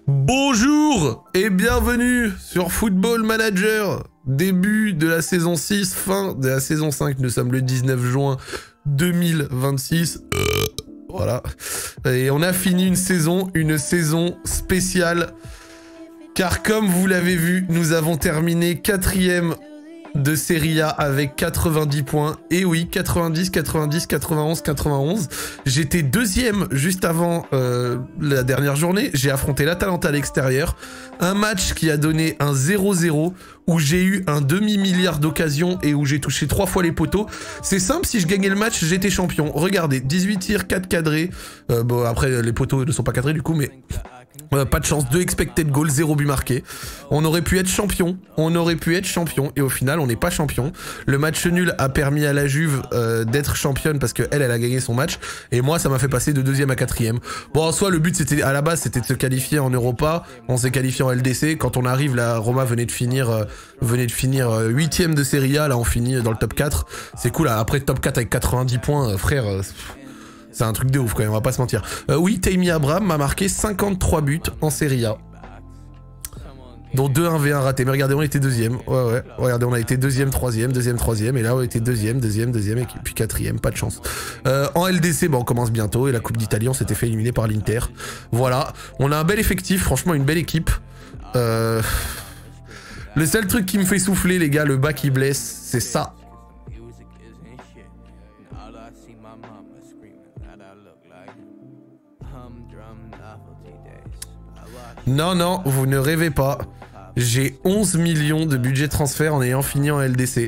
Bonjour et bienvenue sur Football Manager. Début de la saison 6, fin de la saison 5. Nous sommes le 19 juin 2026. Voilà. Et on a fini une saison spéciale. Car comme vous l'avez vu, nous avons terminé 4e de Serie A avec 90 points. Et oui, 90, 90, 91, 91. J'étais 2e juste avant la dernière journée. J'ai affronté l'Atalanta à l'extérieur. Un match qui a donné un 0-0 où j'ai eu un demi-milliard d'occasions et où j'ai touché 3 fois les poteaux. C'est simple, si je gagnais le match, j'étais champion. Regardez, 18 tirs, 4 cadrés. Bon, après, les poteaux ne sont pas cadrés du coup, mais... pas de chance, 2 expected goals, 0 but marqué. On aurait pu être champion, et au final on n'est pas champion. Le match nul a permis à la Juve d'être championne parce qu'elle a gagné son match, et moi ça m'a fait passer de 2e à 4e. Bon, en soi le but c'était, à la base c'était de se qualifier en Europa, on s'est qualifié en LDC. Quand on arrive, la Roma venait de finir 8e de Serie A, là on finit dans le top 4. C'est cool, là. Après top 4 avec 90 points, frère... c'est un truc de ouf quand même, on va pas se mentir. Oui, Tammy Abraham m'a marqué 53 buts en Serie A. Dont 2 1v1 ratés. Mais regardez, on était 2e. Ouais. Regardez, on a été 2e, 3e, 2e, 3e. Et là, on était 2e, 2e, 2e et puis 4e. Pas de chance. En LDC, bon, on commence bientôt. Et la Coupe d'Italie, on s'était fait éliminer par l'Inter. Voilà. On a un bel effectif. Franchement, une belle équipe. Le seul truc qui me fait souffler, les gars, le bas qui blesse, c'est ça. Non, non, vous ne rêvez pas. J'ai 11 millions de budget transfert en ayant fini en LDC.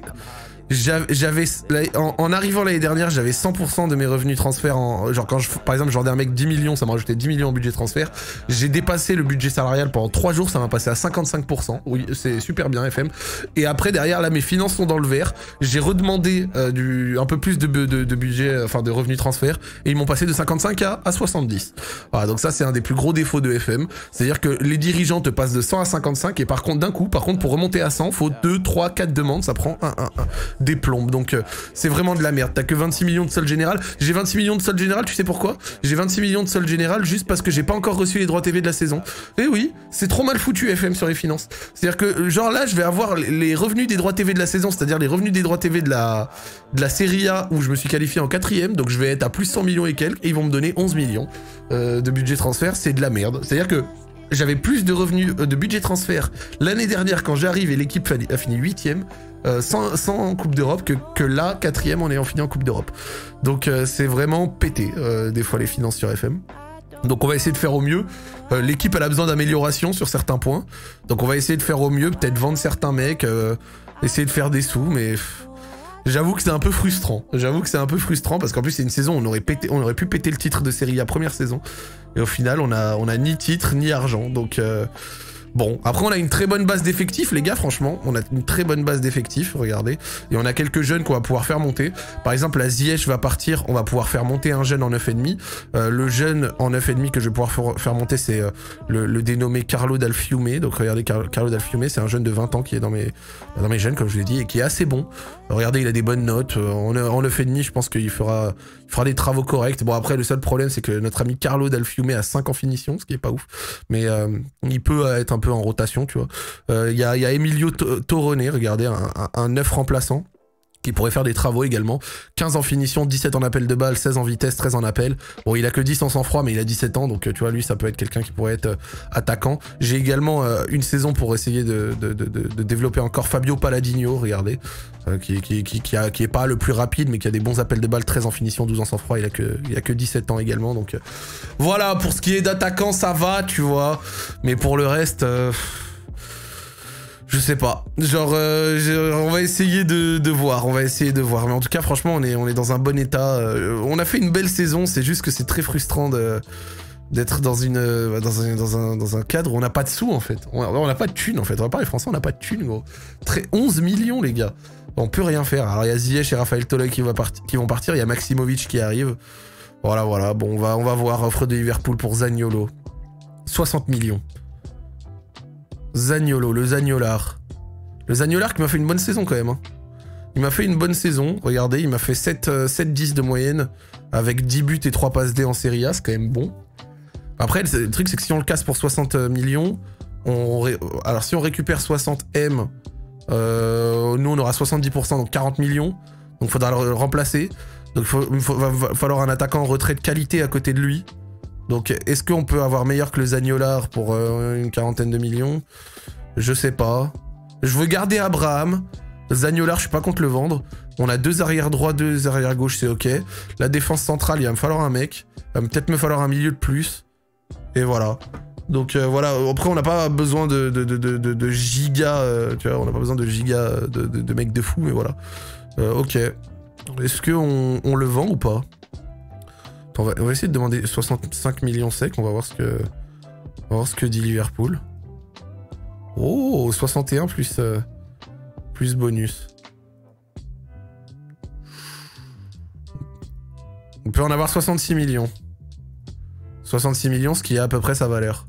En arrivant l'année dernière, j'avais 100% de mes revenus transferts en... Genre quand par exemple, je vendais un mec 10 millions, ça m'a rajouté 10 millions en budget transfert. J'ai dépassé le budget salarial pendant 3 jours, ça m'a passé à 55%. Oui, c'est super bien, FM. Et après, derrière, là, mes finances sont dans le vert. J'ai redemandé un peu plus de budget, enfin de revenus transferts. Et ils m'ont passé de 55 à 70. Voilà, donc ça, c'est un des plus gros défauts de FM. C'est-à-dire que les dirigeants te passent de 100 à 55 et par contre, d'un coup, pour remonter à 100, faut 2, 3, 4 demandes, ça prend des plombes. Donc c'est vraiment de la merde. T'as que 26 millions de solde général. J'ai 26 millions de solde général, tu sais pourquoi? J'ai 26 millions de solde général juste parce que j'ai pas encore reçu les droits TV de la saison. Et oui, c'est trop mal foutu FM sur les finances. C'est-à-dire que genre là, je vais avoir les revenus des droits TV de la saison, c'est-à-dire les revenus des droits TV de la Serie A où je me suis qualifié en 4e, donc je vais être à plus 100 millions et quelques, et ils vont me donner 11 millions de budget transfert. C'est de la merde. C'est-à-dire que j'avais plus de revenus de budget transfert l'année dernière quand j'arrive et l'équipe a fini 8e sans Coupe d'Europe que là 4e en ayant fini en Coupe d'Europe. Donc c'est vraiment pété des fois les finances sur FM. Donc on va essayer de faire au mieux. L'équipe elle a besoin d'amélioration sur certains points. Donc on va essayer de faire au mieux, peut-être vendre certains mecs, essayer de faire des sous, mais... J'avoue que c'est un peu frustrant. Parce qu'en plus c'est une saison où on aurait pu péter le titre de Serie A première saison. Et au final on a ni titre ni argent. Donc bon, après on a une très bonne base d'effectifs les gars, franchement. On a une très bonne base d'effectifs, regardez. Et on a quelques jeunes qu'on va pouvoir faire monter. Par exemple la Ziyech va partir, on va pouvoir faire monter un jeune en 9,5. Le jeune en 9,5 que je vais pouvoir faire monter c'est le dénommé Carlo Dal Fiume. Donc regardez, Carlo Dal Fiume, c'est un jeune de 20 ans qui est dans mes jeunes comme je l'ai dit et qui est assez bon. Regardez, il a des bonnes notes. En 9,5 je pense qu'il fera des travaux corrects. Bon après le seul problème c'est que notre ami Carlo Dal Fiume a 5 en finition, ce qui est pas ouf. Mais il peut être un peu en rotation, tu vois. Il y a Emilio Torone, regardez, un 9 remplaçant qui pourrait faire des travaux également. 15 en finition, 17 en appel de balle, 16 en vitesse, 13 en appel. Bon, il a que 10 en sang-froid, mais il a 17 ans, donc tu vois, lui, ça peut être quelqu'un qui pourrait être attaquant. J'ai également une saison pour essayer de développer encore Fabio Palladino, regardez, qui est pas le plus rapide, mais qui a des bons appels de balle, 13 en finition, 12 en sang-froid, il a que 17 ans également, donc voilà, pour ce qui est d'attaquant, ça va, tu vois, mais pour le reste... Je sais pas, genre on va essayer de voir, mais en tout cas franchement on est dans un bon état, on a fait une belle saison, c'est juste que c'est très frustrant d'être dans un cadre où on n'a pas de sous en fait, on n'a pas de thunes en fait, on va parler français, on n'a pas de thunes gros, 11 millions les gars, on peut rien faire. Alors il y a Ziyech et Raphaël Toloi qui vont partir, il y a Maximovic qui arrive, voilà, bon on va voir, offre de Liverpool pour Zaniolo, 60 millions. Zaniolo, le Zagnolar. Le Zagnolar qui m'a fait une bonne saison quand même. Hein. Il m'a fait une bonne saison. Regardez, il m'a fait 7-10 de moyenne avec 10 buts et 3 passes D en Serie A. C'est quand même bon. Après, le truc, c'est que si on le casse pour 60 millions, alors si on récupère 60 M, nous on aura 70%, donc 40 millions. Donc il faudra le remplacer. Donc il va falloir un attaquant en retrait de qualité à côté de lui. Donc est-ce qu'on peut avoir meilleur que le Zagnolar pour une quarantaine de millions? Je sais pas. Je veux garder Abraham. Zagnolar, je suis pas contre le vendre. On a 2 arrières droits, 2 arrières gauche, c'est ok. La défense centrale, il va me falloir un mec. Il va peut-être me falloir un milieu de plus. Et voilà. Donc voilà, après on n'a pas besoin de giga, tu vois, on n'a pas besoin de giga de mecs de fou, mais voilà. Ok. Est-ce qu'on le vend ou pas? Attends, on va essayer de demander 65 millions secs, on va voir ce que dit Liverpool. Oh, 61 plus bonus. On peut en avoir 66 millions. 66 millions, ce qui est à peu près sa valeur.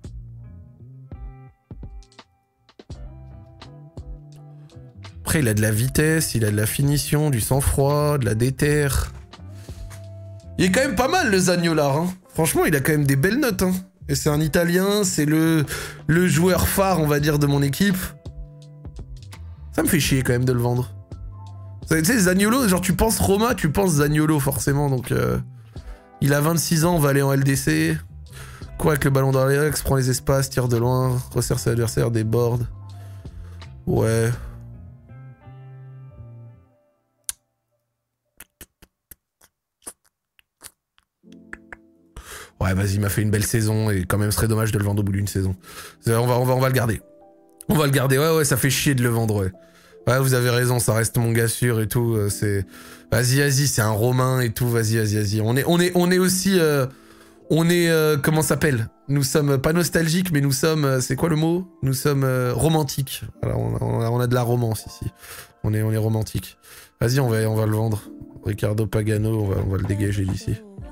Après, il a de la vitesse, il a de la finition, du sang-froid, de la déterre. Il est quand même pas mal, le Zagnolar. Hein. Franchement, il a quand même des belles notes. Hein. Et c'est un Italien, c'est le joueur phare, on va dire, de mon équipe. Ça me fait chier quand même de le vendre. Tu sais, Zaniolo, genre tu penses Roma, tu penses Zaniolo forcément, donc... il a 26 ans, on va aller en LDC. Quoi avec le ballon dans l'axe, prend les espaces, tire de loin, resserre ses adversaires, déborde. Ouais. Ouais, vas-y, il m'a fait une belle saison et quand même, ce serait dommage de le vendre au bout d'une saison. On va le garder. On va le garder, ouais, ça fait chier de le vendre, ouais. Ouais, vous avez raison, ça reste mon gars sûr et tout, c'est... Vas-y, c'est un Romain et tout, vas-y. On est aussi... comment ça s'appelle? Nous sommes pas nostalgiques, mais nous sommes... c'est quoi le mot? Nous sommes romantiques. Voilà, on a de la romance ici. On est romantique. Vas-y, on va le vendre. Ricardo Pagano, on va le dégager d'ici.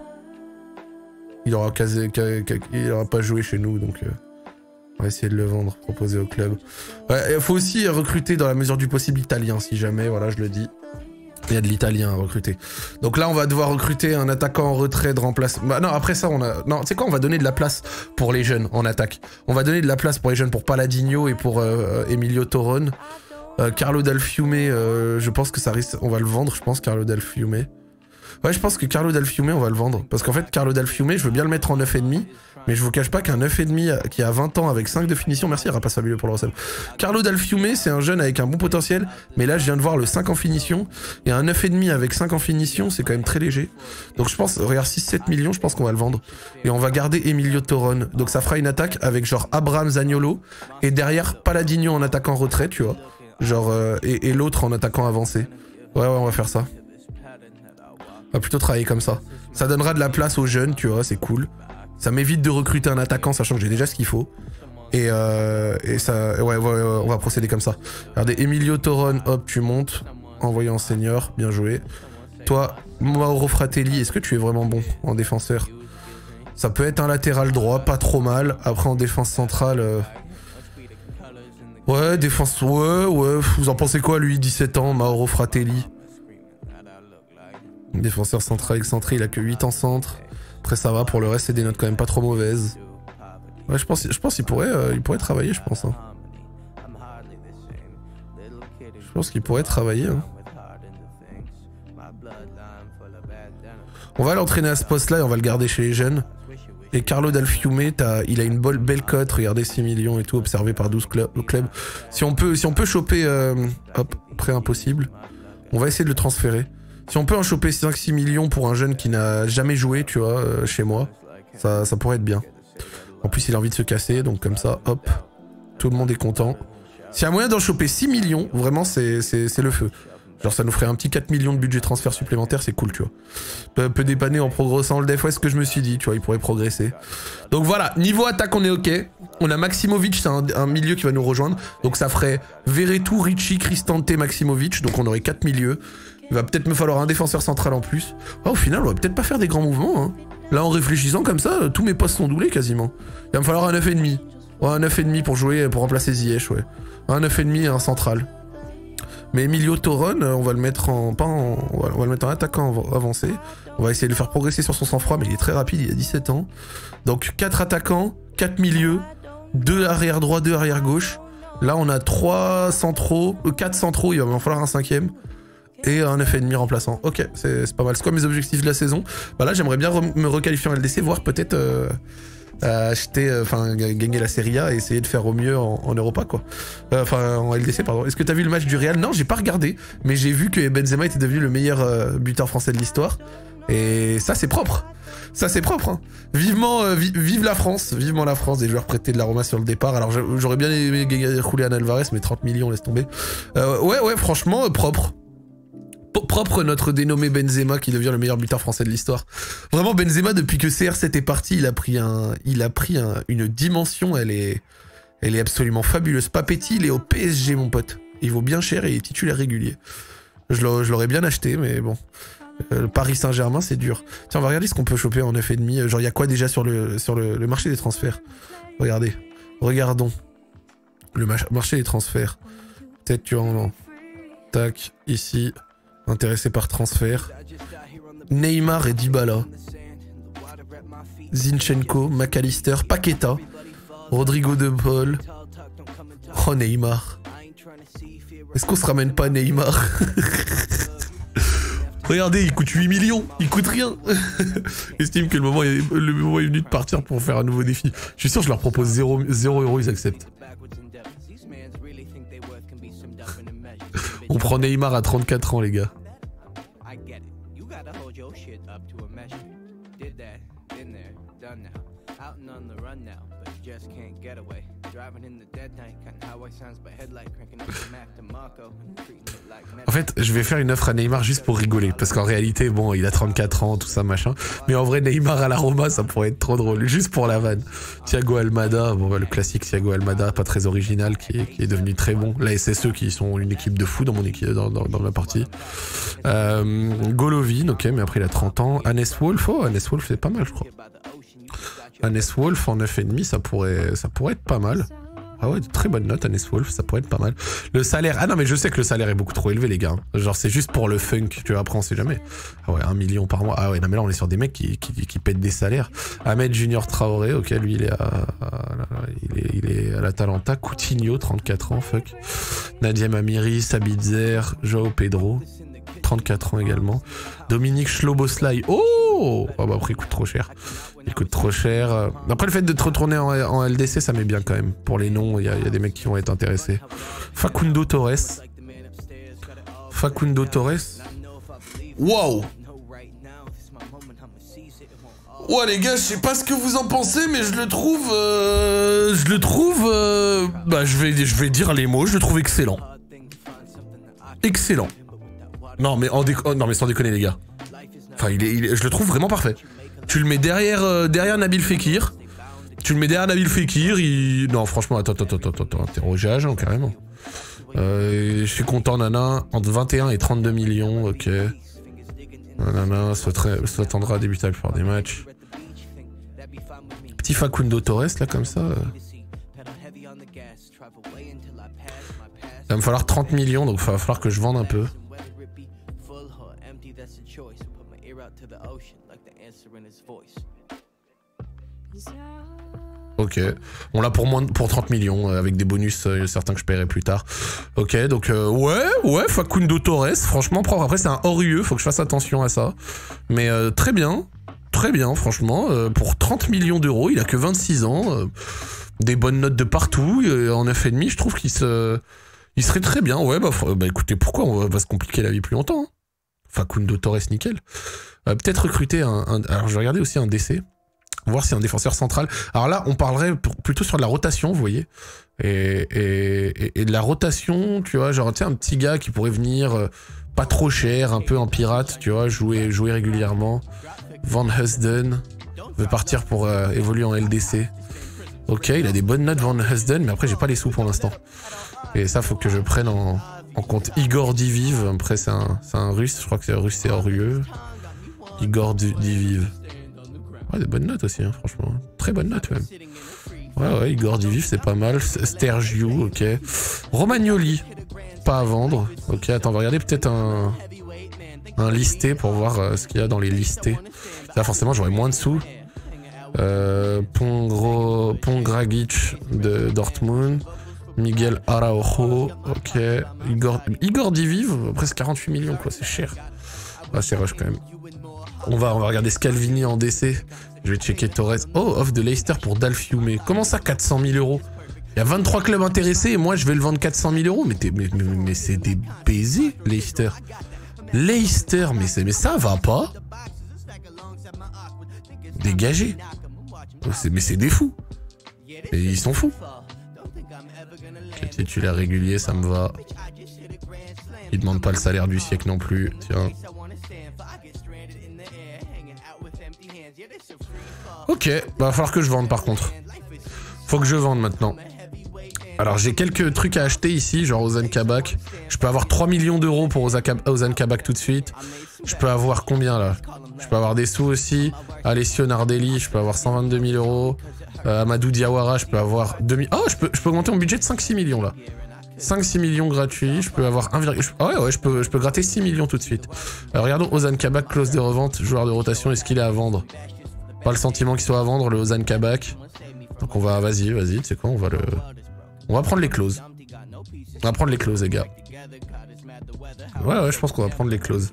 Il aura pas joué chez nous, donc... on va essayer de le vendre, proposer au club. Ouais, faut aussi recruter dans la mesure du possible italien, si jamais, voilà, je le dis. Il y a de l'italien à recruter. Donc là, on va devoir recruter un attaquant en retrait de remplacement. Bah non, après ça, on a... Non, tu sais quoi, on va donner de la place pour les jeunes en attaque. On va donner de la place pour les jeunes, pour Palladinho et pour Emilio Torone. Carlo Del Fiume, je pense que ça risque... On va le vendre, je pense, Carlo Del Fiume. Ouais, je pense que Carlo Del Fiume, on va le vendre. Parce qu'en fait, Carlo Del Fiume, je veux bien le mettre en 9,5. Mais je vous cache pas qu'un 9,5 qui a 20 ans avec 5 de finition, merci, il rapace salué pour le recel. Carlo Del Fiume, c'est un jeune avec un bon potentiel, mais là je viens de voir le 5 en finition, et un 9,5 avec 5 en finition, c'est quand même très léger. Donc je pense, regarde, 6-7 millions, je pense qu'on va le vendre. Et on va garder Emilio Torone. Donc ça fera une attaque avec genre Abraham Zaniolo, et derrière Palladinho en attaquant retrait, tu vois. Genre, et l'autre en attaquant avancé. Ouais, on va faire ça. On va plutôt travailler comme ça. Ça donnera de la place aux jeunes, tu vois, c'est cool. Ça m'évite de recruter un attaquant, sachant que j'ai déjà ce qu'il faut. Et ça... Ouais, on va procéder comme ça. Regardez, Emilio Torone, hop, tu montes. Envoyé en senior, bien joué. Toi, Mauro Fratelli, est-ce que tu es vraiment bon en défenseur? Ça peut être un latéral droit, pas trop mal. Après, en défense centrale... Ouais, défense... Ouais, vous en pensez quoi, lui, 17 ans, Mauro Fratelli? Défenseur central excentré, il a que 8 en centre. Après ça va, pour le reste c'est des notes quand même pas trop mauvaises. Ouais, je pense qu'il pourrait travailler, je pense. Hein. Je pense qu'il pourrait travailler. Hein. On va l'entraîner à ce poste-là et on va le garder chez les jeunes. Et Carlo Del Fiume, il a une belle cote, regardez 6 millions et tout, observé par 12 clubs. Si on peut choper... hop, prêt impossible. On va essayer de le transférer. Si on peut en choper 5-6 millions pour un jeune qui n'a jamais joué, tu vois, chez moi, ça pourrait être bien. En plus, il a envie de se casser, donc comme ça, hop, tout le monde est content. S'il y a moyen d'en choper 6 millions, vraiment, c'est le feu. Genre, ça nous ferait un petit 4 millions de budget transfert supplémentaire, c'est cool, tu vois. Peut dépanner en progressant le def, ouais, ce que je me suis dit, tu vois, il pourrait progresser. Donc voilà, niveau attaque, on est ok. On a Maximovic, c'est un milieu qui va nous rejoindre. Donc ça ferait Verretou, Ricci, Cristante, Maximovic, donc on aurait 4 milieux. Il va peut-être me falloir un défenseur central en plus. Oh, au final, on va peut-être pas faire des grands mouvements. Hein. Là, en réfléchissant comme ça, tous mes postes sont doublés quasiment. Il va me falloir un 9,5. Ouais, un 9,5 pour jouer, pour remplacer Ziyech, ouais. Un 9,5 et un central. Mais Emilio Torone, on va le mettre en... on va le mettre en attaquant avancé. On va essayer de le faire progresser sur son sang-froid, mais il est très rapide, il a 17 ans. Donc 4 attaquants, 4 milieux, 2 arrière droit, 2 arrière gauche. Là, on a 3 centraux, 4 centraux, il va m'en falloir un 5e. Et un 9,5 remplaçant. Ok, c'est pas mal. C'est quoi mes objectifs de la saison? Bah là, j'aimerais bien me requalifier en LDC, voire peut-être acheter, gagner la Serie A et essayer de faire au mieux en Europa, quoi. Enfin, en LDC, pardon. Est-ce que t'as vu le match du Real? Non, j'ai pas regardé, mais j'ai vu que Benzema était devenu le meilleur buteur français de l'histoire. Et ça, c'est propre. Ça, c'est propre, hein. Vivement, vive la France. Vivement la France, des joueurs prêtés de la Roma sur le départ. Alors, j'aurais bien aimé Julián Alvarez, mais 30 millions, laisse tomber. Ouais, franchement, propre. Propre notre dénommé Benzema qui devient le meilleur buteur français de l'histoire. Vraiment, Benzema, depuis que CR7 est parti, il a pris une dimension, elle est absolument fabuleuse. Papetti, il est au PSG, mon pote. Il vaut bien cher et il est titulaire régulier. Je l'aurais bien acheté, mais bon. Le Paris Saint-Germain, c'est dur. Tiens, on va regarder ce qu'on peut choper en 9,5. Genre, il y a quoi déjà sur le marché des transferts? Regardez. Regardons. Le marché des transferts. Peut-être tu en... Tac, ici. Intéressé par transfert. Neymar et Dybala. Zinchenko, McAllister, Paqueta. Rodrigo de Paul. Oh, Neymar. Est-ce qu'on se ramène pas Neymar? Regardez, il coûte 8 millions, il coûte rien. Estime que le moment est venu de partir pour faire un nouveau défi. Je suis sûr que je leur propose 0 €, ils acceptent. On prend Neymar à 34 ans, les gars. En fait, je vais faire une offre à Neymar juste pour rigoler. Parce qu'en réalité, bon, il a 34 ans, tout ça, machin. Mais en vrai, Neymar à la Roma, ça pourrait être trop drôle. Juste pour la vanne. Thiago Almada, bon, le classique Thiago Almada, pas très original, qui est devenu très bon. La SSE, qui sont une équipe de fou dans mon équipe, dans ma partie. Golovin, ok, mais après il a 30 ans. Hannes Wolf, Hannes Wolf, c'est pas mal, je crois. Hannes Wolf en 9,5, ça pourrait être pas mal. Ah ouais, de très bonne note, Hannes Wolf, ça pourrait être pas mal. Le salaire... Ah non, mais je sais que le salaire est beaucoup trop élevé, les gars. Genre, c'est juste pour le funk, tu vois, après on sait jamais. Ah ouais, 1 million par mois. Ah ouais, non, mais là, on est sur des mecs qui pètent des salaires. Ahmed Junior Traoré, ok, lui, il est à l'Atalanta. Coutinho, 34 ans, fuck. Nadia Amiri, Sabitzer, Joao Pedro, 34 ans également. Dominique Schloboslai. Oh bah après, il coûte trop cher. Il coûte trop cher. Après, le fait de te retourner en LDC, ça met bien quand même. Pour les noms, il y a des mecs qui vont être intéressés. Facundo Torres. Waouh. Ouais, les gars, je sais pas ce que vous en pensez, mais je le trouve... Bah, je vais dire les mots, je le trouve excellent. Excellent. Non, mais sans déconner, les gars. Enfin, je le trouve vraiment parfait. Tu le mets derrière Nabil Fekir. Non, franchement, attends, t'es Roger Agent, carrément. Je suis content, nana. Entre 21 et 32 millions, ok. Nana, s'attendra à débuter la plupart des matchs. Petit Facundo Torres, là, comme ça. Il va me falloir 30 millions, donc il va falloir que je vende un peu. Ok, on l'a pour 30 millions, avec des bonus, certains que je paierai plus tard. Ok, donc ouais, Facundo Torres, franchement propre. Après c'est un hors-UE, faut que je fasse attention à ça. Mais très bien, franchement, pour 30 millions d'euros, il a que 26 ans, des bonnes notes de partout, en 9,5, je trouve il serait très bien. Ouais, bah écoutez, pourquoi on va se compliquer la vie plus longtemps, hein. Facundo Torres, nickel. Peut-être recruter alors je vais regarder aussi un DC. Voir si un défenseur central... Alors là, on parlerait plutôt sur de la rotation, vous voyez. Et de la rotation, tu vois, genre, tu sais, un petit gars qui pourrait venir pas trop cher, un peu en pirate, tu vois, jouer régulièrement. Van Husden veut partir pour évoluer en LDC. Ok, il a des bonnes notes, Van Husden, mais après, j'ai pas les sous pour l'instant. Et ça, faut que je prenne en compte Igor Diviv. Après, c'est un russe, je crois que c'est russe, c'est hors UE. Igor Diviv. Ouais, des bonnes notes aussi, hein, franchement. Très bonnes notes, même. Ouais, Igor Diviv, c'est pas mal. Stergiou, ok. Romagnoli, pas à vendre. Ok, attends, on va regarder peut-être un listé pour voir ce qu'il y a dans les listés. Là, forcément, j'aurais moins de sous. Pongragic de Dortmund. Miguel Araujo. Ok. Igor Diviv, presque 48 millions, quoi. C'est cher. Ah, c'est rush quand même. On va regarder Scalvini en DC. Je vais checker Torres. Oh, off de Leicester pour Dalfiume. Comment ça, 400 000 euros? Il y a 23 clubs intéressés et moi, je vais le vendre 400 000 euros. Mais c'est des baisers, Leicester. Leicester, mais ça va pas. Dégagez. Mais c'est des fous. Et ils sont fous. Titulaire régulier, ça me va. Il demande pas le salaire du siècle non plus. Tiens. Ok, va falloir que je vende par contre. Faut que je vende maintenant. Alors j'ai quelques trucs à acheter ici, genre Ozan Kabak. Je peux avoir 3 millions d'euros pour Ozan Kabak tout de suite. Je peux avoir combien là? Je peux avoir des sous aussi. Alessio Nardelli, je peux avoir 122 000 euros. Amadou Diawara, je peux avoir 2000. Oh, je peux augmenter mon budget de 5-6 millions là. 5-6 millions gratuits, je peux avoir 1, ouais, je peux gratter 6 millions tout de suite. Regardons Ozan Kabak, clause de revente, joueur de rotation, est-ce qu'il est à vendre? Pas le sentiment qu'il soit à vendre, le Ozan Kabak. Donc on va, vas-y, tu sais quoi, on va prendre les clauses. On va prendre les clauses, les gars. Ouais, je pense qu'on va prendre les clauses.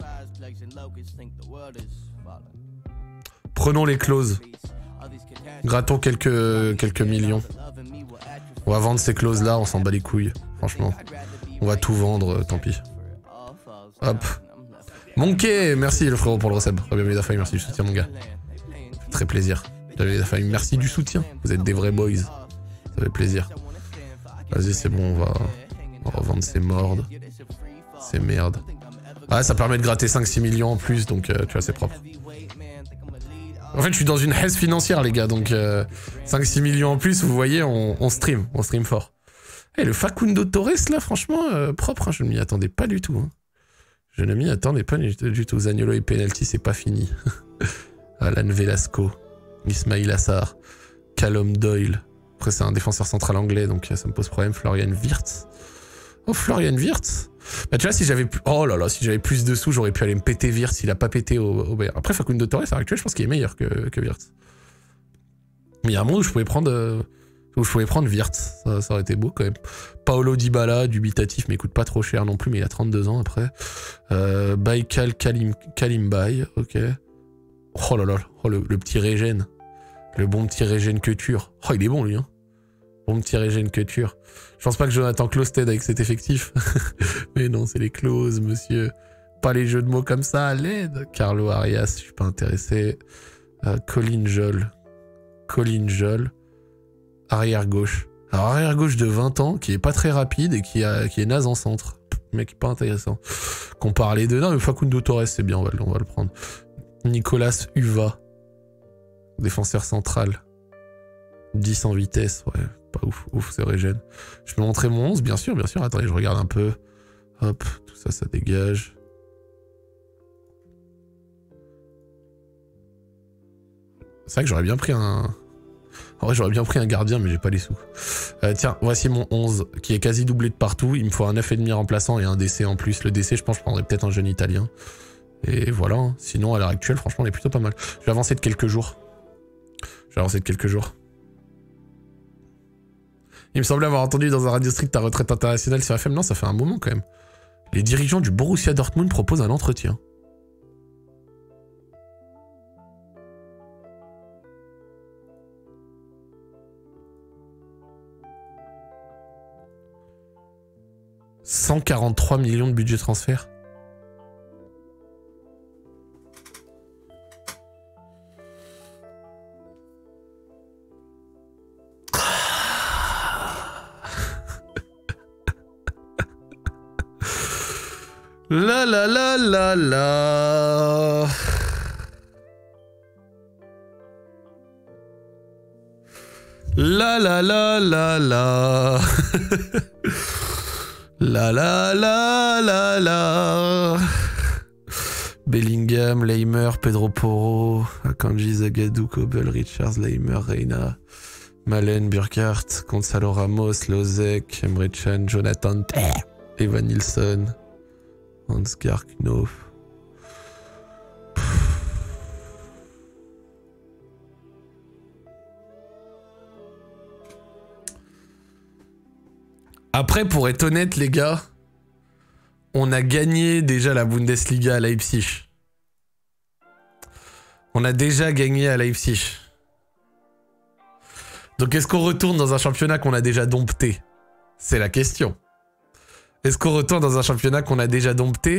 Prenons les clauses. Grattons quelques millions. On va vendre ces clauses-là, on s'en bat les couilles, franchement. On va tout vendre, tant pis. Hop. Monkey, merci le frérot pour le resub. Bienvenue Dafaï, merci du soutien mon gars. Très plaisir. Bienvenue Dafaï, merci du soutien. Vous êtes des vrais boys. Ça fait plaisir. Vas-y, c'est bon, on va revendre ces mordes. Ces merdes. Ah, ça permet de gratter 5-6 millions en plus, donc tu vois, c'est propre. En fait, je suis dans une haisse financière, les gars, donc 5-6 millions en plus, vous voyez, on stream fort. Et le Facundo Torres, là, franchement, propre, hein, je ne m'y attendais pas du tout. Hein. Je ne m'y attendais pas du tout. Zaniolo et penalty, c'est pas fini. Alan Velasco, Ismail Assar, Callum Doyle. Après, c'est un défenseur central anglais, donc ça me pose problème. Florian Wirtz. Oh, Florian Wirtz. Bah, tu vois, si j'avais plus de sous, j'aurais pu aller me péter Wirtz. Il a pas pété au Bayern. Après, Facundo Torres, à l'heure actuelle, je pense qu'il est meilleur que Wirtz. Mais il y a un moment où je pouvais prendre Wirtz. Ça aurait été beau quand même. Paolo Dybala, dubitatif, mais il coûte pas trop cher non plus, mais il a 32 ans après. Baikal Kalimbay, ok. Oh là là, oh, le petit Régène. Le bon petit Régène Couture. Oh, il est bon lui, hein. Bon petit Régène Couture. Je pense pas que Jonathan Klaus t'aide avec cet effectif. Mais non, c'est les clauses, monsieur. Pas les jeux de mots comme ça, à l'aide. Carlo Arias, je suis pas intéressé. Colin Joel. Arrière gauche. Alors arrière gauche de 20 ans, qui est pas très rapide et qui est naze en centre. Mec, pas intéressant. Compare les deux. Non, mais Facundo Torres, c'est bien, on va le prendre. Nicolas Uva. Défenseur central. 10 en vitesse, ouais. Pas ouf, c'est Régène. Je peux montrer mon 11, bien sûr. Attendez, je regarde un peu. Hop, tout ça, ça dégage. C'est vrai que j'aurais bien pris un... En vrai, j'aurais bien pris un gardien, mais j'ai pas les sous. Tiens, voici mon 11, qui est quasi doublé de partout. Il me faut un 9,5 remplaçant et un DC en plus. Le DC, je pense que je prendrais peut-être un jeune italien. Et voilà. Hein. Sinon, à l'heure actuelle, franchement, on est plutôt pas mal. Je vais avancer de quelques jours. Il me semblait avoir entendu dans un radio strict ta retraite internationale sur FM. Non, ça fait un moment quand même. Les dirigeants du Borussia Dortmund proposent un entretien. « 143 millions de budget transfert. » La la la la la. La la la la la. La la la la la. Bellingham, Leimer, Pedro Porro, Akanji, Zagadou, Kobel, Richards, Leimer, Reina, Malen, Burkhardt, Gonzalo Ramos, Lozek, Emre Can, Jonathan, Evan Nilsson, Ansgar Knof, Après, pour être honnête, les gars, on a gagné déjà la Bundesliga à Leipzig. On a déjà gagné à Leipzig. Donc est-ce qu'on retourne dans un championnat qu'on a déjà dompté? C'est la question. Est-ce qu'on retourne dans un championnat qu'on a déjà dompté?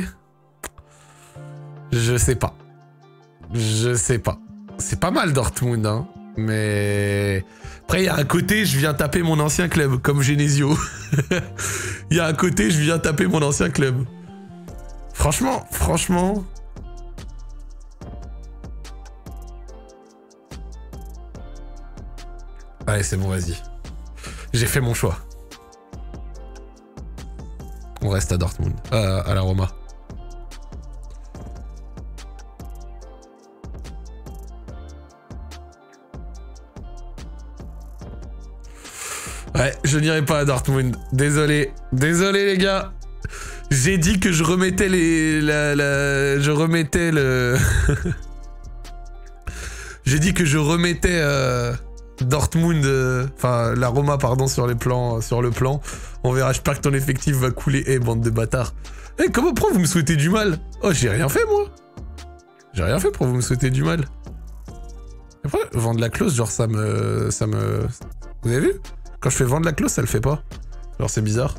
Je sais pas. Je sais pas. C'est pas mal Dortmund, hein. Mais... Après, il y a un côté, je viens taper mon ancien club, comme Genesio. Il y a un côté, je viens taper mon ancien club. Franchement... Allez, c'est bon, vas-y. J'ai fait mon choix. On reste à Dortmund. À la Roma. Ouais, je n'irai pas à Dortmund. Désolé. Désolé, les gars. J'ai dit que je remettais je remettais le... J'ai dit que je remettais... Dortmund, enfin la Roma pardon sur le plan. On verra, j'espère que ton effectif va couler. Eh bande de bâtards. Eh pourquoi vous me souhaitez du mal? Oh j'ai rien fait moi. J'ai rien fait pour vous me souhaiter du mal. Après vendre la clause genre ça me... Vous avez vu? Quand je fais vendre la clause ça le fait pas. Genre c'est bizarre.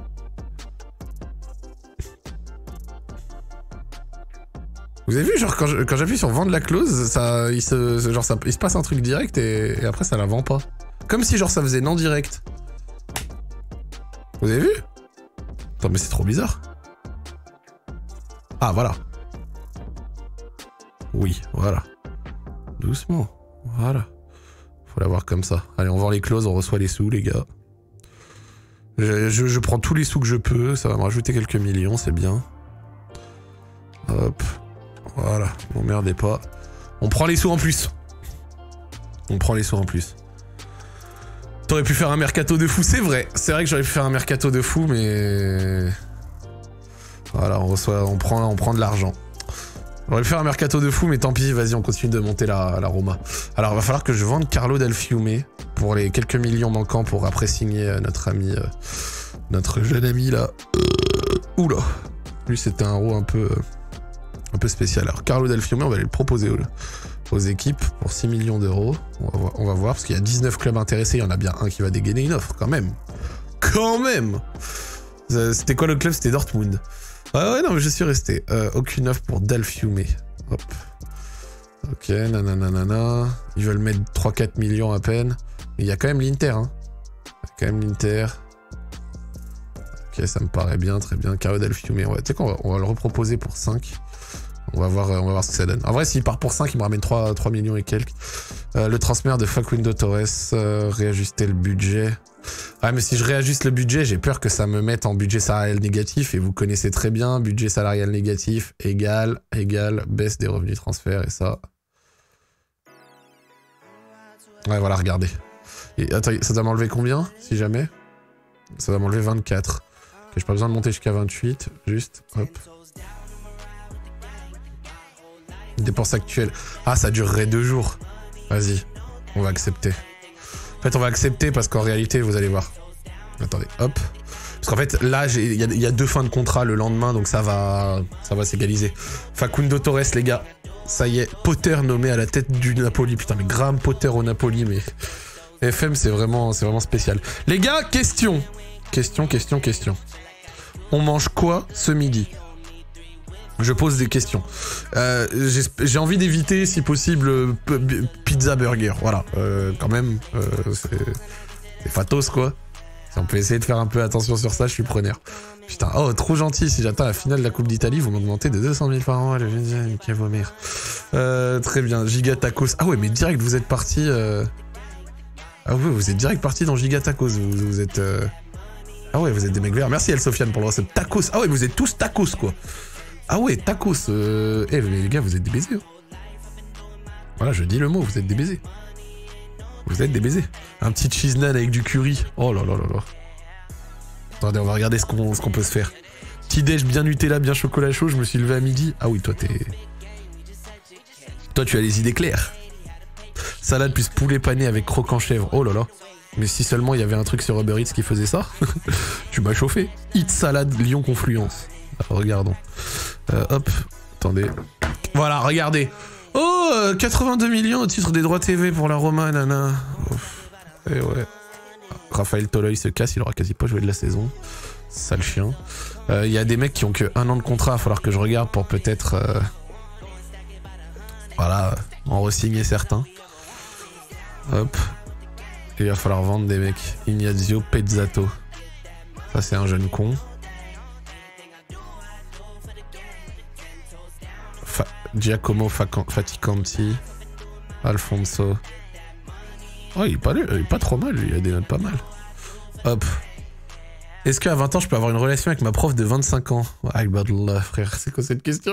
Vous avez vu, genre, quand j'appuie sur vendre la clause, il se passe un truc direct et après ça la vend pas. Comme si, genre, ça faisait non direct. Vous avez vu? Attends, mais c'est trop bizarre. Ah, voilà. Oui, voilà. Doucement. Voilà. Faut l'avoir comme ça. Allez, on vend les clauses, on reçoit les sous, les gars. Je prends tous les sous que je peux, ça va me rajouter quelques millions, c'est bien. Hop. Voilà, m'emmerdez pas. On prend les sous en plus. On prend les sous en plus. T'aurais pu faire un mercato de fou, c'est vrai. C'est vrai que j'aurais pu faire un mercato de fou, mais... Voilà, on prend de l'argent. J'aurais pu faire un mercato de fou, mais tant pis, vas-y, on continue de monter la Roma. Alors, il va falloir que je vende Carlo Del Fiume pour les quelques millions manquants pour après signer notre ami... notre jeune ami, là. Oula. Lui, c'était un héros un peu spécial. Alors, Carlo Del Fiume, on va aller le proposer aux équipes pour 6 millions d'euros. On va voir, parce qu'il y a 19 clubs intéressés, il y en a bien un qui va dégainer une offre, quand même. Quand même. C'était quoi le club? C'était Dortmund. Ah ouais, non, mais je suis resté. Aucune offre pour Del Fiume. Hop. Ok, nanana. Ils veulent mettre 3-4 millions à peine. Mais il y a quand même l'Inter, hein. Il y a quand même l'Inter. Ok, ça me paraît bien, très bien. Carlo Del Fiume. Tu sais quoi, on va le reproposer pour 5. On va voir ce que ça donne. En vrai, s'il part pour 5, il me ramène 3 millions et quelques. Le transfert de Facundo Torres, réajuster le budget. Ouais, mais si je réajuste le budget, j'ai peur que ça me mette en budget salarial négatif. Et vous connaissez très bien, budget salarial négatif égale baisse des revenus transferts. Et ça... Ouais, voilà, regardez. Et attends, ça doit m'enlever combien, si jamais? Ça doit m'enlever 24. Ok, j'ai pas besoin de monter jusqu'à 28. Juste, hop. Dépenses actuelles. Ah, ça durerait 2 jours. Vas-y, on va accepter. En fait, on va accepter parce qu'en réalité, vous allez voir. Attendez, hop. Parce qu'en fait, là, il y a 2 fins de contrat le lendemain, donc ça va s'égaliser. Facundo Torres, les gars. Ça y est, Potter nommé à la tête du Napoli. Putain, mais Graham Potter au Napoli, mais... FM, c'est vraiment spécial. Les gars, question. Question. On mange quoi ce midi? Je pose des questions. J'ai envie d'éviter, si possible, pizza burger. Voilà, quand même, c'est fatos, quoi. Si on peut essayer de faire un peu attention sur ça, je suis preneur. Putain, oh, trop gentil. Si j'atteins la finale de la Coupe d'Italie, vous m'augmentez de 200 000 par an. Allez, niquez vos mères. Très bien, Giga Tacos. Ah ouais, mais direct, vous êtes parti... Ah ouais, vous êtes direct parti dans Giga Tacos. Vous êtes... Ah ouais, vous êtes des mecs verts. Merci, Sofiane, pour le recette. Tacos. Ah ouais, vous êtes tous tacos, quoi. Ah ouais, tacos. Eh, mais les gars, vous êtes des baisers. Hein. Voilà, je dis le mot, vous êtes des baisers. Vous êtes des baisers. Un petit cheese naan avec du curry. Oh là là là là. Attendez, on va regarder ce qu'on peut se faire. Petit déj bien Nutella, bien chocolat chaud. Je me suis levé à midi. Ah oui, toi, tu as les idées claires. Salade plus poulet pané avec croquant chèvre. Oh là là. Mais si seulement il y avait un truc sur Uber Eats qui faisait ça, tu m'as chauffé. Eat Salad Lyon Confluence. Alors, regardons. Hop, attendez. Voilà, regardez. Oh, 82 millions au titre des droits TV pour la Roma, nana. Et ouais. Raphaël Toloy se casse, il aura quasi pas joué de la saison. Sale chien. Il y a des mecs qui ont que 1 an de contrat, il va falloir que je regarde pour peut-être... voilà, en re-signer certains. Hop. Et il va falloir vendre des mecs. Ignazio Pezzato. Ça c'est un jeune con. Giacomo Faticanti. Alfonso. Oh, il est pas trop mal, lui, il a des notes pas mal. Hop. Est-ce qu'à 20 ans, je peux avoir une relation avec ma prof de 25 ans? Albadullah, frère, c'est quoi cette question?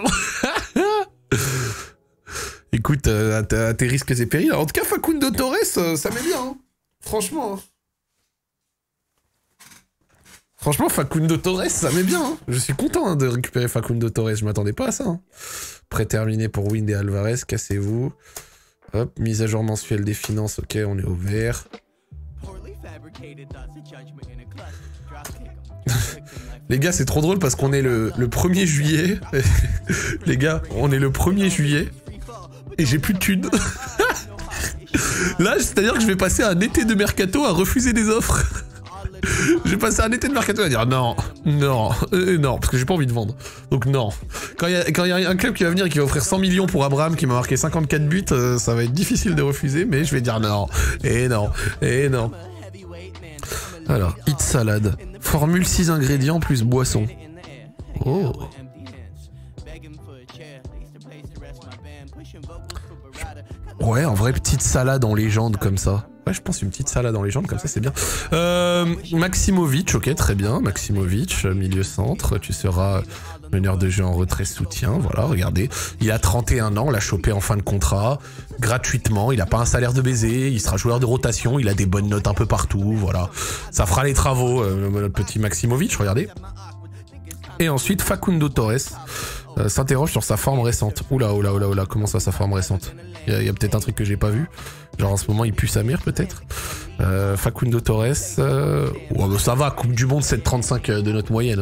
Écoute, à tes risques et périls. En tout cas, Facundo Torres, ça met bien. Hein. Franchement. Hein. Franchement, Facundo Torres, ça met bien. Hein. Je suis content hein, de récupérer Facundo Torres. Je m'attendais pas à ça. Hein. Préterminé pour Wind et Alvarez, cassez-vous. Hop, mise à jour mensuelle des finances. Ok, on est au vert. Les gars, c'est trop drôle parce qu'on est le 1er juillet. Les gars, on est le 1er juillet. Et j'ai plus de thunes. Là, c'est-à-dire que je vais passer un été de mercato à refuser des offres. Je vais passer un été de mercato à dire non, non, non, parce que j'ai pas envie de vendre. Donc non. Quand il y a un club qui va venir et qui va offrir 100 millions pour Abraham qui m'a marqué 54 buts, ça va être difficile de refuser, mais je vais dire non, et non, et non. Alors, Eat Salad. Formule 6 ingrédients plus boisson. Oh. Ouais, en vrai, petite salade en légende comme ça. Ouais, je pense une petite salade en légende comme ça, c'est bien. Maximovic, ok, très bien. Maximovic, milieu centre. Tu seras meneur de jeu en retrait soutien. Voilà, regardez. Il a 31 ans, l'a chopé en fin de contrat. Gratuitement, il a pas un salaire de baiser. Il sera joueur de rotation. Il a des bonnes notes un peu partout. Voilà. Ça fera les travaux, notre petit Maximovic, regardez. Et ensuite, Facundo Torres s'interroge sur sa forme récente. Oula, oula, oula, oula, comment ça, sa forme récente? Il y a peut-être un truc que j'ai pas vu. Genre en ce moment, il pue sa mère, peut-être. Facundo Torres. Ouais, bah, ça va, Coupe du Monde 7,35 de notre moyenne.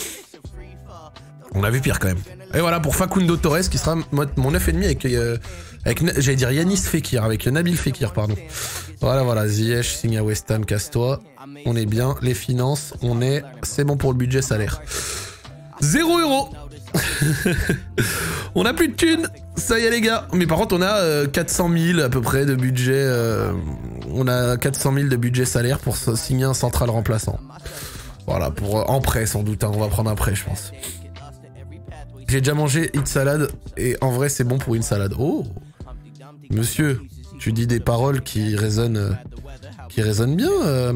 On a vu pire quand même. Et voilà pour Facundo Torres qui sera mon 9,5 avec j'allais dire Yanis Fekir, avec Nabil Fekir, pardon. Voilà, voilà, Ziyech, signe à West Ham, casse-toi. On est bien, les finances, c'est bon pour le budget salaire. 0 €. On a plus de thunes, ça y est les gars. Mais par contre on a 400 000 à peu près de budget. On a 400 000 de budget salaire pour signer un central remplaçant. Voilà, pour en prêt sans doute, hein. On va prendre un prêt je pense. J'ai déjà mangé Eat Salad et en vrai c'est bon pour une salade. Oh monsieur, tu dis des paroles qui résonnent bien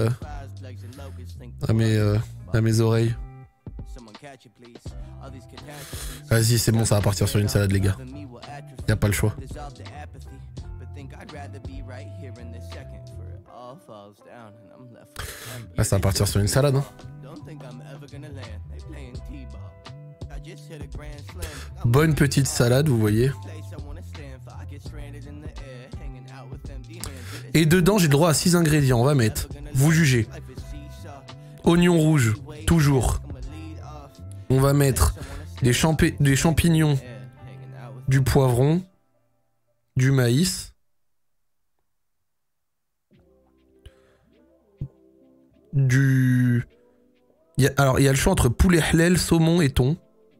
à mes oreilles. Vas-y, c'est bon, ça va partir sur une salade, les gars. Y a pas le choix. Ah, ça va partir sur une salade, hein. Bonne petite salade, vous voyez. Et dedans, j'ai le droit à 6 ingrédients. On va mettre, vous jugez. Oignon rouge, toujours. On va mettre des champignons, du poivron, du maïs, alors il y a le choix entre poulet halal, saumon et thon.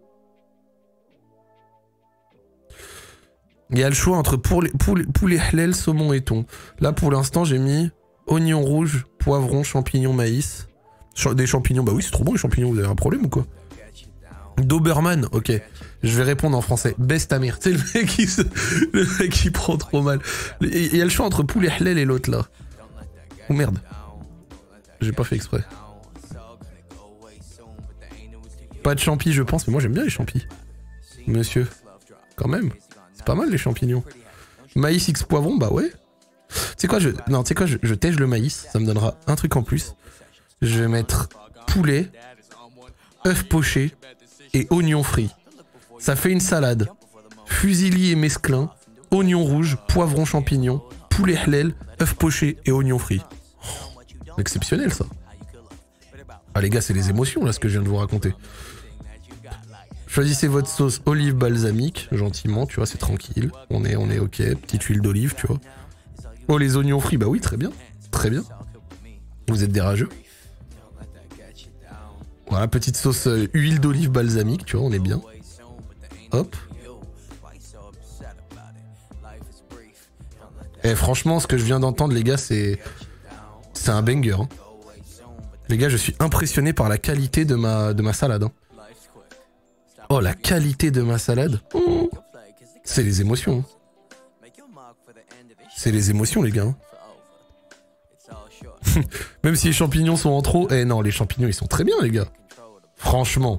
Il y a le choix entre poulet halal, saumon et thon. Là pour l'instant j'ai mis oignon rouge, poivron, champignons, maïs. Des champignons, bah oui c'est trop bon les champignons, vous avez un problème ou quoi? Doberman, ok. Je vais répondre en français. Baisse ta mère. C'est le mec qui prend trop mal. Il y a le choix entre poulet halal et l'autre là. Oh merde. J'ai pas fait exprès. Pas de champi je pense, mais moi j'aime bien les champis. Monsieur. Quand même. C'est pas mal les champignons. Maïs X poivron, bah ouais. Tu sais quoi, je tège le maïs. Ça me donnera un truc en plus. Je vais mettre poulet, œuf poché et oignon frit. Ça fait une salade. Fusilli et mesclun, oignon rouge, poivron champignon, poulet halal, œuf poché et oignon frit. Exceptionnel, ça. Ah les gars, c'est les émotions, là, ce que je viens de vous raconter. Choisissez votre sauce olive balsamique, gentiment, tu vois, c'est tranquille. On est ok, petite huile d'olive, tu vois. Oh, les oignons frits, bah oui, très bien. Très bien. Vous êtes des rageux. Voilà, petite sauce huile d'olive balsamique, tu vois, on est bien. Hop. Et franchement, ce que je viens d'entendre, les gars, c'est un banger. Hein. Les gars, je suis impressionné par la qualité de ma salade. Hein. Oh, la qualité de ma salade. Oh. C'est les émotions. Hein. C'est les émotions, les gars. Hein. Même si les champignons sont en trop. Eh non, les champignons, ils sont très bien, les gars. Franchement.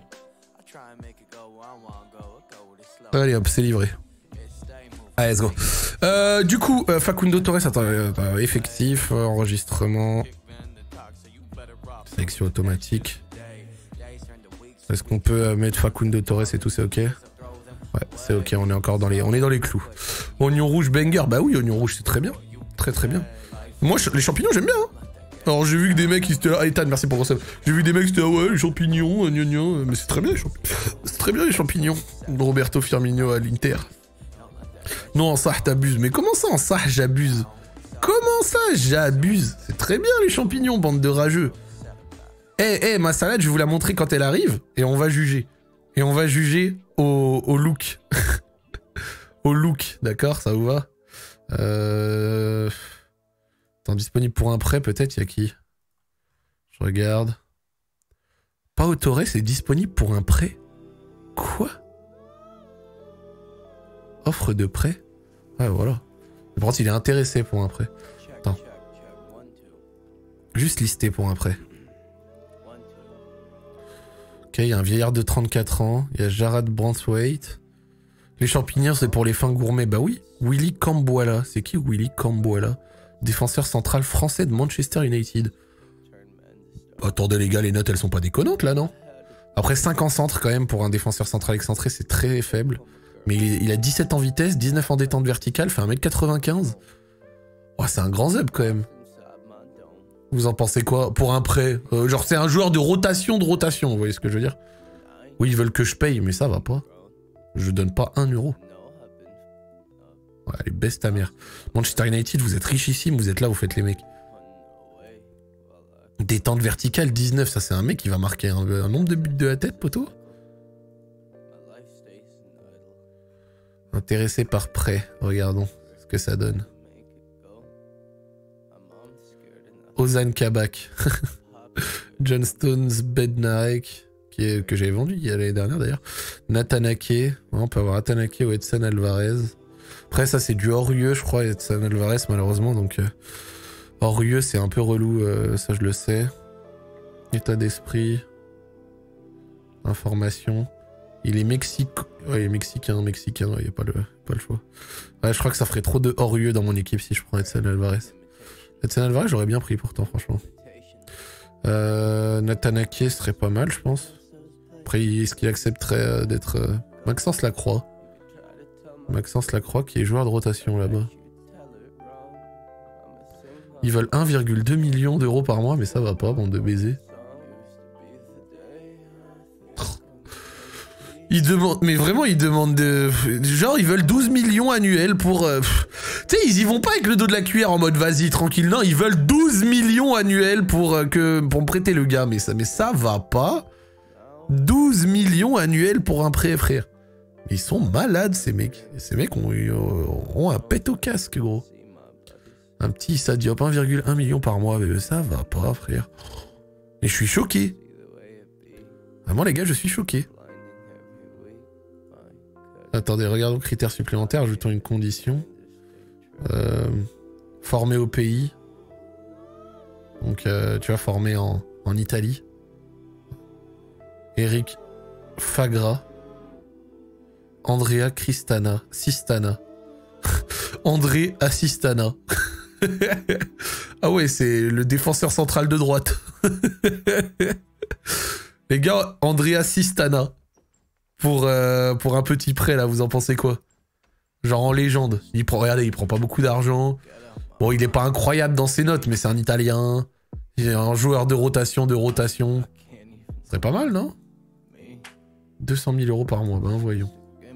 Allez, hop, c'est livré. Allez, let's go. Du coup, Facundo Torres, attends, effectif, enregistrement. Sélection automatique. Est-ce qu'on peut mettre Facundo Torres et tout, c'est ok? Ouais, c'est ok, on est encore dans les clous. Oignon rouge banger, bah oui, oignon rouge, c'est très bien. Très très bien. Moi, les champignons, j'aime bien. Hein. Alors, j'ai vu que des mecs, ils étaient là. Ah, Ethan, merci pour le sub. J'ai vu des mecs, qui étaient là, ouais, les champignons, gna. Mais c'est très bien, les champignons. C'est très bien, les champignons. Roberto Firmino à l'Inter. Non, en ça, t'abuses. Mais comment ça, en ça, j'abuse? Comment ça, j'abuse? C'est très bien, les champignons, bande de rageux. Eh, ma salade, je vais vous la montrer quand elle arrive, et on va juger. Et on va juger au look. Au look, d'accord, ça vous va? Attends, disponible pour un prêt, peut-être, il y a qui? Je regarde. Pau Torres est disponible pour un prêt? Quoi? Offre de prêt? Ouais, voilà. Par contre, il est intéressé pour un prêt. Attends. Juste listé pour un prêt. Ok, il y a un vieillard de 34 ans. Il y a Jarrad Branthwaite. Les champignons, c'est pour les fins gourmets. Bah oui. Willy Camboila. C'est qui Willy Camboila? Défenseur central français de Manchester United. Attendez les gars, les notes elles sont pas déconnantes là, non? Après 5 en centre quand même pour un défenseur central excentré, c'est très faible. Mais il a 17 en vitesse, 19 en détente verticale, fait 1m95. Oh, c'est un grand zeb quand même. Vous en pensez quoi? Pour un prêt genre c'est un joueur de rotation, vous voyez ce que je veux dire? Oui, ils veulent que je paye, mais ça va pas. Je donne pas 1 euro. Ouais, allez, baisse ta mère. Manchester United, vous êtes richissime, vous êtes là, vous faites les mecs. Détente verticale, 19, ça c'est un mec qui va marquer un nombre de buts de la tête, poteau. Intéressé par prêt, regardons ce que ça donne. Ozan Kabak. John Stones Bednarek, que j'avais vendu l'année dernière d'ailleurs. Nathan Ake, on peut avoir Nathan Ake ou Edson Alvarez. Après ça c'est du hors-lieu je crois, Edson Alvarez malheureusement, donc hors-lieu c'est un peu relou, ça je le sais. État d'esprit. Information. Il est mexicain, ouais, il est mexicain, il n'y a pas le choix. Ouais, je crois que ça ferait trop de hors-lieu dans mon équipe si je prends Edson Alvarez. Edson Alvarez j'aurais bien pris pourtant franchement. Nathan Ake serait pas mal je pense. Après est-ce qu'il accepterait d'être Maxence Lacroix. Maxence Lacroix qui est joueur de rotation là-bas. Ils veulent 1,2 million d'euros par mois mais ça va pas, bande de baisers. Ils demandent, mais vraiment ils demandent de... Genre ils veulent 12 millions annuels pour... Tu sais, ils y vont pas avec le dos de la cuillère en mode vas-y tranquille, non, ils veulent 12 millions annuels pour me prêter le gars, mais ça va pas. 12 millions annuels pour un prêt, frère. Ils sont malades ces mecs. Ces mecs ont un pet au casque, gros. Un petit Issa Diop, 1,1 million par mois, mais ça va pas, frère. Et je suis choqué. Vraiment les gars, je suis choqué. Attendez, regardons critères supplémentaires, ajoutons une condition. Formé au pays. Donc, tu vois, formé en Italie. Eric Fagra. Andrea Sistana. André Assistana. Ah ouais, c'est le défenseur central de droite. Les gars, Andrea Sistana. Pour un petit prêt, là, vous en pensez quoi? Genre en légende. Regardez, il prend pas beaucoup d'argent. Bon, il est pas incroyable dans ses notes, mais c'est un Italien. Il y a un joueur de rotation, Ce serait pas mal, non? 200 000 € par mois, ben voyons.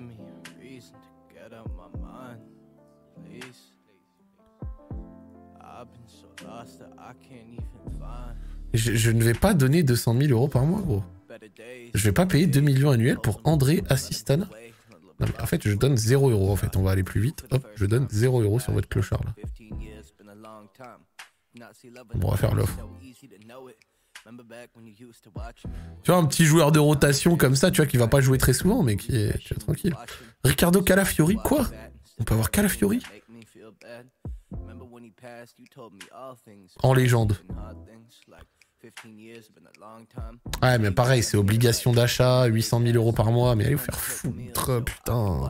Je ne vais pas donner 200 000 € par mois, gros. Je vais pas payer 2 millions annuels pour André Assistana. Non, mais en fait, je donne 0 € en fait. On va aller plus vite. Hop, je donne 0 € sur votre clochard là. Bon, on va faire l'offre. Tu vois, un petit joueur de rotation comme ça, tu vois, qui va pas jouer très souvent, mais qui est tranquille. Ricardo Calafiori, quoi? On peut avoir Calafiori? En légende. Ouais, mais pareil, c'est obligation d'achat, 800 000 € par mois, mais allez vous faire foutre, putain.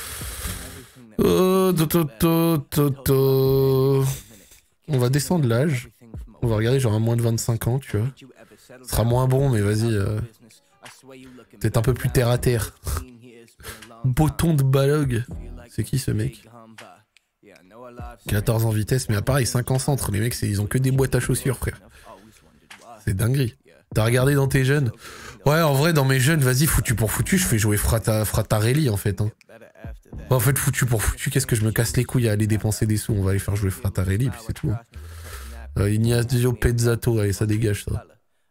On va descendre l'âge. On va regarder genre un moins de 25 ans, tu vois. Ce sera moins bon, mais vas-y. Peut-être un peu plus terre à terre. Botton de Balog. C'est qui ce mec? 14 en vitesse, mais pareil, 5 en centre. Les mecs, ils ont que des boîtes à chaussures, frère. C'est dinguerie. T'as regardé dans tes jeunes? Ouais, en vrai, dans mes jeunes, vas-y, foutu pour foutu, je fais jouer Fratarelli, en fait. Hein. En fait, foutu pour foutu, qu'est-ce que je me casse les couilles à aller dépenser des sous? On va aller faire jouer Fratarelli, puis c'est tout. Hein. Ignazio Pezzato, allez, ça dégage, ça.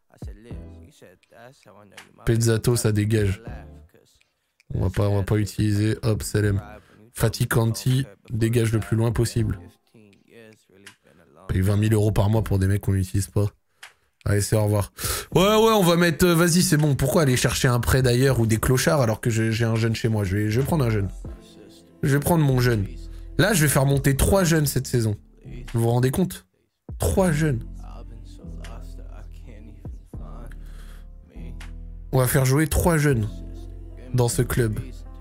Pezzato, ça dégage. On va pas utiliser. Hop, Selem. Faticanti, dégage le plus loin possible. Paye 20 000 € par mois pour des mecs qu'on n'utilise pas. Allez, c'est au revoir. Ouais, on va mettre... vas-y, c'est bon. Pourquoi aller chercher un prêt d'ailleurs ou des clochards alors que j'ai un jeune chez moi? Je vais prendre un jeune. Je vais prendre mon jeune. Là, je vais faire monter 3 jeunes cette saison. Vous vous rendez compte? 3 jeunes. On va faire jouer 3 jeunes dans ce club.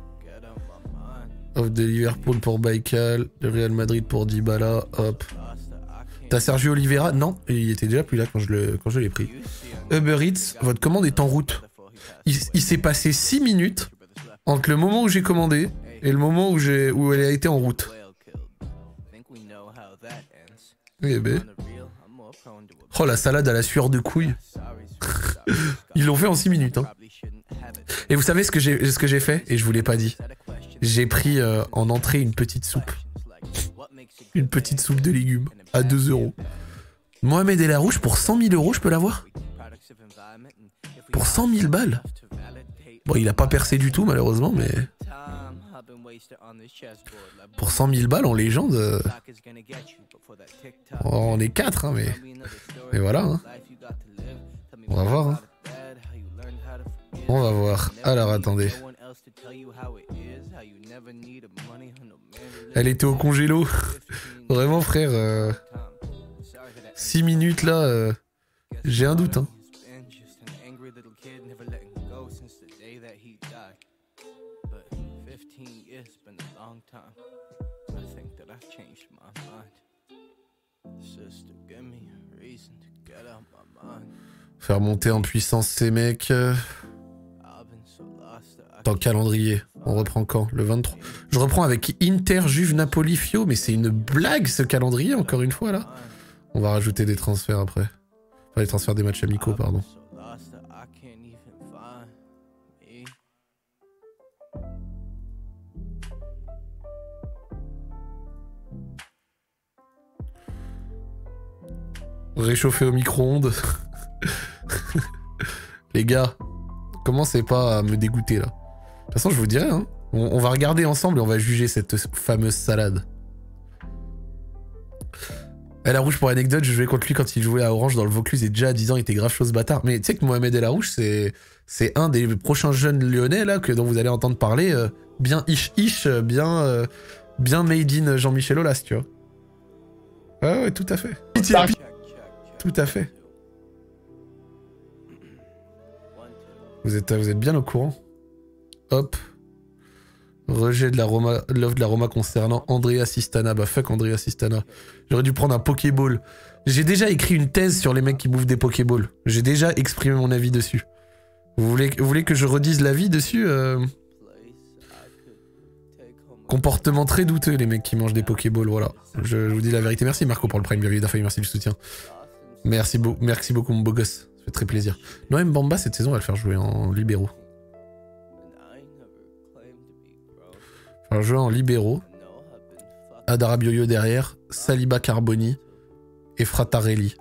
Off de Liverpool pour Baikal, de Real Madrid pour Dybala, hop. T'as Sergio Oliveira? Non, il était déjà plus là quand je l'ai pris. Uber Eats, votre commande est en route. Il s'est passé 6 minutes entre le moment où j'ai commandé et le moment où elle a été en route. Eh ben. Oh, la salade à la sueur de couille. Ils l'ont fait en 6 minutes. Hein. Et vous savez ce que j'ai fait? Et je vous l'ai pas dit. J'ai pris en entrée une petite soupe. Une petite soupe de légumes à 2 €. Mohamed El Arouche, pour 100 000 €, je peux l'avoir? Pour 100 000 balles? Bon, il a pas percé du tout, malheureusement, mais... Pour 100 000 balles en légende... Oh, on est 4, hein, mais voilà. Hein. On va voir. Hein. On va voir. Alors, attendez. Elle était au congélo. Vraiment, frère. 6 minutes, là. J'ai un doute, hein. Faire monter en puissance ces mecs. Dans le calendrier. On reprend quand? Le 23. Je reprends avec Inter, Juve, Napoli, Fio. Mais c'est une blague ce calendrier, encore une fois, là. On va rajouter des transferts après. Enfin, les transferts des matchs amicaux, pardon. Réchauffer au micro-ondes. Les gars, commencez pas à me dégoûter là. De toute façon, je vous dirai, hein. On va regarder ensemble et on va juger cette fameuse salade. El Arouche, pour anecdote, je jouais contre lui quand il jouait à Orange dans le Vaucluse et déjà à 10 ans, il était grave chose bâtard. Mais tu sais que Mohamed El Arouche, c'est un des prochains jeunes lyonnais là dont vous allez entendre parler. Bien ish, bien made in Jean-Michel Aulas, tu vois. Ouais, tout à fait. Tout à fait. Vous êtes bien au courant. Hop. Rejet de l'offre de la Roma concernant Andrea Sistana. Bah fuck Andrea Sistana. J'aurais dû prendre un Pokéball. J'ai déjà écrit une thèse sur les mecs qui bouffent des Pokéballs. J'ai déjà exprimé mon avis dessus. Vous voulez que je redise l'avis dessus Comportement très douteux les mecs qui mangent des Pokéballs, voilà. Je vous dis la vérité. Merci Marco pour le Prime, bienvenue d'affaires, merci du soutien. Merci beaucoup mon beau gosse. Ça fait très plaisir. Noël Mbamba cette saison, on va le faire jouer en libéraux. Faire jouer en libéraux. Adarabioyo derrière, Saliba Carboni et Fratarelli.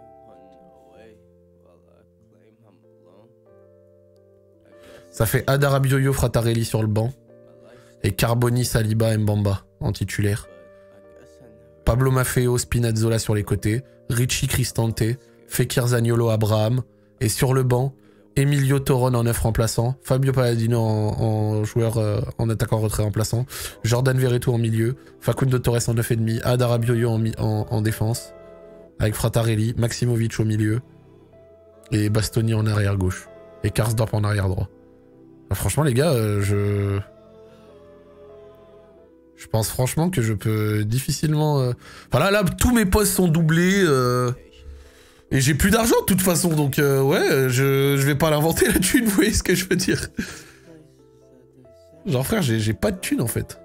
Ça fait Adarabioyo, Fratarelli sur le banc. Et Carboni, Saliba, Mbamba en titulaire. Pablo Maffeo, Spinazzola sur les côtés. Richie Cristante, Fekir Zaniolo, Abraham. Et sur le banc, Emilio Toron en 9 remplaçant. Fabio Palladino en joueur en attaquant retrait remplaçant. Jordan Verretou en milieu. Facundo Torres en 9,5. Adarabioyo en défense. Avec Fratarelli. Maximovic au milieu. Et Bastoni en arrière gauche. Et Karsdorp en arrière droit. Franchement les gars, je pense franchement que je peux difficilement... Enfin là, tous mes postes sont doublés. Et j'ai plus d'argent de toute façon, donc ouais, je vais pas l'inventer la thune, vous voyez ce que je veux dire. Genre frère, j'ai pas de thune en fait.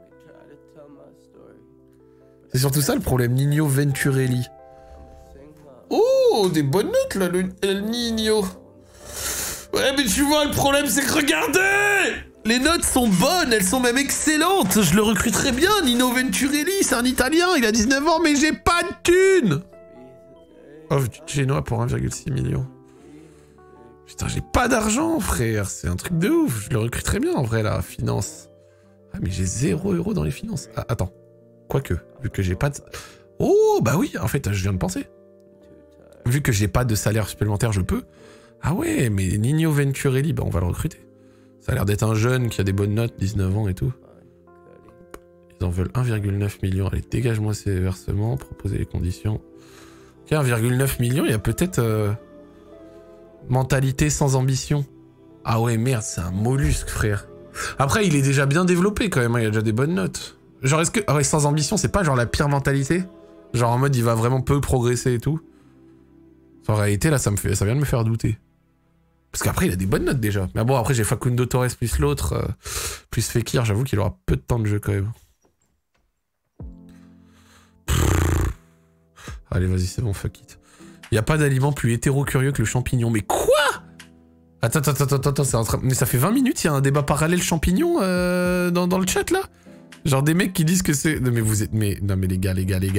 C'est surtout ça le problème, Nino Venturelli. Oh, des bonnes notes là, le El Nino. Ouais, mais tu vois, le problème c'est que regardez! Les notes sont bonnes, elles sont même excellentes. Je le recrute très bien, Nino Venturelli, c'est un Italien, il a 19 ans, mais j'ai pas de thune. Oh, Genoa pour 1,6 million. Putain, j'ai pas d'argent, frère. C'est un truc de ouf. Je le recrute très bien, en vrai, là, finance. Ah, mais j'ai 0 € dans les finances. Ah, attends. Quoique, vu que j'ai pas de... Oh, bah oui, en fait, je viens de penser. Vu que j'ai pas de salaire supplémentaire, je peux. Ah ouais, mais Nino Venturelli, bah on va le recruter. Ça a l'air d'être un jeune qui a des bonnes notes, 19 ans et tout. Ils en veulent 1,9 million. Allez, dégage-moi ces versements, proposer les conditions. 1,9 million, il y a peut-être... mentalité sans ambition. Ah ouais, merde, c'est un mollusque, frère. Après, il est déjà bien développé quand même, hein, il a déjà des bonnes notes. Genre, est-ce que... Ah ouais, sans ambition, c'est pas genre la pire mentalité? Genre en mode, il va vraiment peu progresser et tout. En réalité, là, ça vient de me faire douter. Parce qu'après, il a des bonnes notes déjà. Mais bon, après, j'ai Facundo Torres plus l'autre, plus Fekir, j'avoue qu'il aura peu de temps de jeu quand même. Allez, vas-y, c'est bon, fuck it. Il n'y a pas d'aliment plus hétéro-curieux que le champignon. Mais quoi? Attends, c'est en train... Mais ça fait 20 minutes, il y a un débat parallèle champignon dans le chat, là? Genre des mecs qui disent que c'est... Non, mais vous êtes... Non, mais les gars...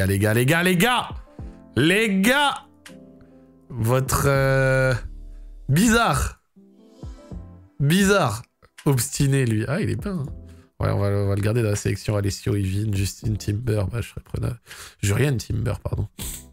Votre... Bizarre. Obstiné, lui. Ah, il est bien, hein. Ouais, on va le garder dans la sélection. Alessio Ivin, Justin Timber. Bah, je serais preneur. Jurien Timber, pardon.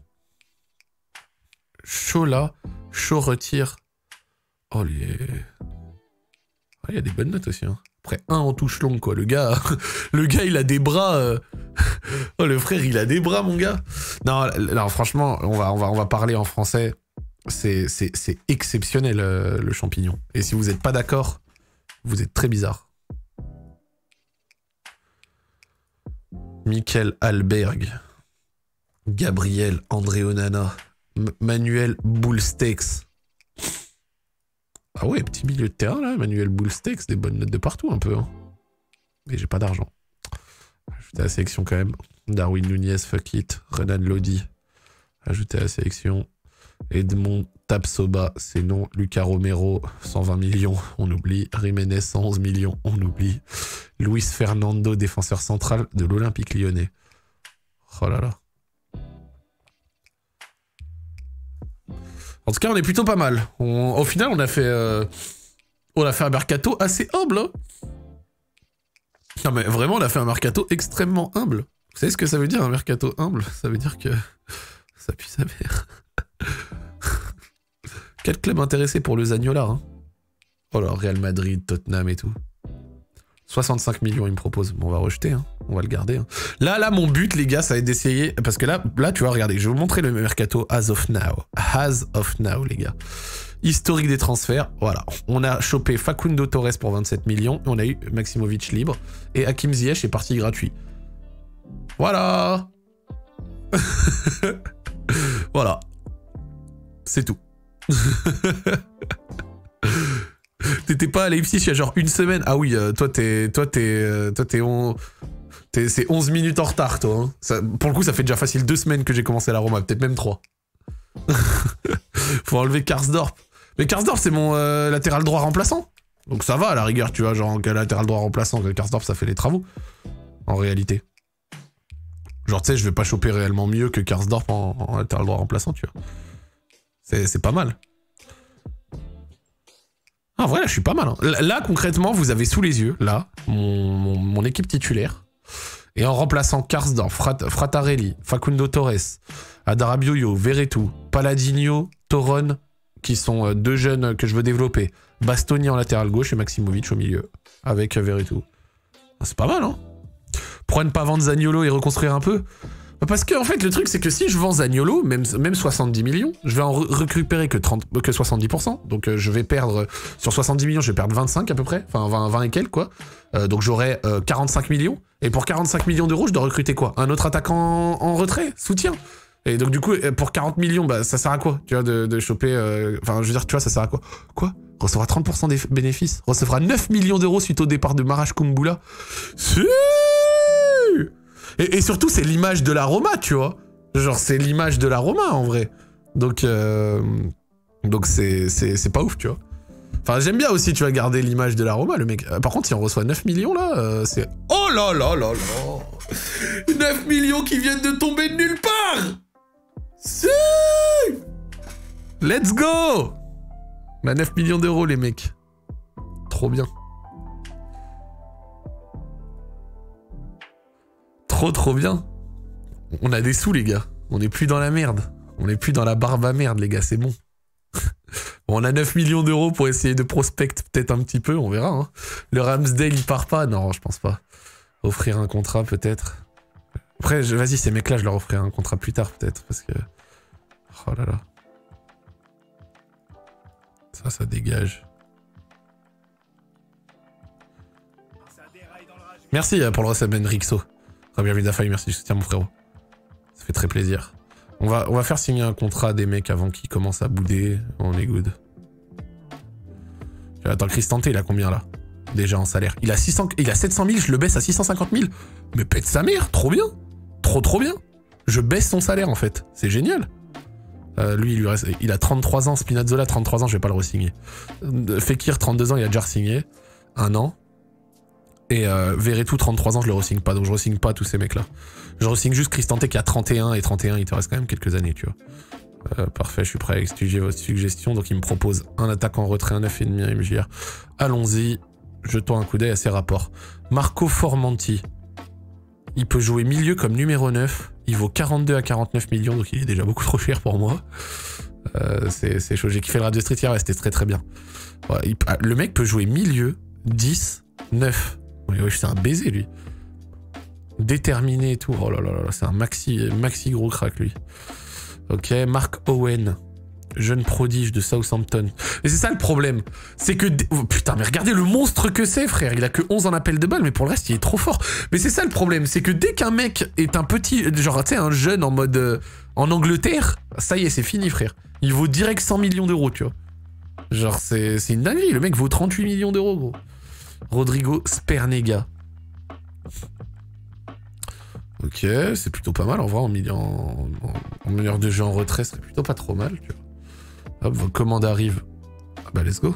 Chaud là. Chaud retire. Oh, les... il y a des bonnes notes aussi, hein. Après, 1 en touche longue, quoi. Le gars, il a des bras... Oh, le frère, il a des bras, mon gars. Non, franchement, on va parler en français. C'est exceptionnel, le champignon. Et si vous n'êtes pas d'accord, vous êtes très bizarre. Michael Alberg. Gabriel André Onana. Manuel Bullstex. Ah ouais, petit milieu de terrain, là. Manuel Bullstex, des bonnes notes de partout, un peu. Hein. Mais j'ai pas d'argent. Ajouter à la sélection, quand même. Darwin Nunez, fuck it. Renan Lodi. Ajouter à la sélection. Edmond Tapsoba, c'est non. Lucas Romero, 120 millions, on oublie. Jiménez, 111 millions, on oublie. Luis Fernando, défenseur central de l'Olympique Lyonnais. Oh là là. En tout cas, on est plutôt pas mal. Au final, on a fait un mercato assez humble. Hein. Non mais vraiment, on a fait un mercato extrêmement humble. Vous savez ce que ça veut dire, un mercato humble? Ça veut dire que ça pue sa mère. Quel club intéressé pour le Zagnola, hein? Oh là, Real Madrid, Tottenham et tout. 65 millions, il me propose. Bon, on va rejeter, hein. On va le garder. Hein. Là, mon but, les gars, ça va être d'essayer... Parce que là, tu vois, regardez, je vais vous montrer le mercato as of now. As of now, les gars. Historique des transferts, voilà. On a chopé Facundo Torres pour 27 millions. Et on a eu Maximovic libre. Et Hakim Ziyech est parti gratuit. Voilà. Voilà. C'est tout. T'étais pas à Leipzig il y a genre une semaine. Ah oui, c'est 11 minutes en retard, toi. Hein. Ça, pour le coup, ça fait déjà facile 2 semaines que j'ai commencé la Roma, peut-être même 3. Faut enlever Karsdorp. Mais Karsdorp, c'est mon latéral droit remplaçant. Donc ça va, à la rigueur, tu vois, genre, quel latéral droit remplaçant, que Karsdorp, ça fait les travaux. En réalité. Genre, tu sais, je vais pas choper réellement mieux que Karsdorp en latéral droit remplaçant, tu vois. C'est pas mal. Ah, voilà, je suis pas mal. Hein. Là, concrètement, vous avez sous les yeux, là, mon équipe titulaire. Et en remplaçant Karsdorp, Fratarelli, Facundo Torres, Adarabioyo, Veretout, Palladinho, Toron, qui sont deux jeunes que je veux développer. Bastoni en latéral gauche et Maximovic au milieu, avec Veretout. C'est pas mal, hein. Pourquoi ne pas vendre Zaniolo et reconstruire un peu? Parce que, en fait, le truc, c'est que si je vends Zaniolo, même 70 millions, je vais en récupérer que 70%. Donc, je vais perdre, sur 70 millions, je vais perdre 25 à peu près. Enfin, 20 et quelques, quoi. Donc, j'aurai 45 millions. Et pour 45 millions d'euros, je dois recruter quoi? Un autre attaquant en retrait, soutien. Et donc, du coup, pour 40 millions, bah, ça sert à quoi? Tu vois, de choper... Enfin, je veux dire, tu vois, ça sert à quoi? Quoi? Recevra 30% des bénéfices. Recevra 9 millions d'euros suite au départ de Marash Kumbula. Si! Et surtout, c'est l'image de la Roma, tu vois. Genre, c'est l'image de la Roma, en vrai. Donc c'est pas ouf, tu vois. Enfin, j'aime bien aussi, tu vas garder l'image de la Roma, le mec. Par contre, si on reçoit 9 millions, là, c'est... Oh là là là là! 9 millions qui viennent de tomber de nulle part! Si! Let's go! Bah, 9 millions d'euros, les mecs. Trop bien. Trop bien. On a des sous, les gars. On n'est plus dans la merde. On n'est plus dans la barbe à merde, les gars, c'est bon. Bon, on a 9 millions d'euros pour essayer de prospect peut-être un petit peu, on verra. Hein. Le Ramsdale, il part pas? Non, je pense pas. Offrir un contrat, peut-être. Après, vas-y, ces mecs-là, je leur offrirai un contrat plus tard, peut-être, parce que... Oh là là. Ça dégage. Merci pour le resub, Rixo. Bienvenue d'Afaï, merci du soutien, mon frérot. Ça fait très plaisir. On va faire signer un contrat des mecs avant qu'ils commencent à bouder. On est good. Attends, le Cristante, il a combien là? Déjà en salaire. Il a 700 000, je le baisse à 650 000. Mais pète sa mère, trop bien. Trop bien. Je baisse son salaire en fait. C'est génial. Lui, il a 33 ans. Spinazzola, 33 ans, je vais pas le re-signer. Fekir, 32 ans, il a déjà re-signé. 1 an. Et Veretout, 33 ans, je le re-signe pas. Donc je re-signe pas tous ces mecs-là. Je re-signe juste Cristante qui a 31. Et 31, il te reste quand même quelques années, tu vois. Parfait, je suis prêt à étudier votre suggestion. Donc il me propose un attaquant en retrait, un 9,5, un MJR. Allons-y. Jetons un coup d'œil à ses rapports. Marco Formanti. Il peut jouer milieu comme numéro 9. Il vaut 42 à 49 millions. Donc il est déjà beaucoup trop cher pour moi. C'est chaud. J'ai kiffé le Radio Street hier. Ouais, c'était très bien. Ouais, le mec peut jouer milieu 10, 9. Oui, c'est un baiser, lui. Déterminé et tout. Oh là là là, c'est un maxi gros crack, lui. Ok, Mark Owen. Jeune prodige de Southampton. Et c'est ça le problème. C'est que... Oh, putain, mais regardez le monstre que c'est, frère. Il a que 11 en appel de balle, mais pour le reste, il est trop fort. Mais c'est ça le problème. C'est que dès qu'un mec est un petit... Genre, tu sais, un jeune en mode... en Angleterre, ça y est, c'est fini, frère. Il vaut direct 100 millions d'euros, tu vois. Genre, c'est une dinguerie. Le mec vaut 38 millions d'euros, gros. Rodrigo Spernega. Ok, c'est plutôt pas mal. En vrai, en meilleur de jeu en retrait, ce serait plutôt pas trop mal, tu vois. Hop, vos commandes arrivent. Ah bah, let's go.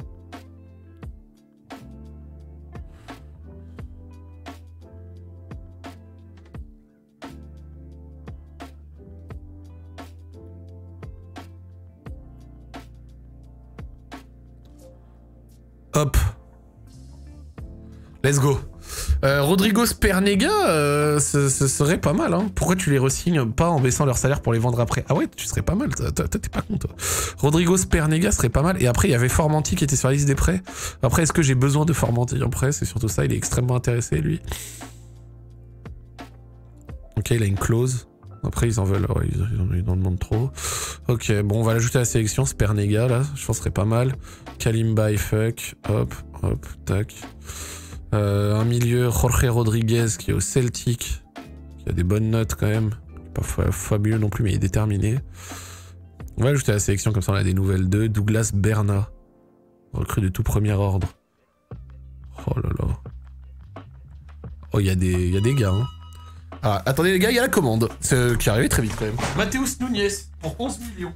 Hop. Let's go. Rodrigo Spernega, ce serait pas mal, hein. Pourquoi tu les re-signes pas en baissant leur salaire pour les vendre après? Ah ouais, tu serais pas mal, toi t'es pas con, toi. Rodrigo Spernega serait pas mal. Et après, il y avait Formanti qui était sur la liste des prêts. Après, est-ce que j'ai besoin de Formanti en prêt? C'est surtout ça, il est extrêmement intéressé, lui. Ok, il a une clause. Après, ils en veulent, ouais, ils en demandent trop. Ok, bon, on va l'ajouter à la sélection, Spernega, là, je pense que ce serait pas mal. Kalimba et fuck, hop, tac. Un milieu, Jorge Rodriguez, qui est au Celtic, qui a des bonnes notes quand même. Pas fabuleux non plus, mais il est déterminé. On va ajouter à la sélection, comme ça on a des nouvelles d'eux. Douglas Berna, recrue de tout premier ordre. Oh là là. Oh, il y a des gars, hein. Ah, attendez les gars, il y a la commande. C'est qui est arrivée très vite quand même. Matheus Nunes pour 11 millions.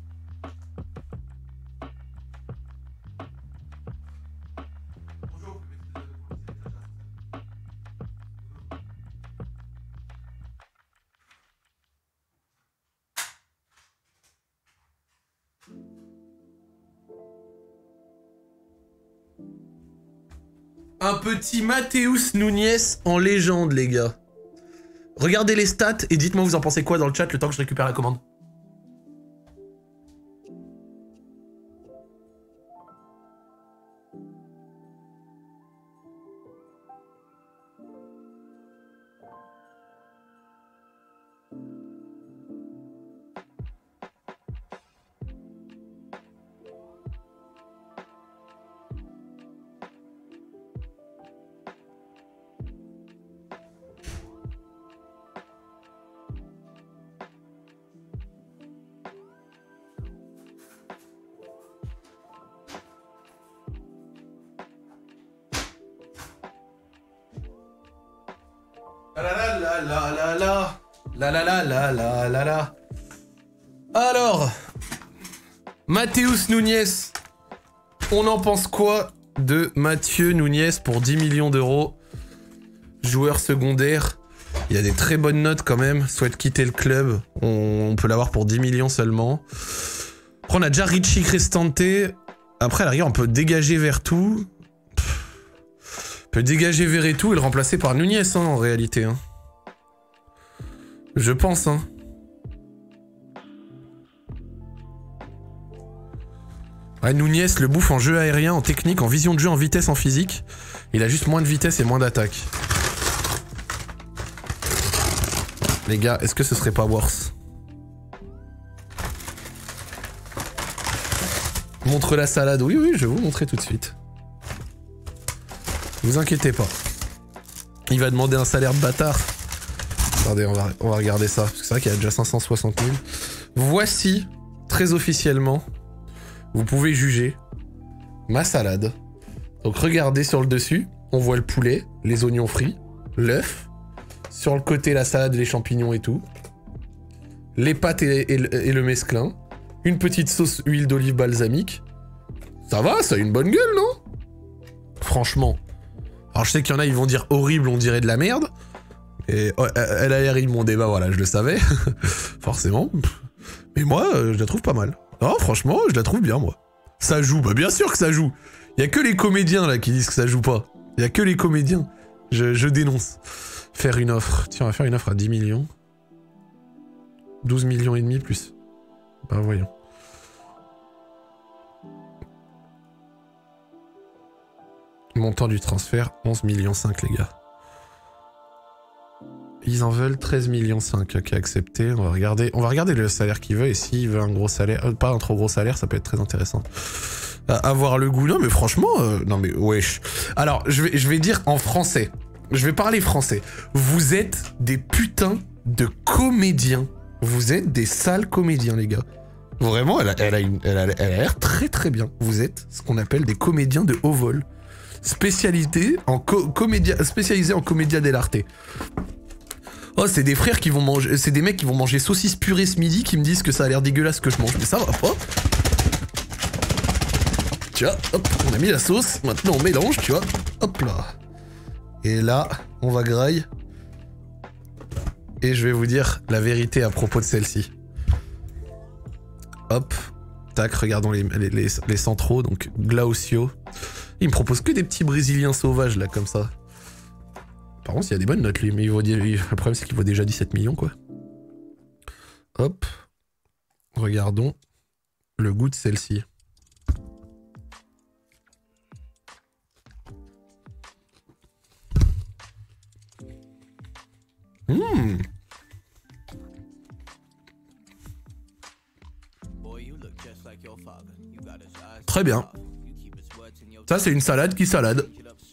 Un petit Matheus Nunes en légende, les gars. Regardez les stats et dites-moi vous en pensez quoi dans le chat le temps que je récupère la commande. La. Alors, Matheus Nunes, on en pense quoi de Mathieu Nunes pour 10 millions d'euros? Joueur secondaire, il y a des très bonnes notes quand même, souhaite quitter le club, on peut l'avoir pour 10 millions seulement. Après on a déjà Richie Cristante, après à la rigueur on peut dégager Vertu. On peut dégager Vertu et le remplacer par Nunes hein, en réalité. Hein. Je pense, hein. Ouais, Nunes le bouffe en jeu aérien, en technique, en vision de jeu, en vitesse, en physique. Il a juste moins de vitesse et moins d'attaque. Les gars, est-ce que ce serait pas worse? Montre la salade. Oui, oui, je vais vous montrer tout de suite. Vous inquiétez pas. Il va demander un salaire de bâtard. Attendez, on va regarder ça, parce que c'est vrai qu'il y a déjà 560 000. Voici, très officiellement, vous pouvez juger ma salade. Donc regardez sur le dessus, on voit le poulet, les oignons frits, l'œuf, sur le côté la salade, les champignons et tout, les pâtes et le mesclin, une petite sauce huile d'olive balsamique. Ça va, ça a une bonne gueule, non? Franchement. Alors je sais qu'il y en a, ils vont dire horrible, on dirait de la merde. Et oh, LARI, mon débat, voilà, je le savais. Forcément. Mais moi, je la trouve pas mal. Non, franchement, je la trouve bien, moi. Ça joue, bah bien sûr que ça joue. Y a que les comédiens, là, qui disent que ça joue pas. Y a que les comédiens. Je dénonce. Faire une offre. Tiens, on va faire une offre à 10 millions. 12 millions et demi plus. Bah voyons. Montant du transfert, 11 millions 5, les gars. Ils en veulent 13 millions 5, ok, accepté. On va regarder le salaire qu'il veut, et s'il veut un gros salaire, pas un trop gros salaire, ça peut être très intéressant. Avoir le goût, non mais franchement, non mais wesh. Alors, je vais dire en français, je vais parler français. Vous êtes des putains de comédiens. Vous êtes des sales comédiens, les gars. Vraiment, elle a l'air très très bien. Vous êtes ce qu'on appelle des comédiens de haut vol. Spécialisés en comédia dell'arte. Oh, c'est des frères qui vont manger... C'est des mecs qui vont manger saucisse purée ce midi qui me disent que ça a l'air dégueulasse ce que je mange. Mais ça va pas. Tu vois, hop, on a mis la sauce. Maintenant, on mélange, tu vois. Hop là. Et là, on va graille. Et je vais vous dire la vérité à propos de celle-ci. Hop. Tac, regardons les centraux. Donc, Glaucio. Il me propose que des petits Brésiliens sauvages, là, comme ça. Par contre, il y a des bonnes notes, lui, mais le problème, c'est qu'il vaut déjà 17 millions, quoi. Hop. Regardons le goût de celle-ci. Mmh. Très bien. Ça, c'est une salade qui salade.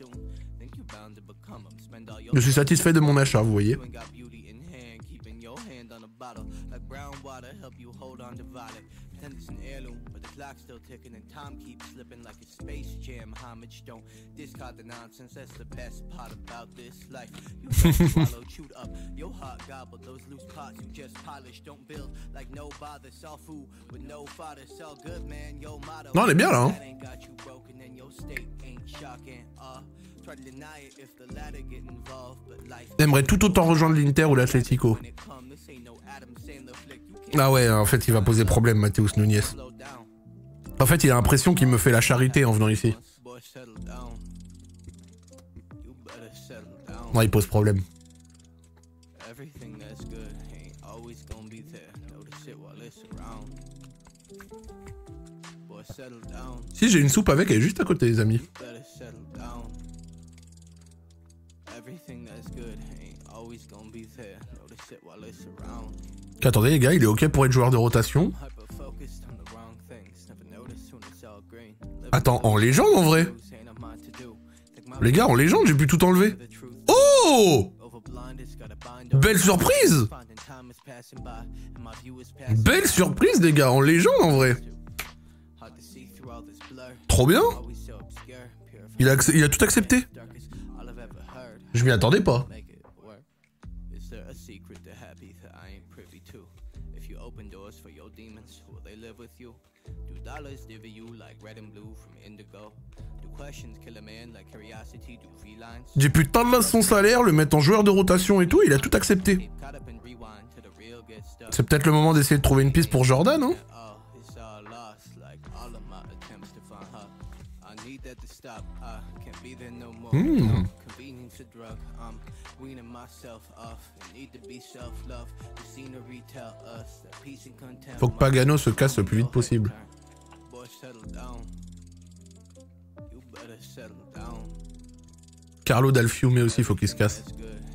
Je suis satisfait de mon achat, vous voyez. Non, elle est bien là. Hein. J'aimerais tout autant rejoindre l'Inter ou l'Atlético. Ah ouais, en fait, il va poser problème, Matheus Nunes. En fait, il a l'impression qu'il me fait la charité en venant ici. Non, il pose problème. Si j'ai une soupe avec, elle est juste à côté, les amis. Attendez les gars, il est ok pour être joueur de rotation. Attends, en légende en vrai? Les gars, en légende, j'ai pu tout enlever. Oh! Belle surprise! Belle surprise les gars, en légende en vrai. Trop bien. Il a tout accepté. Je m'y attendais pas. J'ai pu tendre son salaire, le mettre en joueur de rotation et tout, il a tout accepté. C'est peut-être le moment d'essayer de trouver une piste pour Jordan, hein? Faut que Pagano se casse le plus vite possible. Carlo Dal Fiume aussi, faut qu'il se casse.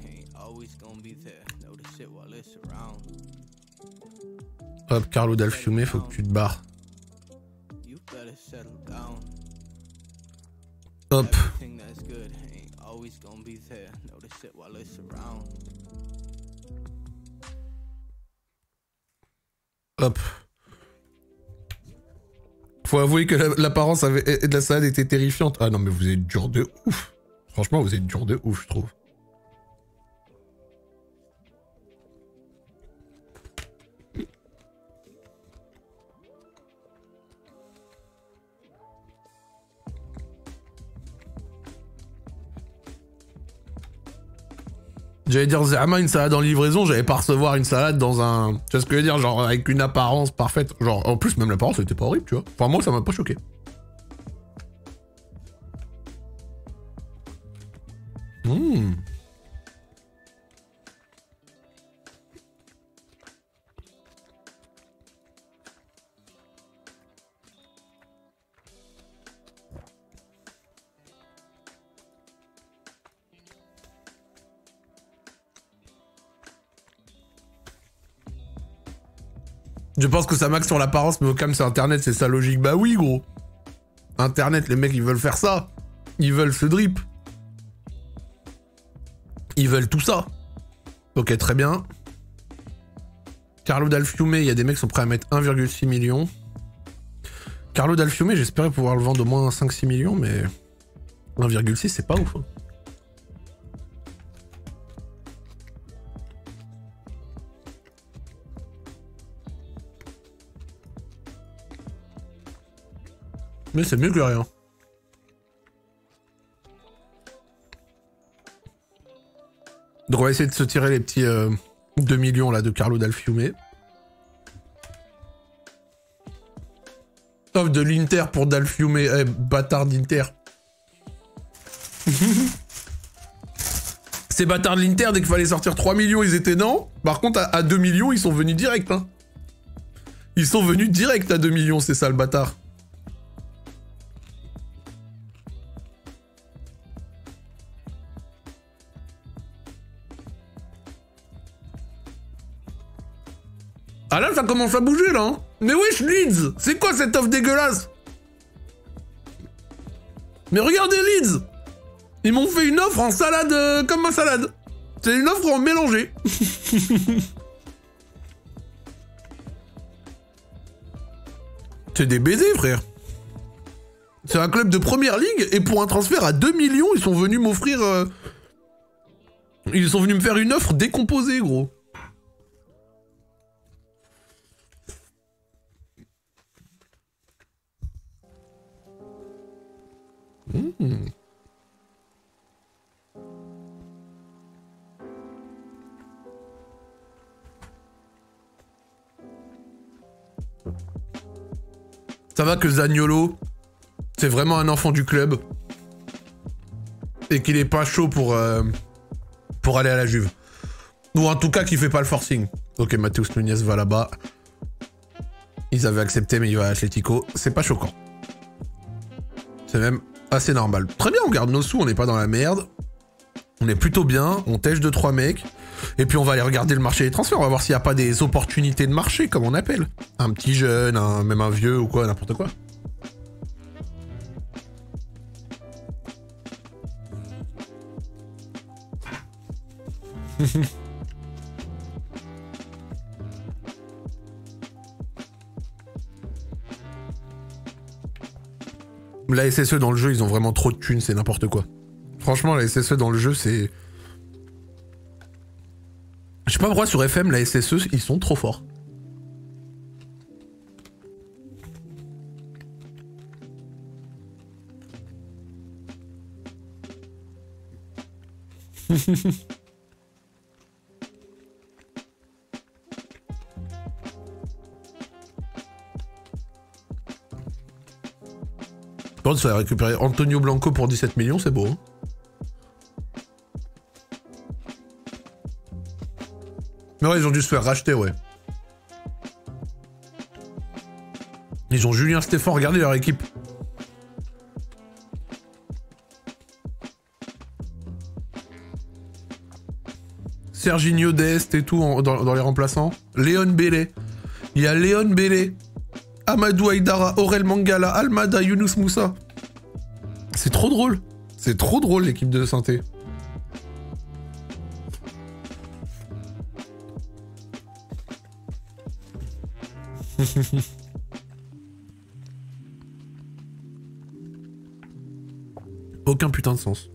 Hop, Carlo Dal Fiume, faut que tu te barres. Hop. Hop. Faut avouer que l'apparence de la salade était terrifiante. Ah non mais vous êtes dur de ouf. Franchement vous êtes dur de ouf je trouve. J'allais dire Zama une salade en livraison, j'allais pas recevoir une salade dans un... Tu vois ce que je veux dire, genre avec une apparence parfaite. Genre en plus même l'apparence elle était pas horrible tu vois. Enfin moi ça m'a pas choqué. Je pense que ça max sur l'apparence, mais au cam c'est internet, c'est sa logique. Bah oui gros. Internet, les mecs ils veulent faire ça. Ils veulent ce drip. Ils veulent tout ça. Ok, très bien. Carlo Dal Fiume, il y a des mecs qui sont prêts à mettre 1,6 million. Carlo Dal Fiume, j'espérais pouvoir le vendre au moins 5-6 millions, mais 1,6 c'est pas ouf. Hein. Mais c'est mieux que rien. Donc on va essayer de se tirer les petits 2 millions là de Carlo Dal Fiume. Offre de l'Inter pour Dal Fiume. Eh, bâtard d'Inter. Ces bâtards de l'Inter, dès qu'il fallait sortir 3 millions, ils étaient non. Par contre, à 2 millions, ils sont venus direct. Hein. Ils sont venus direct à 2 millions, c'est ça le bâtard. Ah là, ça commence à bouger, là. Hein. Mais wesh, Leeds, c'est quoi cette offre dégueulasse? Mais regardez Leeds. Ils m'ont fait une offre en salade, comme ma salade. C'est une offre en mélangé. C'est des baisers, frère. C'est un club de première ligue, et pour un transfert à 2 millions, ils sont venus m'offrir... Ils sont venus me faire une offre décomposée, gros. Ça va que Zaniolo, c'est vraiment un enfant du club. Et qu'il est pas chaud pour aller à la Juve. Ou en tout cas qu'il fait pas le forcing. Ok, Matheus Nunes va là-bas. Ils avaient accepté mais il va à Atlético. C'est pas choquant. C'est même assez normal. Très bien, on garde nos sous, on n'est pas dans la merde. On est plutôt bien, on tèche 2-3 mecs. Et puis on va aller regarder le marché des transferts, on va voir s'il n'y a pas des opportunités de marché, comme on appelle. Un petit jeune, même un vieux ou quoi, n'importe quoi. La SSE dans le jeu, ils ont vraiment trop de thunes, c'est n'importe quoi. Franchement, la SSE dans le jeu, c'est... Je sais pas pourquoi sur FM, la SSE, ils sont trop forts. Par contre, ça va récupérer Antonio Blanco pour 17 millions, c'est beau. Hein. Mais ouais, ils ont dû se faire racheter, ouais. Ils ont Julien Stéphan, regardez leur équipe. Serginho Dest et tout dans les remplaçants. Léon Bélé. Il y a Léon Bélé. Amadou Aïdara, Aurel Mangala, Almada, Younous Moussa. C'est trop drôle. C'est trop drôle l'équipe de Saint-Étienne. Aucun putain de sens.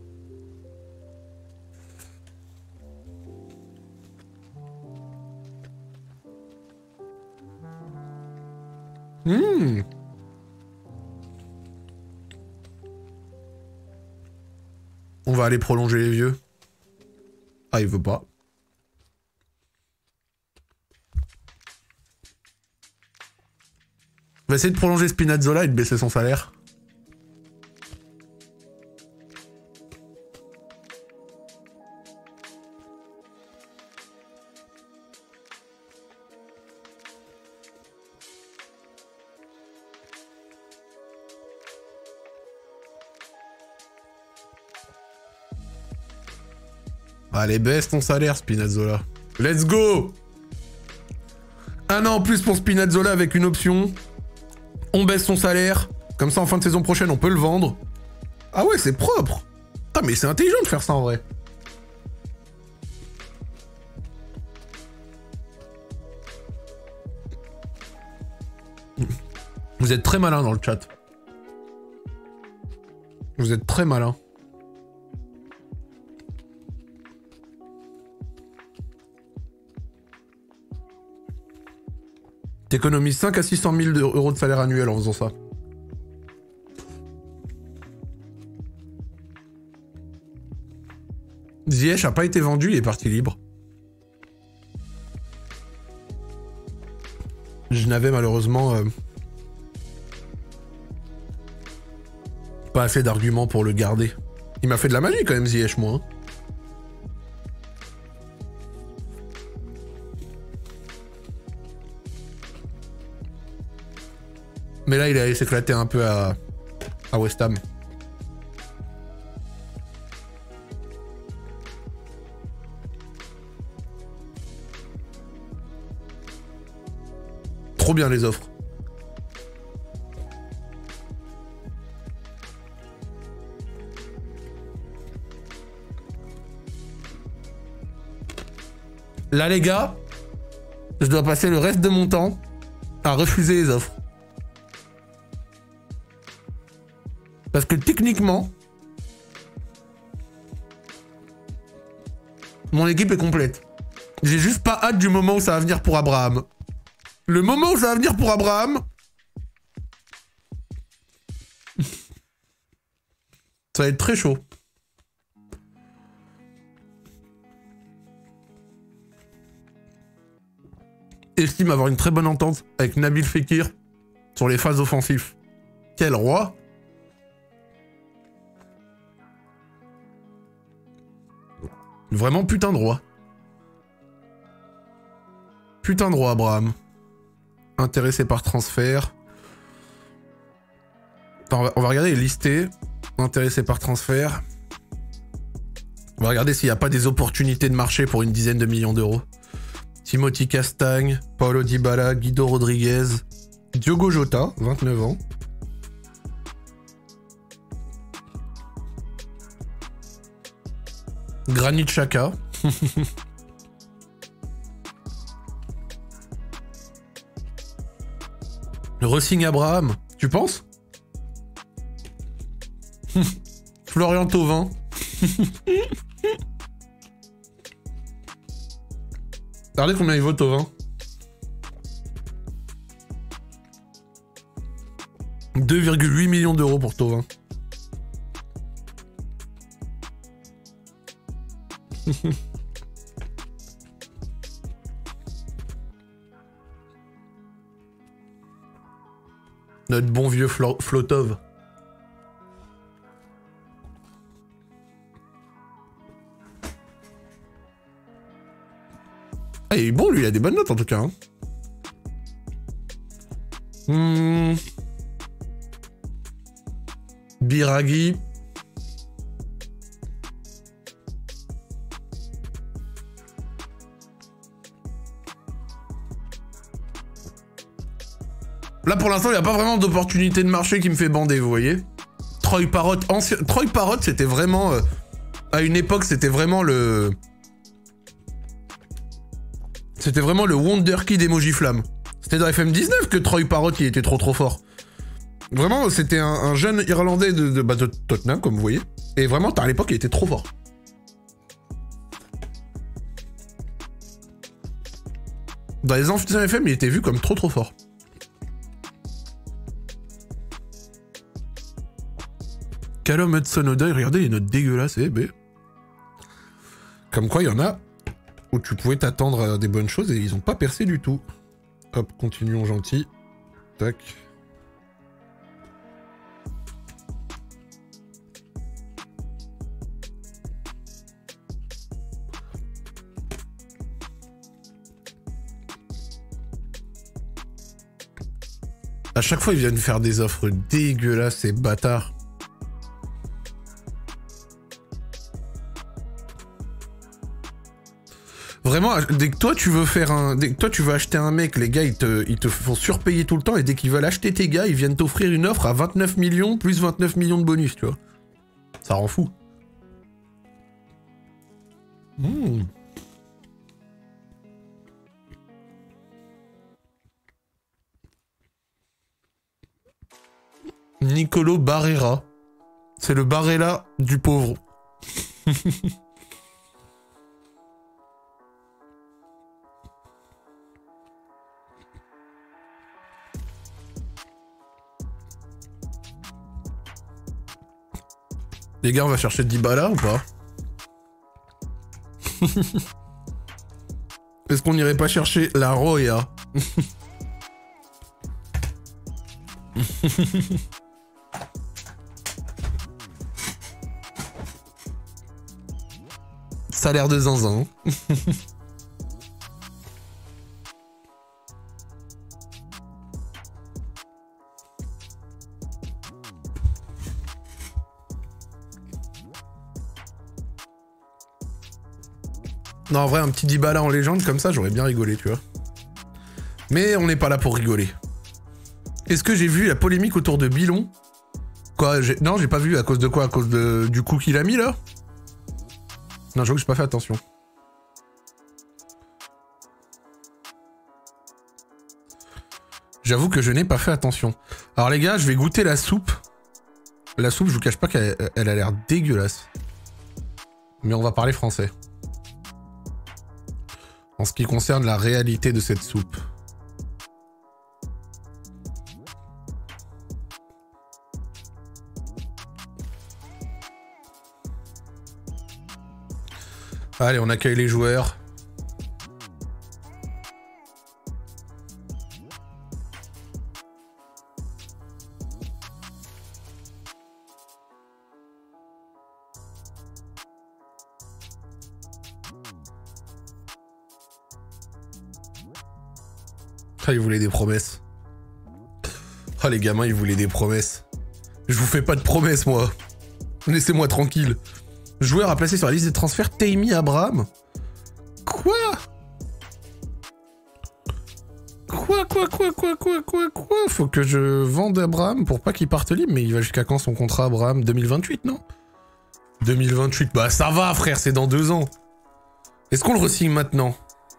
On va aller prolonger les vieux. Ah, il veut pas. On va essayer de prolonger Spinazzola et de baisser son salaire. Allez, baisse ton salaire, Spinazzola. Let's go! Un an en plus pour Spinazzola avec une option. On baisse son salaire. Comme ça, en fin de saison prochaine, on peut le vendre. Ah ouais, c'est propre. Ah, mais c'est intelligent de faire ça, en vrai. Vous êtes très malin dans le chat. Vous êtes très malin. T'économises 5 à 600 000 euros de salaire annuel en faisant ça. Ziyech a pas été vendu, il est parti libre. Je n'avais malheureusement pas assez d'arguments pour le garder. Il m'a fait de la magie quand même, Ziyech, moi. Hein. Mais là, il allait s'éclater un peu à West Ham. Trop bien les offres. Là, les gars, je dois passer le reste de mon temps à refuser les offres. Parce que techniquement, mon équipe est complète. J'ai juste pas hâte du moment où ça va venir pour Abraham. Le moment où ça va venir pour Abraham... ça va être très chaud. Estime avoir une très bonne entente avec Nabil Fekir sur les phases offensives. Quel roi! Vraiment putain de roi. Putain de roi, Abraham. Intéressé par transfert. Attends, on va regarder les listés. Intéressé par transfert. On va regarder s'il n'y a pas des opportunités de marché pour une dizaine de millions d'euros. Timothy Castagne, Paulo Dybala, Guido Rodriguez, Diogo Jota, 29 ans. Granit Xhaka. Re-signe Abraham, tu penses? Florian Thauvin. Regardez combien il vaut Thauvin. 2,8 millions d'euros pour Thauvin. Notre bon vieux Flotov. Ah, il est bon, lui, il a des bonnes notes en tout cas. Hein. Biraghi. Là, pour l'instant, il n'y a pas vraiment d'opportunité de marché qui me fait bander, vous voyez. Troy Parrott, Troy Parrott, c'était vraiment... à une époque, c'était vraiment le... C'était vraiment le Wonder Kid Emoji Flamme. C'était dans FM19 que Troy Parrott, il était trop fort. Vraiment, c'était un jeune Irlandais de Tottenham, comme vous voyez. Et vraiment, à l'époque, il était trop fort. Dans les anciens FM, il était vu comme trop fort. Callum Hudson-Odoi, regardez les notes dégueulasses, Comme quoi, il y en a où tu pouvais t'attendre à des bonnes choses et ils ont pas percé du tout. Hop, continuons gentil. Tac. À chaque fois, ils viennent faire des offres dégueulasses, ces bâtards. Vraiment, dès que toi tu veux faire un... Dès que toi tu veux acheter un mec, les gars ils te font surpayer tout le temps et dès qu'ils veulent acheter tes gars, ils viennent t'offrir une offre à 29 millions plus 29 millions de bonus, tu vois. Ça rend fou. Nicolo Barrera. C'est le Barrella du pauvre. Les gars, on va chercher Dybala ou pas? Est-ce qu'on n'irait pas chercher la Roya? Ça a l'air de zinzin. Non, en vrai, un petit Dybala en légende comme ça, j'aurais bien rigolé, tu vois. Mais on n'est pas là pour rigoler. Est-ce que j'ai vu la polémique autour de Bilon? Quoi? Non, j'ai pas vu. À cause de quoi? À cause du coup qu'il a mis, là? Non, j'avoue que j'ai pas fait attention. J'avoue que je n'ai pas fait attention. Alors les gars, je vais goûter la soupe La soupe, je vous cache pas qu'elle a l'air dégueulasse. Mais on va parler français. En ce qui concerne la réalité de cette soupe. Allez, on accueille les joueurs. Ah, ils voulaient des promesses. Ah, les gamins, ils voulaient des promesses. Je vous fais pas de promesses, moi. Laissez-moi tranquille. Joueur à placer sur la liste des transferts, Tammy Abraham. Quoi? Quoi? Faut que je vende Abraham pour pas qu'il parte libre. Mais il va jusqu'à quand son contrat, Abraham? 2028, non? 2028, bah ça va, frère, c'est dans 2 ans. Est-ce qu'on le re-signe maintenant?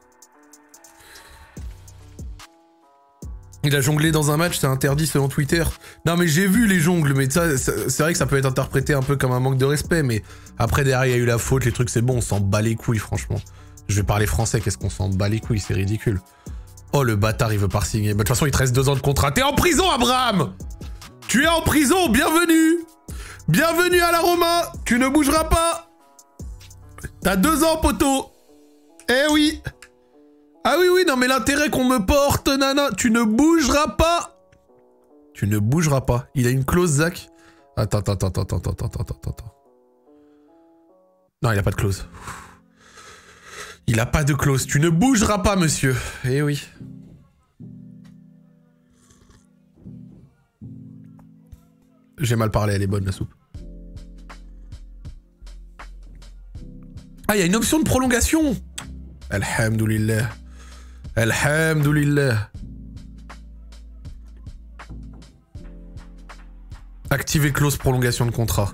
Il a jonglé dans un match, c'est interdit selon Twitter. Non mais j'ai vu les jongles, mais ça, c'est vrai que ça peut être interprété un peu comme un manque de respect, mais après derrière il y a eu la faute, les trucs c'est bon, on s'en bat les couilles franchement. Je vais parler français, qu'est-ce qu'on s'en bat les couilles, c'est ridicule. Oh le bâtard, il veut pas signer. Bah, de toute façon il te reste 2 ans de contrat. T'es en prison, Abraham! Tu es en prison, bienvenue! Bienvenue à la Roma! Tu ne bougeras pas! T'as 2 ans, poteau! Eh oui! Ah oui, non, mais l'intérêt qu'on me porte, nana, tu ne bougeras pas. Tu ne bougeras pas. Il a une clause, Zach. Attends. Non, il a pas de clause. Il a pas de clause. Tu ne bougeras pas, monsieur. Eh oui. J'ai mal parlé, elle est bonne, la soupe. Ah, il y a une option de prolongation. Alhamdoulilah. Alhamdoulilah. Activer clause prolongation de contrat.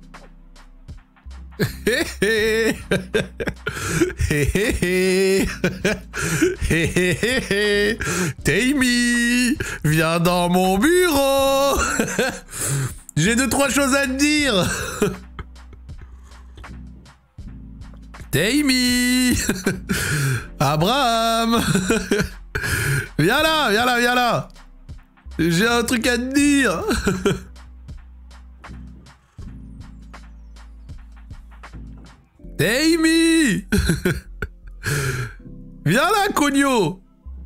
Tammy, viens dans mon bureau. J'ai 2-3 choses à te dire. Tammy. Abraham. Viens là. J'ai un truc à te dire. Tammy. Viens là, Cogno.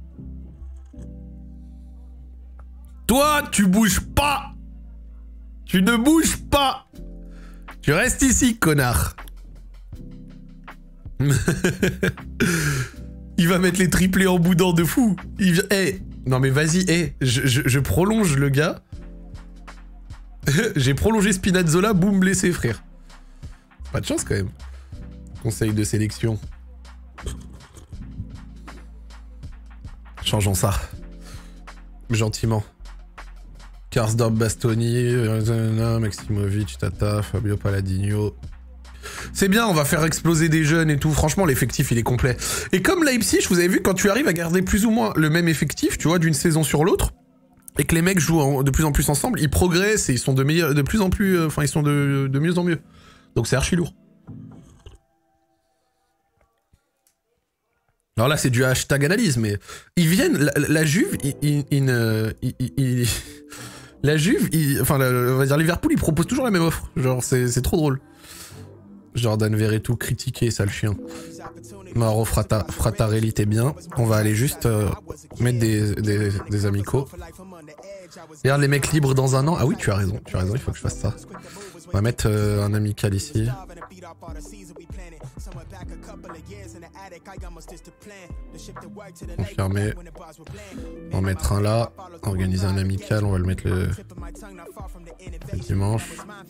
Toi, tu bouges pas. Tu ne bouges pas. Tu restes ici, connard. Il va mettre les triplés en boudin de fou. Non mais vas-y, je prolonge le gars. J'ai prolongé Spinazzola, boum, blessé, frère. Pas de chance quand même. Conseil de sélection. Changeons ça. Gentiment. Karsdorp, Bastoni, Maximovic, Tata, Fabio Palladino. C'est bien, on va faire exploser des jeunes et tout. Franchement, l'effectif, il est complet. Et comme Leipzig, vous avez vu, quand tu arrives à garder plus ou moins le même effectif, tu vois, d'une saison sur l'autre, et que les mecs jouent de plus en plus ensemble, ils progressent et ils sont de plus en plus... Enfin, ils sont de mieux en mieux. Donc c'est archi lourd. Alors là, c'est du hashtag analyse, mais ils viennent... La Juve, la Juve, enfin, on va dire Liverpool, il propose toujours la même offre. Genre, c'est trop drôle. Jordan Verretou critiqué, sale chien. Mauro Fratarelli, t'es bien. On va aller juste mettre des amicaux. Regarde les mecs libres dans 1 an. Ah oui, tu as raison, il faut que je fasse ça. On va mettre un amical ici. Confirmé. On va en mettre un là. Organiser un amical, on va le mettre le dimanche.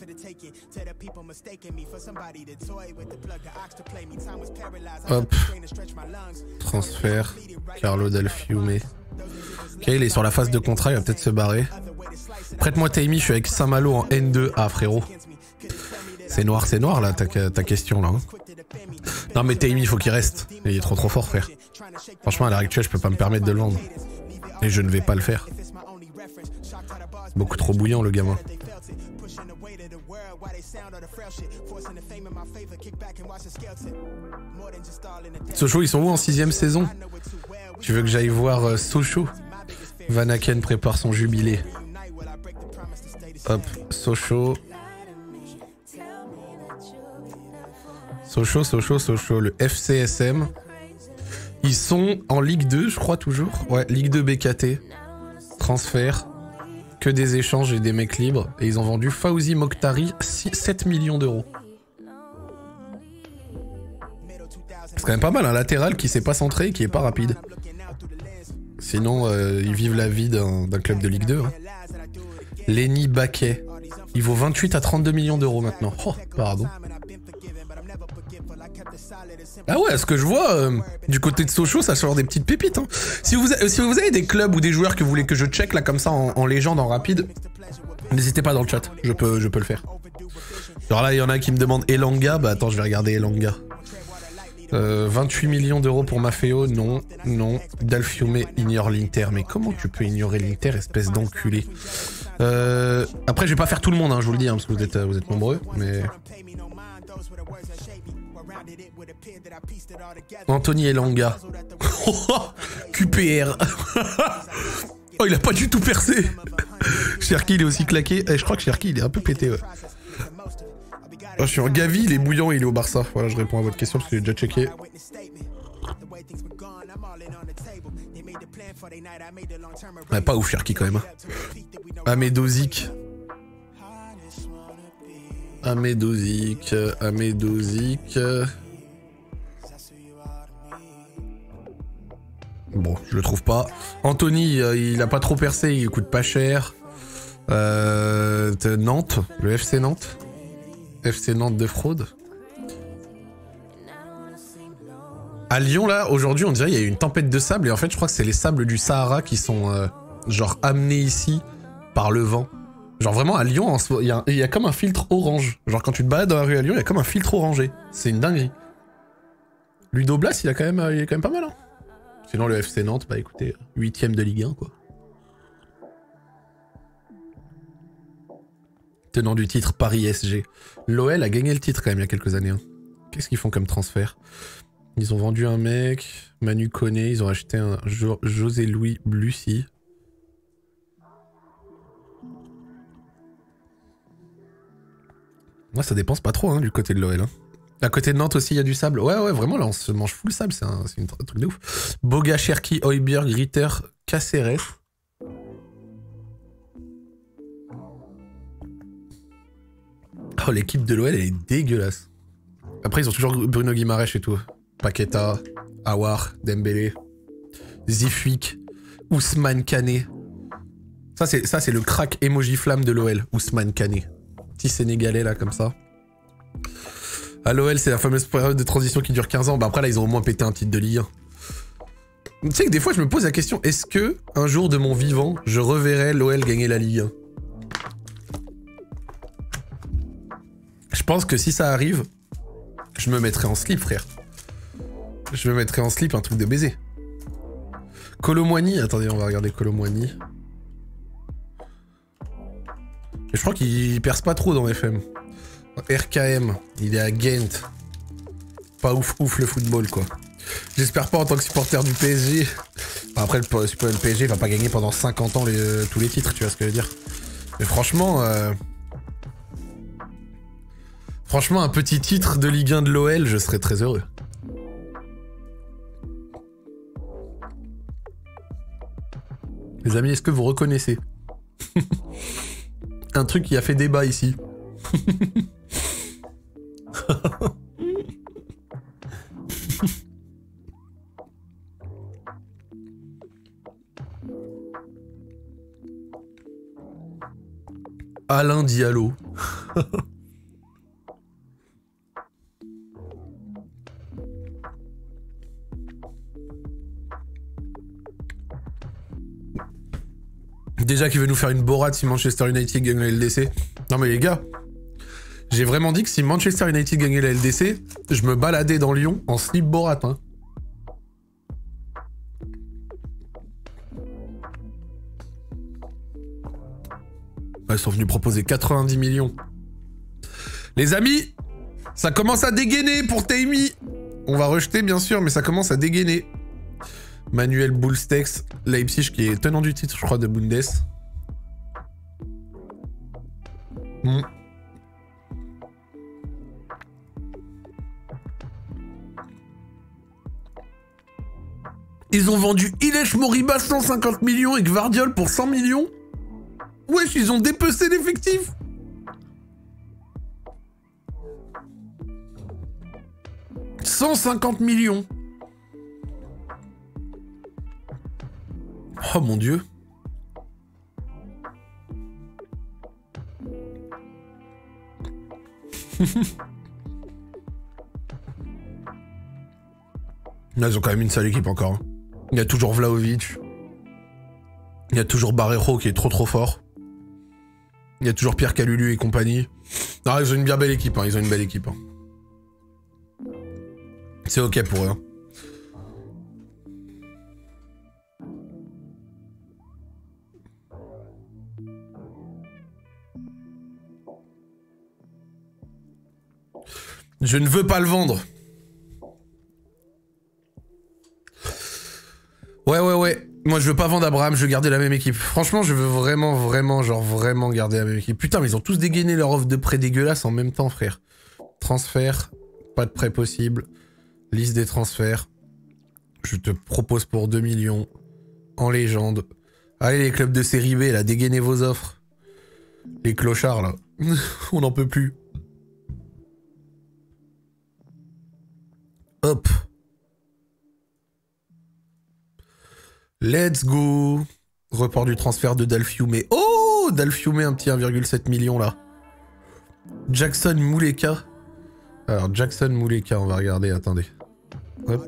Hop. Transfert. Carlo Del Fiume. Ok, il est sur la phase de contrat, il va peut-être se barrer. Prête-moi Tammy, je suis avec Saint-Malo en N2. Ah frérot. C'est noir là, ta question là. Hein. Non mais Tammy, il faut qu'il reste. Il est trop fort, frère. Franchement, à l'heure actuelle, je peux pas me permettre de le vendre. Et je ne vais pas le faire. Beaucoup trop bouillant, le gamin. Sochaux, ils sont où en 6ème saison? Tu veux que j'aille voir Sochaux? Van Aken prépare son jubilé. Hop, Sochaux. Sochaux, le FCSM. Ils sont en Ligue 2, je crois toujours. Ouais, Ligue 2 BKT. Transfert. Que des échanges et des mecs libres. Et ils ont vendu Fawzi Mokhtari 7 millions d'euros. C'est quand même pas mal, un latéral qui sait pas centrer et qui est pas rapide. Sinon, ils vivent la vie d'un club de Ligue 2. Hein. Lenny Baquet. Il vaut 28 à 32 millions d'euros maintenant. Oh, pardon. Ah ouais, ce que je vois, du côté de Sochaux, ça sort des petites pépites. Hein. Si vous avez des clubs ou des joueurs que vous voulez que je check là comme ça en légende, en rapide, n'hésitez pas dans le chat, je peux le faire. Alors là, il y en a qui me demandent Elanga, bah attends, je vais regarder Elanga. 28 millions d'euros pour Maffeo, non. Dalfiume ignore l'Inter, mais comment tu peux ignorer l'Inter, espèce d'enculé? Après, je vais pas faire tout le monde, hein, je vous le dis, hein, parce que vous êtes nombreux, mais... Anthony Elanga. QPR. Oh, il a pas du tout percé. Cherki, il est aussi claqué. Je crois que Cherki, il est un peu pété, ouais. Oh, je suis en Gavi, il est bouillant, il est au Barça. Voilà, je réponds à votre question parce que j'ai déjà checké. Ouais, pas ouf, Cherki, quand même. Amedozic. Bon, je le trouve pas. Anthony, il a pas trop percé, il coûte pas cher. Nantes, le FC Nantes. FC Nantes de fraude. À Lyon, là, aujourd'hui, on dirait qu'il y a eu une tempête de sable. Et en fait, je crois que c'est les sables du Sahara qui sont, genre, amenés ici par le vent. Genre, vraiment, à Lyon, il y a comme un filtre orange. Genre, quand tu te balades dans la rue à Lyon, il y a comme un filtre orangé. C'est une dinguerie. Ludo Blas, il est quand même pas mal, hein. Sinon, le FC Nantes, bah écoutez, 8ème de Ligue 1, quoi. Tenant du titre Paris SG. L'OL a gagné le titre quand même il y a quelques années. Hein. Qu'est-ce qu'ils font comme transfert? Ils ont vendu un mec, Manu Koné, ils ont acheté un José-Louis Blussy. Moi, ça dépense pas trop hein, du côté de l'OL. Hein. À côté de Nantes aussi, il y a du sable. Ouais, vraiment, là, on se mange full sable, c'est un truc de ouf. Boga, Cherki, Heuberg, Ritter, Caceres. Oh, l'équipe de l'OL, elle est dégueulasse. Après, ils ont toujours Bruno Guimaraes et tout. Paqueta, Aouar, Dembélé, Zifik, Ousmane Kané. Ça, c'est le crack emoji flamme de l'OL, Ousmane Kané. Petit Sénégalais, là, comme ça. À l'OL, c'est la fameuse période de transition qui dure 15 ans. Bah après, là, ils ont au moins pété un titre de Ligue 1. Tu sais que des fois, je me pose la question, est-ce que, un jour de mon vivant, je reverrai l'OL gagner la Ligue 1? Je pense que si ça arrive, je me mettrai en slip, frère. Je me mettrai en slip, un truc de baiser. Colomboigny, attendez, on va regarder Colomboigny. Je crois qu'il perce pas trop dans FM. RKM, il est à Ghent. Pas ouf le football, quoi. J'espère pas en tant que supporter du PSG. Après, le PSG va pas gagner pendant 50 ans tous les titres, tu vois ce que je veux dire. Mais franchement... Franchement, un petit titre de Ligue 1 de l'OL, je serais très heureux. Les amis, est-ce que vous reconnaissez un truc qui a fait débat ici? Alain Diallo. Déjà qu'il veut nous faire une borade si Manchester United gagne la LDC. Non mais les gars, j'ai vraiment dit que si Manchester United gagnait la LDC, je me baladais dans Lyon en slip borate. Hein. Ils sont venus proposer 90 millions. Les amis, ça commence à dégainer pour Taimi. On va rejeter, bien sûr, mais ça commence à dégainer. Manuel Bullstex, Leipzig, qui est tenant du titre, je crois, de Bundes. Ils ont vendu Ilech Moriba 150 millions et Gvardiol pour 100 millions. Wesh, ils ont dépecé l'effectif. « 150 millions. Oh mon Dieu. Là, ils ont quand même une sale équipe encore. Il y a toujours Vlahovic. Il y a toujours Barreiro qui est trop fort. Il y a toujours Pierre Calulu et compagnie. Non, ils ont une bien belle équipe, hein. Ils ont une belle équipe. Hein. C'est ok pour eux. Hein. Je ne veux pas le vendre. Ouais. Moi, je veux pas vendre Abraham, je veux garder la même équipe. Franchement, je veux vraiment garder la même équipe. Putain, mais ils ont tous dégainé leur offre de prêt dégueulasse en même temps, frère. Transfert, pas de prêt possible. Liste des transferts. Je te propose pour 2 millions. En légende. Allez, les clubs de série B, là, dégainez vos offres. Les clochards, là. On n'en peut plus. Hop. Let's go. Report du transfert de Dalfiumé. Oh, Dalfiumé, un petit 1,7 million là. Jackson Mouleka. Alors, Jackson Mouleka, on va regarder, attendez. Hop.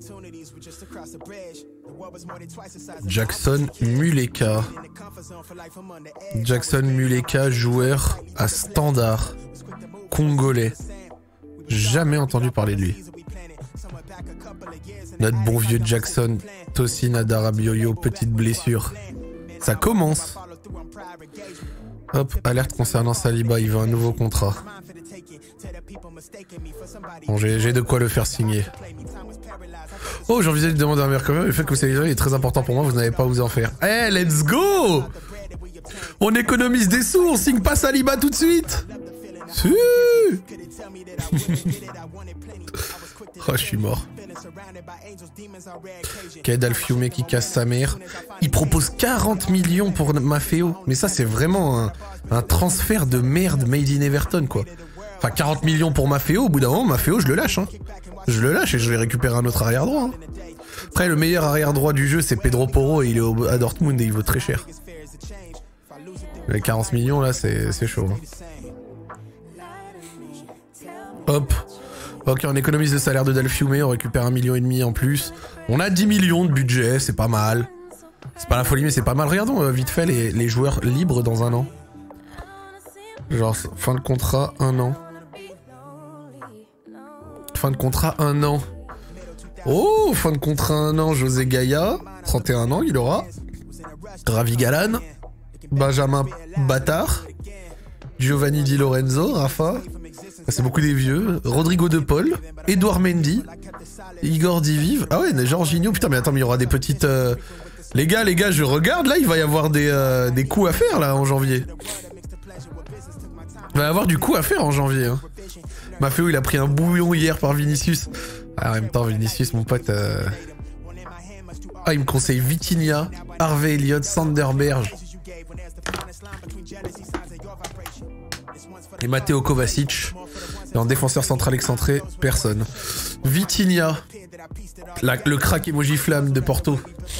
Jackson Muleka. Jackson Muleka, joueur à Standard. Congolais. Jamais entendu parler de lui. Notre bon vieux Jackson, Tosin Adarabioyo, petite blessure. Ça commence. Hop, alerte concernant Saliba, il veut un nouveau contrat. Bon, j'ai de quoi le faire signer. Oh, j'envisage de demander un meilleur commun, le fait que vous savez, il est très important pour moi, vous n'avez pas à vous en faire. Eh, hey, let's go! On économise des sous, on signe pas Saliba tout de suite! Si. Oh, je suis mort. Ked Alfiumé qui casse sa mère. Il propose 40 millions pour Maffeo. Mais ça, c'est vraiment un transfert de merde made in Everton, quoi. Enfin, 40 millions pour Maffeo, au bout d'un moment, Maffeo, je le lâche. Hein. Je le lâche et je vais récupérer un autre arrière-droit. Hein. Après, le meilleur arrière-droit du jeu, c'est Pedro Porro et il est à Dortmund et il vaut très cher. Les 40 millions, là, c'est chaud. Hein. Hop. Ok, on économise le salaire de Dalfiumé, on récupère 1,5 million en plus. On a 10 millions de budget, c'est pas mal. C'est pas la folie, mais c'est pas mal. Regardons vite fait les joueurs libres dans un an. Genre, fin de contrat, 1 an. Fin de contrat, 1 an. Oh, fin de contrat, 1 an, José Gaia. 31 ans, il aura. Ravi Galan. Benjamin Batard. Giovanni Di Lorenzo, Rafa. C'est beaucoup des vieux. Rodrigo De Paul. Edouard Mendy. Igor Diviv. Ah ouais, Jorginho. Putain, mais attends, mais il y aura des petites... Les gars, je regarde, là, il va y avoir des coups à faire, là, en janvier. Il va y avoir du coup à faire en janvier. Hein. Maffeo, il a pris un bouillon hier par Vinicius. Ah, en même temps, Vinicius, mon pote... Ah, il me conseille Vitinha, Harvey Elliott, Sanderberg. Et Matteo Kovacic. Et en défenseur central excentré, personne. Vitinha. Le crack emoji flamme de Porto.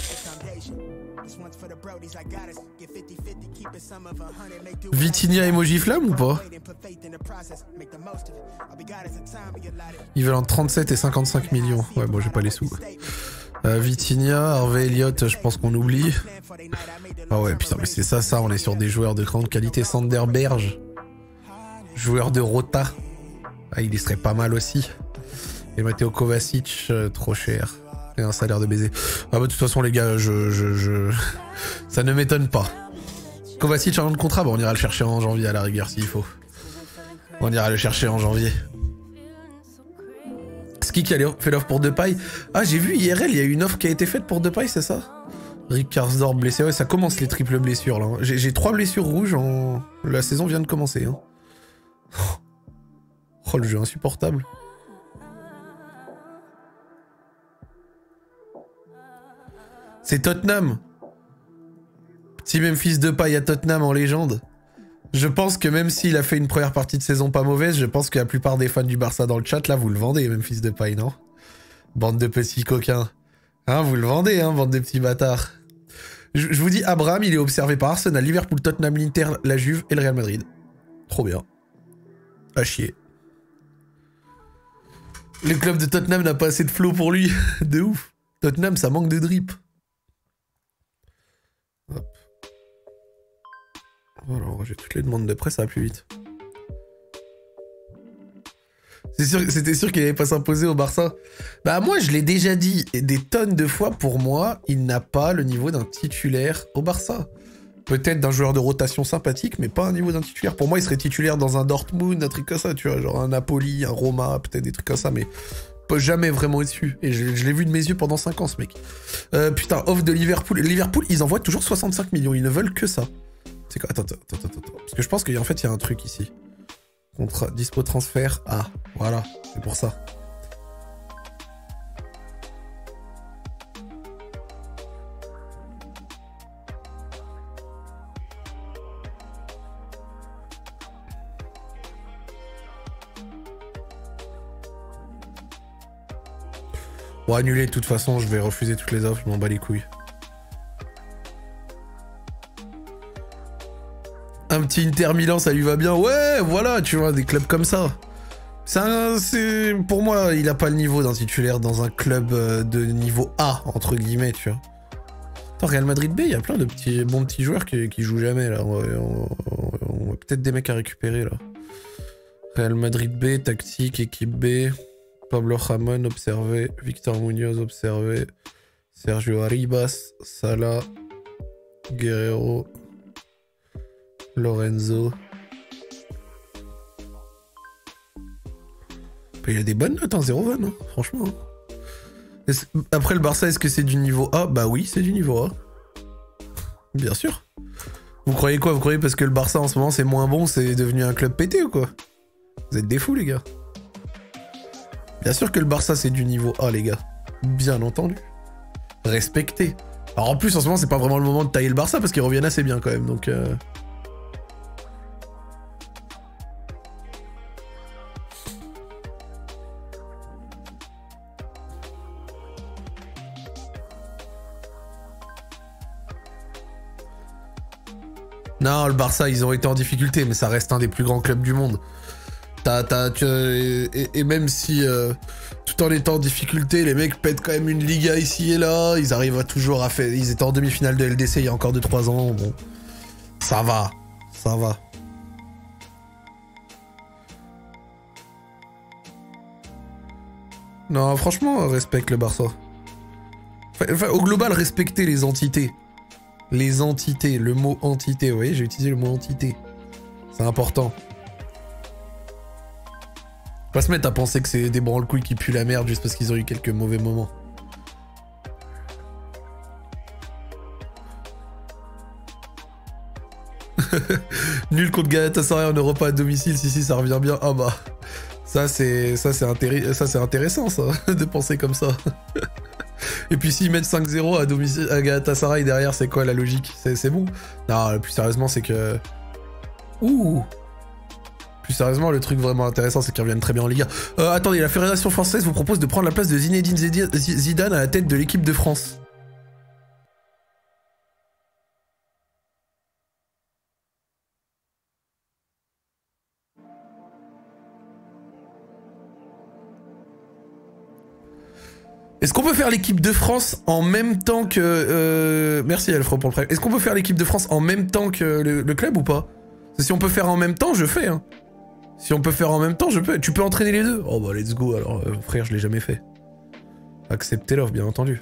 Vitinha emoji flamme ou pas? Ils veulent entre 37 et 55 millions. Ouais, bon, j'ai pas les sous. Vitinha, Harvey Elliott, je pense qu'on oublie. Ah ouais, putain, mais c'est ça, on est sur des joueurs de grande qualité. Sanderberg. Joueur de Rota. Ah, il y serait pas mal aussi. Et Matteo Kovacic, trop cher. Et un salaire de baiser. Ah bah de toute façon les gars, ça ne m'étonne pas. Kovacic, un an de contrat, bon on ira le chercher en janvier à la rigueur s'il faut. On ira le chercher en janvier. Ski qui a fait l'offre pour Depay. Ah, j'ai vu IRL, il y a une offre qui a été faite pour Depay, c'est ça? Rick Karsdorp blessé. Ouais, ça commence les triples blessures là. J'ai 3 blessures rouges en... La saison vient de commencer. Hein. Oh, le jeu insupportable. C'est Tottenham. Petit Memphis Depay à Tottenham en légende. Je pense que même s'il a fait une première partie de saison pas mauvaise, je pense que la plupart des fans du Barça dans le chat, là, vous le vendez, Memphis Depay, non? Bande de petits coquins. Hein, vous le vendez, hein, bande de petits bâtards. Je vous dis, Abraham, il est observé par Arsenal, Liverpool, Tottenham, l'Inter, la Juve et le Real Madrid. Trop bien. À chier. Le club de Tottenham n'a pas assez de flow pour lui. De ouf. Tottenham, ça manque de drip. Hop. Voilà, j'ai toutes les demandes de presse, ça va plus vite. C'était sûr qu'il allait pas s'imposer au Barça. Bah moi, je l'ai déjà dit des tonnes de fois, pour moi, il n'a pas le niveau d'un titulaire au Barça. Peut-être d'un joueur de rotation sympathique, mais pas un niveau d'un titulaire. Pour moi, il serait titulaire dans un Dortmund, un truc comme ça, tu vois, genre un Napoli, un Roma, peut-être des trucs comme ça, mais pas jamais vraiment au-dessus. Et je l'ai vu de mes yeux pendant 5 ans, ce mec. Putain, off de Liverpool. Liverpool, ils envoient toujours 65 millions, ils ne veulent que ça. C'est quoi? Attends. Parce que je pense qu'en fait, il y a un truc ici. Contrat, dispo transfert. Ah, voilà, c'est pour ça. Bon, annuler, de toute façon, je vais refuser toutes les offres, je m'en bats les couilles. Un petit Inter Milan, ça lui va bien. Ouais, voilà, tu vois, des clubs comme ça. C'est pour moi, il a pas le niveau d'un titulaire dans un club de niveau A, entre guillemets, tu vois. Attends, Real Madrid B, il y a plein de bons petits joueurs qui jouent jamais, là. On a peut-être des mecs à récupérer, là. Real Madrid B, tactique, équipe B. Pablo Ramon, observé. Victor Munoz, observé. Sergio Arribas, Salah, Guerrero, Lorenzo. Il y a des bonnes notes en 0-20, hein, franchement. Après le Barça, est-ce que c'est du niveau A? Bah oui, c'est du niveau A. Bien sûr. Vous croyez quoi? Vous croyez parce que le Barça en ce moment c'est moins bon, c'est devenu un club pété ou quoi? Vous êtes des fous les gars. Bien sûr que le Barça c'est du niveau A les gars. Bien entendu. Respectez. Alors en plus en ce moment c'est pas vraiment le moment de tailler le Barça parce qu'ils reviennent assez bien quand même donc... Non, le Barça, ils ont été en difficulté, mais ça reste un des plus grands clubs du monde. Et même si, tout en étant en difficulté, les mecs pètent quand même une Liga ici et là, ils arrivent à toujours à faire... Ils étaient en demi-finale de LDC il y a encore 2-3 ans, bon... Ça va, ça va. Non, franchement, respecte le Barça. Enfin, au global, respectez les entités. Les entités, le mot entité, vous voyez, j'ai utilisé le mot entité. C'est important. Pas se mettre à penser que c'est des branle-couilles qui puent la merde juste parce qu'ils ont eu quelques mauvais moments. Nul contre Galatasaray en Europa à domicile, si ça revient bien. Ah bah, ça c'est intéressant ça, de penser comme ça. Et puis s'ils mettent 5-0 à domicile à Galatasaray derrière, c'est quoi la logique? C'est bon? Non, plus sérieusement, c'est que... Ouh! Plus sérieusement, le truc vraiment intéressant, c'est qu'ils reviennent très bien en Liga. Attendez, la Fédération française vous propose de prendre la place de Zinedine Zidane à la tête de l'équipe de France. Est-ce qu'on peut faire l'équipe de France en même temps que... Merci Alfred pour le prêt. Est-ce qu'on peut faire l'équipe de France en même temps que le club ou pas? Si on peut faire en même temps, je fais. Hein. Si on peut faire en même temps, je peux. Tu peux entraîner les deux. Oh bah let's go alors, frère, je l'ai jamais fait. Acceptez l'offre, bien entendu.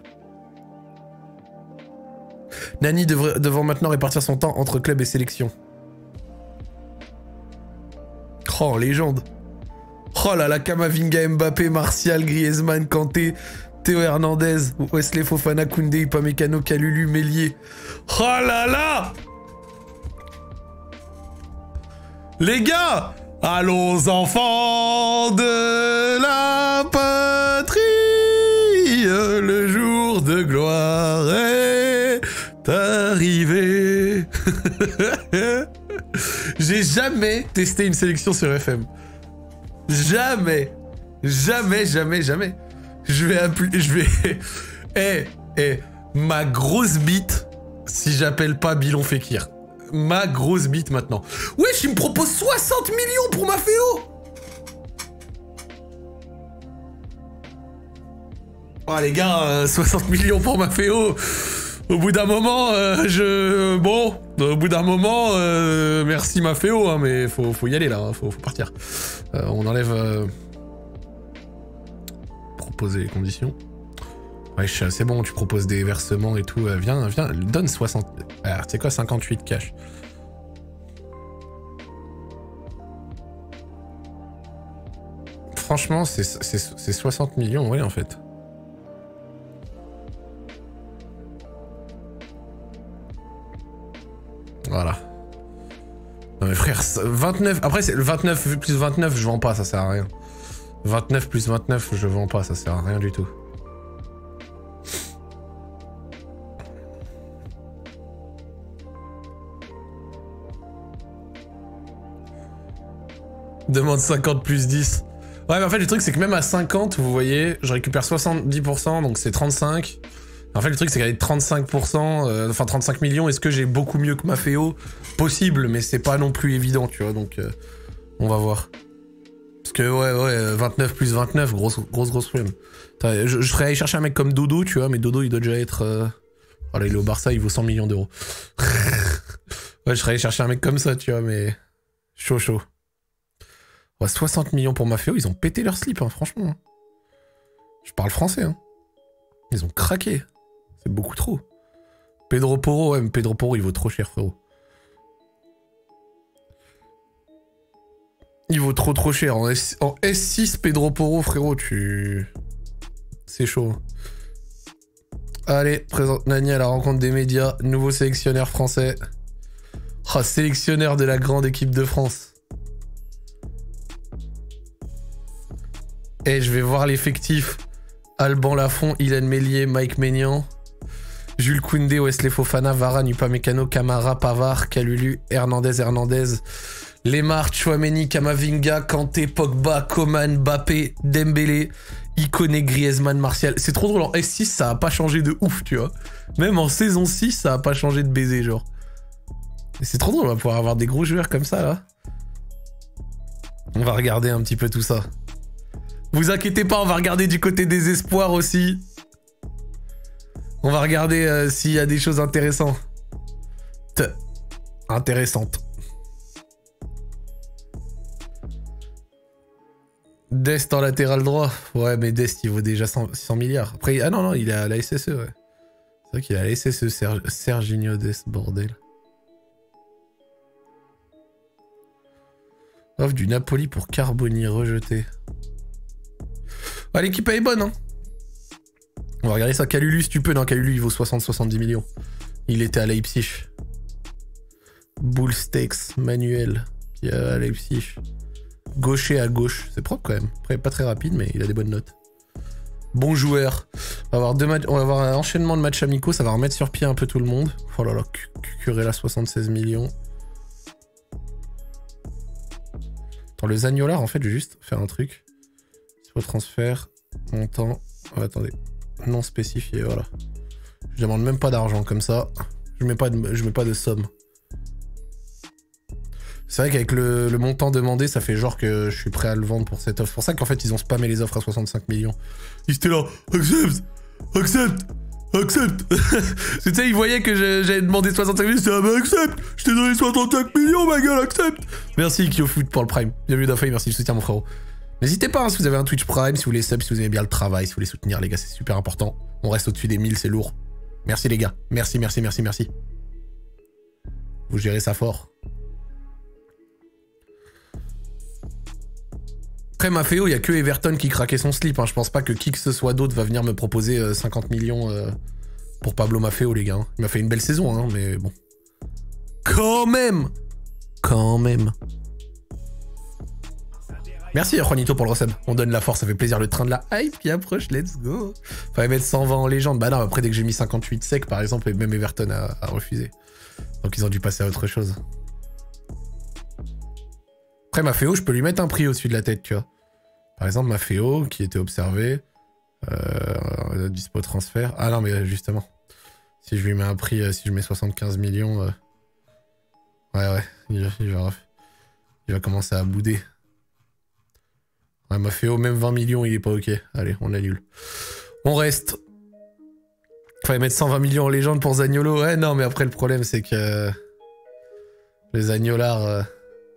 Nani devant maintenant répartir son temps entre club et sélection. Oh, légende. Oh là là, Kamavinga, Mbappé, Martial, Griezmann, Kanté, Théo Hernandez, Wesley Fofana, Koundé, Upamecano, Kalulu, Meslier. Oh là là! Les gars! Allons enfants de la patrie, le jour de gloire est arrivé. J'ai jamais testé une sélection sur FM. Jamais. Jamais, jamais, jamais. Je vais... ma grosse bite si j'appelle pas Bilon Fekir. Ma grosse bite maintenant. Wesh, il me propose 60 millions pour ma Féo. Oh les gars, 60 millions pour ma Féo. Au bout d'un moment, Bon, au bout d'un moment, merci ma Féo, hein, mais faut y aller là, hein, faut partir. On enlève... Proposer les conditions. Ouais, c'est bon, tu proposes des versements et tout. Viens, donne 60... Alors, tu sais quoi, 58 cash. Franchement, c'est 60 millions, oui, en fait. Voilà. Non mais frère, 29... Après, c'est le 29 plus 29, je vends pas, ça sert à rien. 29 plus 29, je vends pas, ça sert à rien du tout. Demande 50 plus 10. Ouais, mais en fait, le truc, c'est que même à 50, vous voyez, je récupère 70%, donc c'est 35. En fait, le truc, c'est qu'avec 35%, enfin 35 millions, est-ce que j'ai beaucoup mieux que ma Féo? Possible, mais c'est pas non plus évident, tu vois, donc on va voir. Parce que, ouais, 29 plus 29, grosse problème. Je serais allé chercher un mec comme Dodo, tu vois, mais Dodo, il doit déjà être... Voilà, il est au Barça, il vaut 100 millions d'euros. Ouais, je serais allé chercher un mec comme ça, tu vois, mais... Chaud. Ouais, 60 millions pour Maféo, ils ont pété leur slip, hein, franchement. Je parle français, hein. Ils ont craqué. C'est beaucoup trop. Pedro Porro, ouais, mais Pedro Porro, il vaut trop cher, frérot. Il vaut trop cher. En S6, Pedro Porro, frérot, c'est chaud. Allez, présente Nani à la rencontre des médias. Nouveau sélectionneur français. Oh, sélectionneur de la grande équipe de France. Et je vais voir l'effectif. Alban Lafont, Ilan Meslier, Mike Maignan, Jules Koundé, Wesley Fofana, Varane, Upamecano, Camara, Pavard, Kalulu, Hernandez, Lemar, Tchouaméni, Kamavinga, Kanté, Pogba, Coman, Mbappé, Dembélé, Ikoné, Griezmann, Martial. C'est trop drôle, en S6 ça a pas changé de ouf, tu vois. Même en saison 6 ça a pas changé de baiser, genre. Et c'est trop drôle, on va pouvoir avoir des gros joueurs comme ça, là. On va regarder un petit peu tout ça. Vous inquiétez pas, on va regarder du côté des espoirs aussi. On va regarder s'il y a des choses intéressantes. Dest en latéral droit. Ouais, mais Dest, il vaut déjà 100 milliards. Après, ah non, il est à la SSE, ouais. C'est vrai qu'il est à la SSE, Serginho Dest, bordel. Offre du Napoli pour Carboni rejeté. Ah, l'équipe est bonne, hein. On va regarder ça. Kalulu, si tu peux. Non, Kalulu, il vaut 60-70 millions. Il était à Leipzig. Bullsteaks, Manuel, qui est à Leipzig. Gaucher à gauche. C'est propre quand même. Après, pas très rapide, mais il a des bonnes notes. Bon joueur. On va avoir un enchaînement de matchs amicaux. Ça va remettre sur pied un peu tout le monde. Oh là là, Cucurella, 76 millions. Attends, le Zagnolar, en fait, je vais juste faire un truc. Transfert, montant, oh, attendez, non spécifié, voilà. Je demande même pas d'argent comme ça, je mets pas de somme. C'est vrai qu'avec le montant demandé, ça fait genre que je suis prêt à le vendre pour cette offre. C'est pour ça qu'en fait ils ont spammé les offres à 65 millions. Ils étaient là, accepte. Tu sais, ils voyaient que j'avais demandé 65 millions, c'était ah bah accepte, je t'ai donné 65 millions ma gueule, accepte. Merci KyoFoot pour le Prime, bienvenue d'Info, merci du soutien mon frérot. N'hésitez pas, hein, si vous avez un Twitch Prime, si vous voulez sub, si vous aimez bien le travail, si vous voulez soutenir, les gars, c'est super important. On reste au-dessus des 1000, c'est lourd. Merci, les gars. Merci. Vous gérez ça fort. Après, Maffeo, il y a que Everton qui craquait son slip. Hein. Je pense pas que qui que ce soit d'autre va venir me proposer 50 millions pour Pablo Maffeo, les gars. Hein. Il m'a fait une belle saison, hein, mais bon. Quand même. Quand même. Merci Juanito pour le resub. On donne la force, ça fait plaisir. Le train de la hype qui approche, let's go. Fallait mettre 120 en légende. Bah non, après dès que j'ai mis 58 sec, par exemple, même Everton a refusé. Donc ils ont dû passer à autre chose. Après Maffeo, je peux lui mettre un prix au-dessus de la tête, tu vois. Par exemple, Maffeo, qui était observé. Dispo transfert. Ah non, mais justement. Si je lui mets un prix, si je mets 75 millions... Ouais, il va commencer à bouder. Ouais, Maffeo, même 20 millions, il est pas ok. Allez, on annule. On reste. Fallait mettre 120 millions en légende pour Zaniolo. Ouais, non, mais après, le problème, c'est que... Les Zagnolars...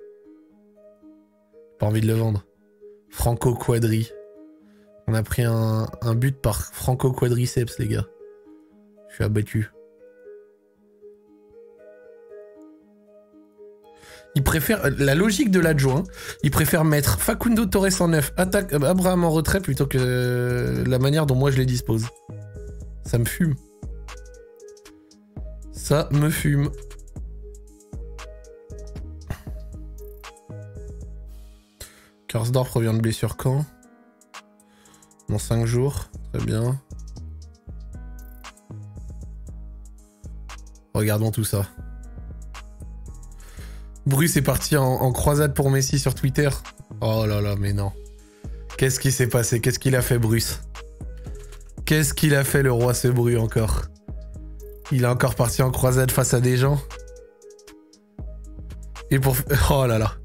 Pas envie de le vendre. Franco Quadri. On a pris un but par Franco Quadriceps, les gars. Je suis abattu. Il préfère... La logique de l'adjoint, il préfère mettre Facundo Torres en neuf, Abraham en retrait, plutôt que la manière dont moi je les dispose. Ça me fume. Ça me fume. Karsdorp revient de blessure quand? Dans 5 jours. Très bien. Regardons tout ça. Bruce est parti en croisade pour Messi sur Twitter. Oh là là, mais non. Qu'est-ce qui s'est passé? Qu'est-ce qu'il a fait, Bruce? Qu'est-ce qu'il a fait, le roi Sebru, encore? Il est encore parti en croisade face à des gens. Et pour... Oh là là.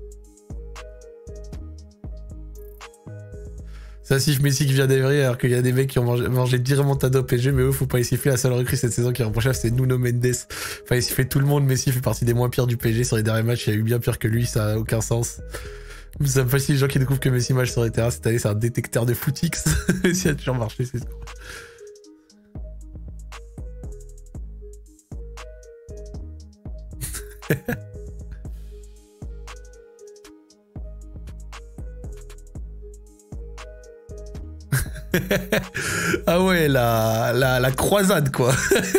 Ça siffle Messi qui vient d'Evry alors qu'il y a des mecs qui ont mangé 10 remontadas au PSG, mais eux, faut pas y siffler. La seule recrue cette saison qui est reprochable, c'est Nuno Mendes. Fallait siffler tout le monde. Messi fait partie des moins pires du PSG. Sur les derniers matchs, il y a eu bien pire que lui, ça a aucun sens. Ça me fascine les gens qui découvrent que Messi marche sur les terrains. Cette année, c'est un détecteur de footix. Messi a toujours marché, c'est ce qu'on... Ah ouais, la croisade, quoi.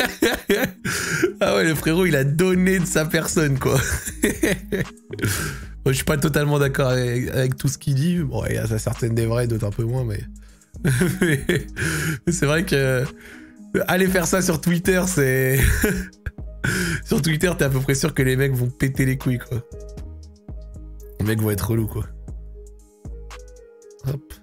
Ah ouais, le frérot, il a donné de sa personne, quoi. Bon, je suis pas totalement d'accord avec tout ce qu'il dit. Bon, il y a certaines des vraies, d'autres un peu moins, mais... mais c'est vrai que... Aller faire ça sur Twitter, c'est... Sur Twitter, t'es à peu près sûr que les mecs vont péter les couilles, quoi. Les mecs vont être relous, quoi. Hop.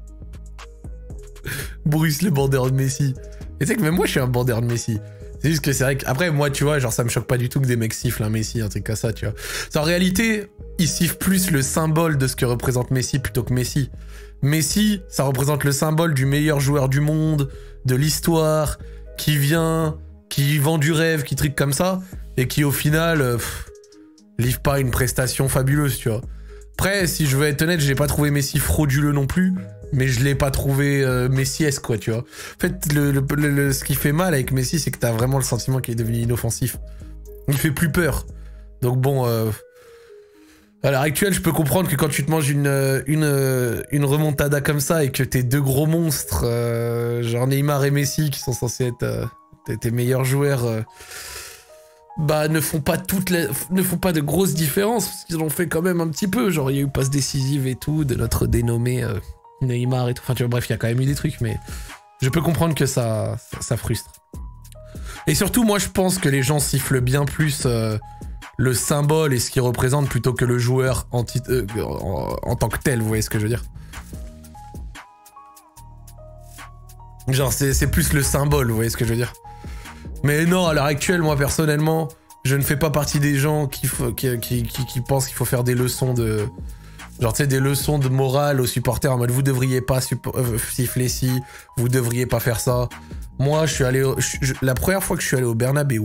Bruce, le bandeur de Messi. Et tu sais que même moi, je suis un bandeur de Messi. C'est juste que c'est vrai qu'après, moi, tu vois, genre, ça me choque pas du tout que des mecs sifflent un Messi, un truc comme ça, tu vois. En réalité, ils sifflent plus le symbole de ce que représente Messi plutôt que Messi. Messi, ça représente le symbole du meilleur joueur du monde, de l'histoire, qui vient, qui vend du rêve, qui trique comme ça, et qui, au final, livre pas une prestation fabuleuse, tu vois. Après, si je veux être honnête, j'ai pas trouvé Messi frauduleux non plus, mais je l'ai pas trouvé Messiesque, quoi, tu vois. En fait, ce qui fait mal avec Messi, c'est que t'as vraiment le sentiment qu'il est devenu inoffensif. Il fait plus peur. Donc bon, à l'heure actuelle, je peux comprendre que quand tu te manges une remontada comme ça et que t'es deux gros monstres, genre Neymar et Messi, qui sont censés être tes meilleurs joueurs... bah ne font pas de grosses différences, parce qu'ils ont fait quand même un petit peu, genre il y a eu passe décisive et tout, de notre dénommé Neymar et tout, enfin tu vois, bref, il y a quand même eu des trucs, mais je peux comprendre que ça frustre. Et surtout, moi je pense que les gens sifflent bien plus le symbole et ce qu'il représente plutôt que le joueur en tant que tel, vous voyez ce que je veux dire? Genre c'est plus le symbole, vous voyez ce que je veux dire? Mais non, à l'heure actuelle, moi personnellement, je ne fais pas partie des gens qui pensent qu'il faut faire des leçons de... Genre, tu sais, des leçons de morale aux supporters en mode vous devriez pas siffler ci, vous devriez pas faire ça. Moi, je suis allé... la première fois que je suis allé au Bernabéu,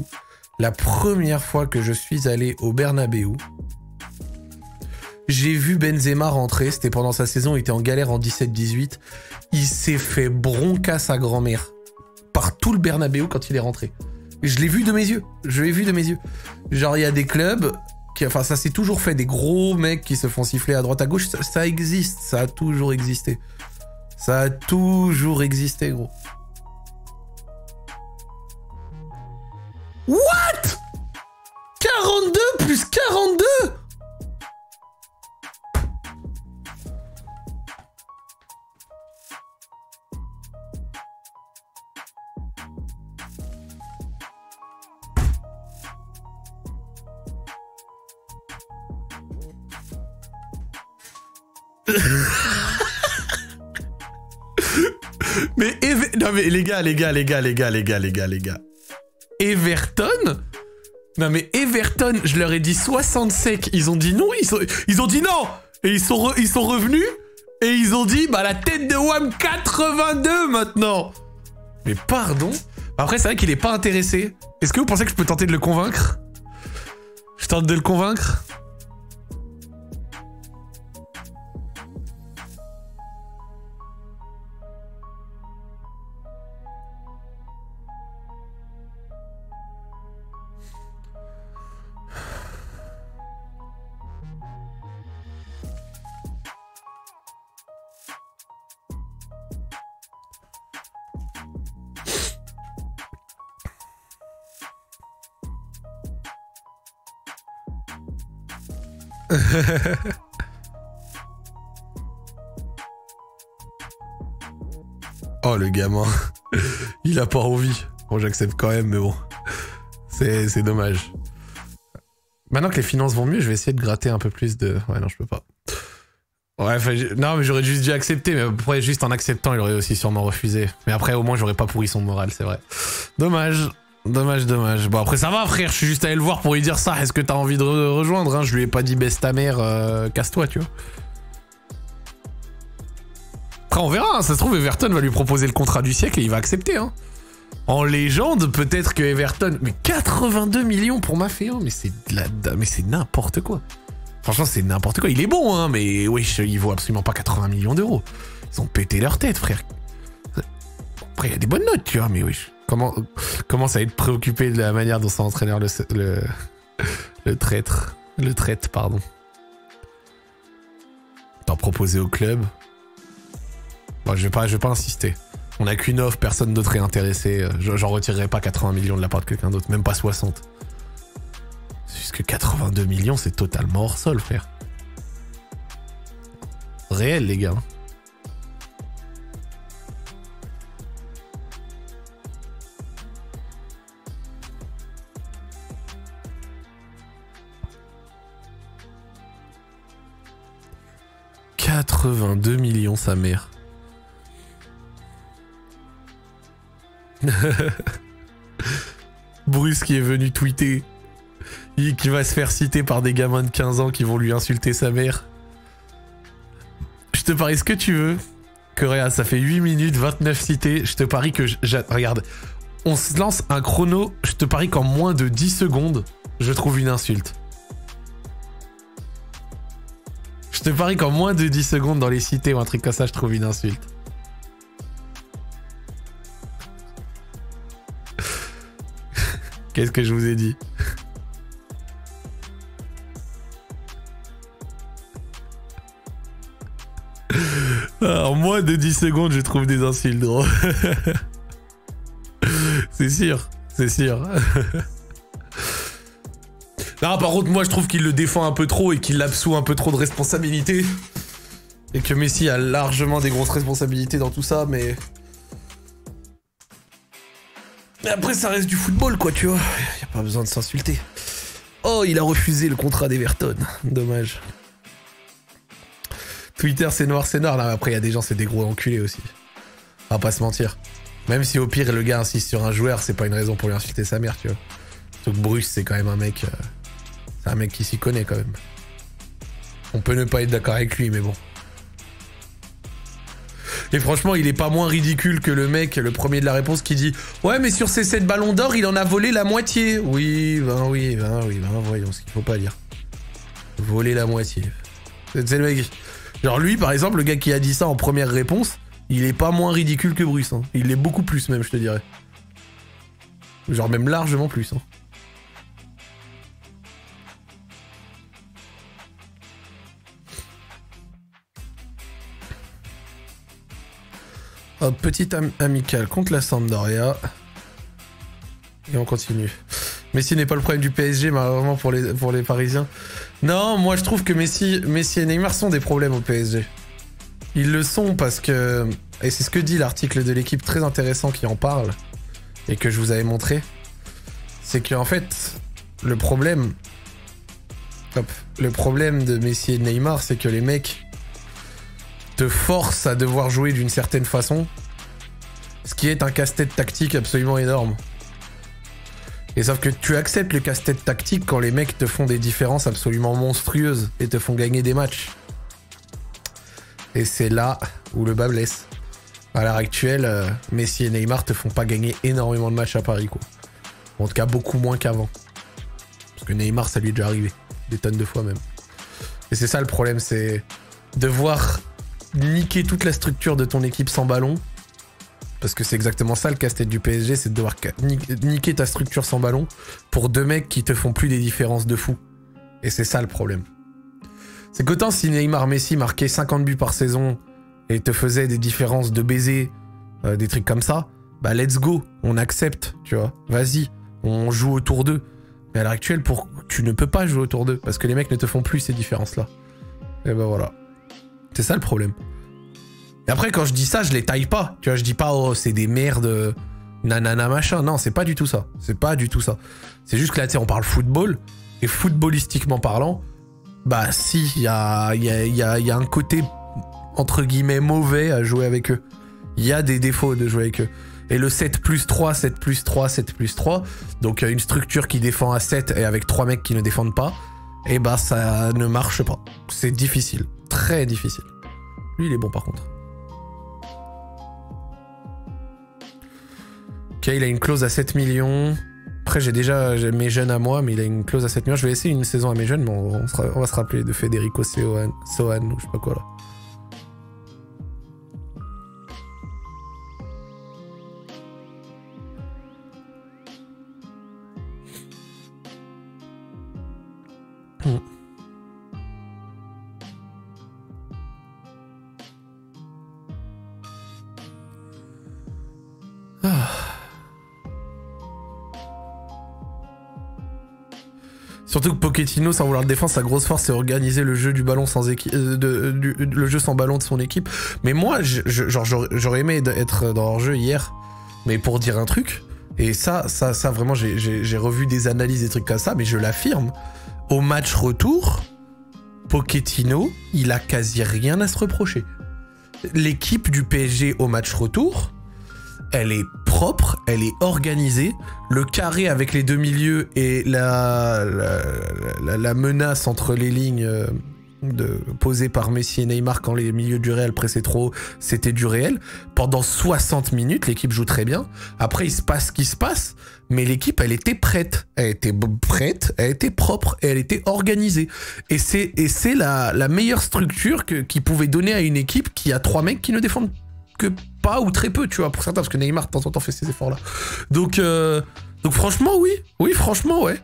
j'ai vu Benzema rentrer, c'était pendant sa saison, il était en galère en 17-18. Il s'est fait bronca sa grand-mère par tout le Bernabéu quand il est rentré. Je l'ai vu de mes yeux. Genre, il y a des clubs mecs, enfin ça s'est toujours fait, des gros mecs qui se font siffler à droite à gauche, ça existe, ça a toujours existé. Ça a toujours existé, gros. What? 42 plus 42? Mais non mais les gars. Everton? Non mais Everton, je leur ai dit 60 secs, ils ont dit non, ils ont dit non. Et ils sont revenus et ils ont dit bah la tête de WAM 82 maintenant. Mais pardon. Après c'est vrai qu'il est pas intéressé. Est-ce que vous pensez que je peux tenter de le convaincre? Je tente de le convaincre. Oh le gamin, il a pas envie. Bon j'accepte quand même mais bon, c'est dommage. Maintenant que les finances vont mieux, je vais essayer de gratter un peu plus de... Ouais non je peux pas. Ouais non mais j'aurais juste dû accepter, mais après juste en acceptant il aurait aussi sûrement refusé. Mais après au moins j'aurais pas pourri son moral, c'est vrai. Dommage. Dommage. Bon après ça va frère, je suis juste allé le voir pour lui dire ça. Est-ce que t'as envie de rejoindre hein? Je lui ai pas dit baisse ta mère, casse-toi tu vois. Après on verra, hein. Ça se trouve Everton va lui proposer le contrat du siècle et il va accepter hein. En légende peut-être que Everton... Mais 82 millions pour Maffeo, mais c'est mais c'est n'importe quoi. Franchement c'est n'importe quoi, il est bon hein, mais wesh il vaut absolument pas 80 millions d'euros. Ils ont pété leur tête frère. Après il y a des bonnes notes tu vois, mais wesh. Commence à être préoccupé de la manière dont son entraîneur le traite, pardon. T'en proposer au club. Bon, je vais pas insister. On a qu'une offre, personne d'autre est intéressé. J'en retirerai pas 80 millions de la part de quelqu'un d'autre, même pas 60. C'est juste que 82 millions, c'est totalement hors sol, frère. Réel, les gars. 82 millions, sa mère. Bruce qui est venu tweeter. Qui va se faire citer par des gamins de 15 ans qui vont lui insulter sa mère. Je te parie ce que tu veux. Que regarde, ça fait 8 minutes, 29 cités. Je te parie que... Regarde, on se lance un chrono. Je te parie qu'en moins de 10 secondes, je trouve une insulte. Je te parie qu'en moins de 10 secondes dans les cités ou un truc comme ça, je trouve une insulte. Qu'est-ce que je vous ai dit? En moins de 10 secondes, je trouve des insultes, gros. C'est sûr, c'est sûr. Non, par contre, moi, je trouve qu'il le défend un peu trop et qu'il l'absout un peu trop de responsabilités. Et que Messi a largement des grosses responsabilités dans tout ça, mais... Mais après, ça reste du football, quoi, tu vois. Y a pas besoin de s'insulter. Oh, il a refusé le contrat d'Everton. Dommage. Twitter, c'est noir, c'est noir. Là, après, il y a des gens, c'est des gros enculés aussi. On va pas se mentir. Même si au pire, le gars insiste sur un joueur, c'est pas une raison pour lui insulter sa mère, tu vois. Surtout que Bruce, c'est quand même un mec... C'est un mec qui s'y connaît, quand même. On peut ne pas être d'accord avec lui, mais bon. Et franchement, il est pas moins ridicule que le mec, le premier de la réponse, qui dit « Ouais, mais sur ces 7 ballons d'or, il en a volé la moitié. » Oui, voyons ce qu'il faut pas dire. Voler la moitié. C'est le mec... Genre lui, par exemple, le gars qui a dit ça en première réponse, il est pas moins ridicule que Bruce. Hein. Il l'est beaucoup plus, même, je te dirais. Genre même largement plus. Hein. Hop, petite amicale contre la Sampdoria. Et on continue. Messi n'est pas le problème du PSG, malheureusement pour les Parisiens. Non, moi je trouve que Messi et Neymar sont des problèmes au PSG. Ils le sont parce que... Et c'est ce que dit l'article de l'équipe très intéressant qui en parle, et que je vous avais montré. C'est qu'en fait, le problème de Messi et de Neymar, c'est que les mecs te forcent à devoir jouer d'une certaine façon, ce qui est un casse-tête tactique absolument énorme. Et sauf que tu acceptes le casse-tête tactique quand les mecs te font des différences absolument monstrueuses et te font gagner des matchs. Et c'est là où le bas blesse. À l'heure actuelle, Messi et Neymar te font pas gagner énormément de matchs à Paris, quoi. En tout cas, beaucoup moins qu'avant. Parce que Neymar, ça lui est déjà arrivé. Des tonnes de fois même. Et c'est ça le problème, c'est devoir niquer toute la structure de ton équipe sans ballon. Parce que c'est exactement ça le casse-tête du PSG, c'est de devoir niquer ta structure sans ballon pour deux mecs qui te font plus des différences de fou. Et c'est ça le problème. C'est qu'autant si Neymar Messi marquait 50 buts par saison et te faisait des différences de baiser, des trucs comme ça, bah let's go, on accepte, tu vois. Vas-y, on joue autour d'eux. Mais à l'heure actuelle, tu ne peux pas jouer autour d'eux parce que les mecs ne te font plus ces différences-là. Et bah voilà. C'est ça le problème. Et après, quand je dis ça, je les taille pas. Tu vois, je dis pas, oh, c'est des merdes, nanana machin. Non, c'est pas du tout ça. C'est pas du tout ça. C'est juste que là, tu sais, on parle football. Et footballistiquement parlant, bah si, il y a un côté, entre guillemets, mauvais à jouer avec eux. Il y a des défauts de jouer avec eux. Et le 7+3, 7+3, 7+3, donc une structure qui défend à 7 et avec 3 mecs qui ne défendent pas, et bah ça ne marche pas. C'est difficile. Très difficile. Lui, il est bon par contre. Ok, il a une clause à 7 millions. Après, j'ai mes jeunes à moi, mais il a une clause à 7 millions. Je vais essayer une saison à mes jeunes, mais on va se rappeler de Federico Sohan ou je sais pas quoi là. Surtout que Pochettino, sans vouloir le défendre, sa grosse force c'est organiser le jeu du ballon sans le jeu sans ballon de son équipe. Mais moi, j'aurais aimé être dans leur jeu hier, mais pour dire un truc. Et ça vraiment, j'ai revu des analyses, des trucs comme ça, mais je l'affirme. Au match retour, Pochettino, il a quasi rien à se reprocher. L'équipe du PSG au match retour, elle est propre, elle est organisée. Le carré avec les deux milieux et la menace entre les lignes posée par Messi et Neymar quand les milieux du Real pressaient trop, c'était du réel. Pendant 60 minutes, l'équipe joue très bien. Après, il se passe ce qui se passe, mais l'équipe, elle était prête. Elle était prête, elle était propre et elle était organisée. Et c'est la meilleure structure qui pouvait donner à une équipe qui a 3 mecs qui ne défendent que pas ou très peu, tu vois, pour certains, parce que Neymar de temps en temps fait ces efforts-là. Donc franchement, oui, franchement, ouais,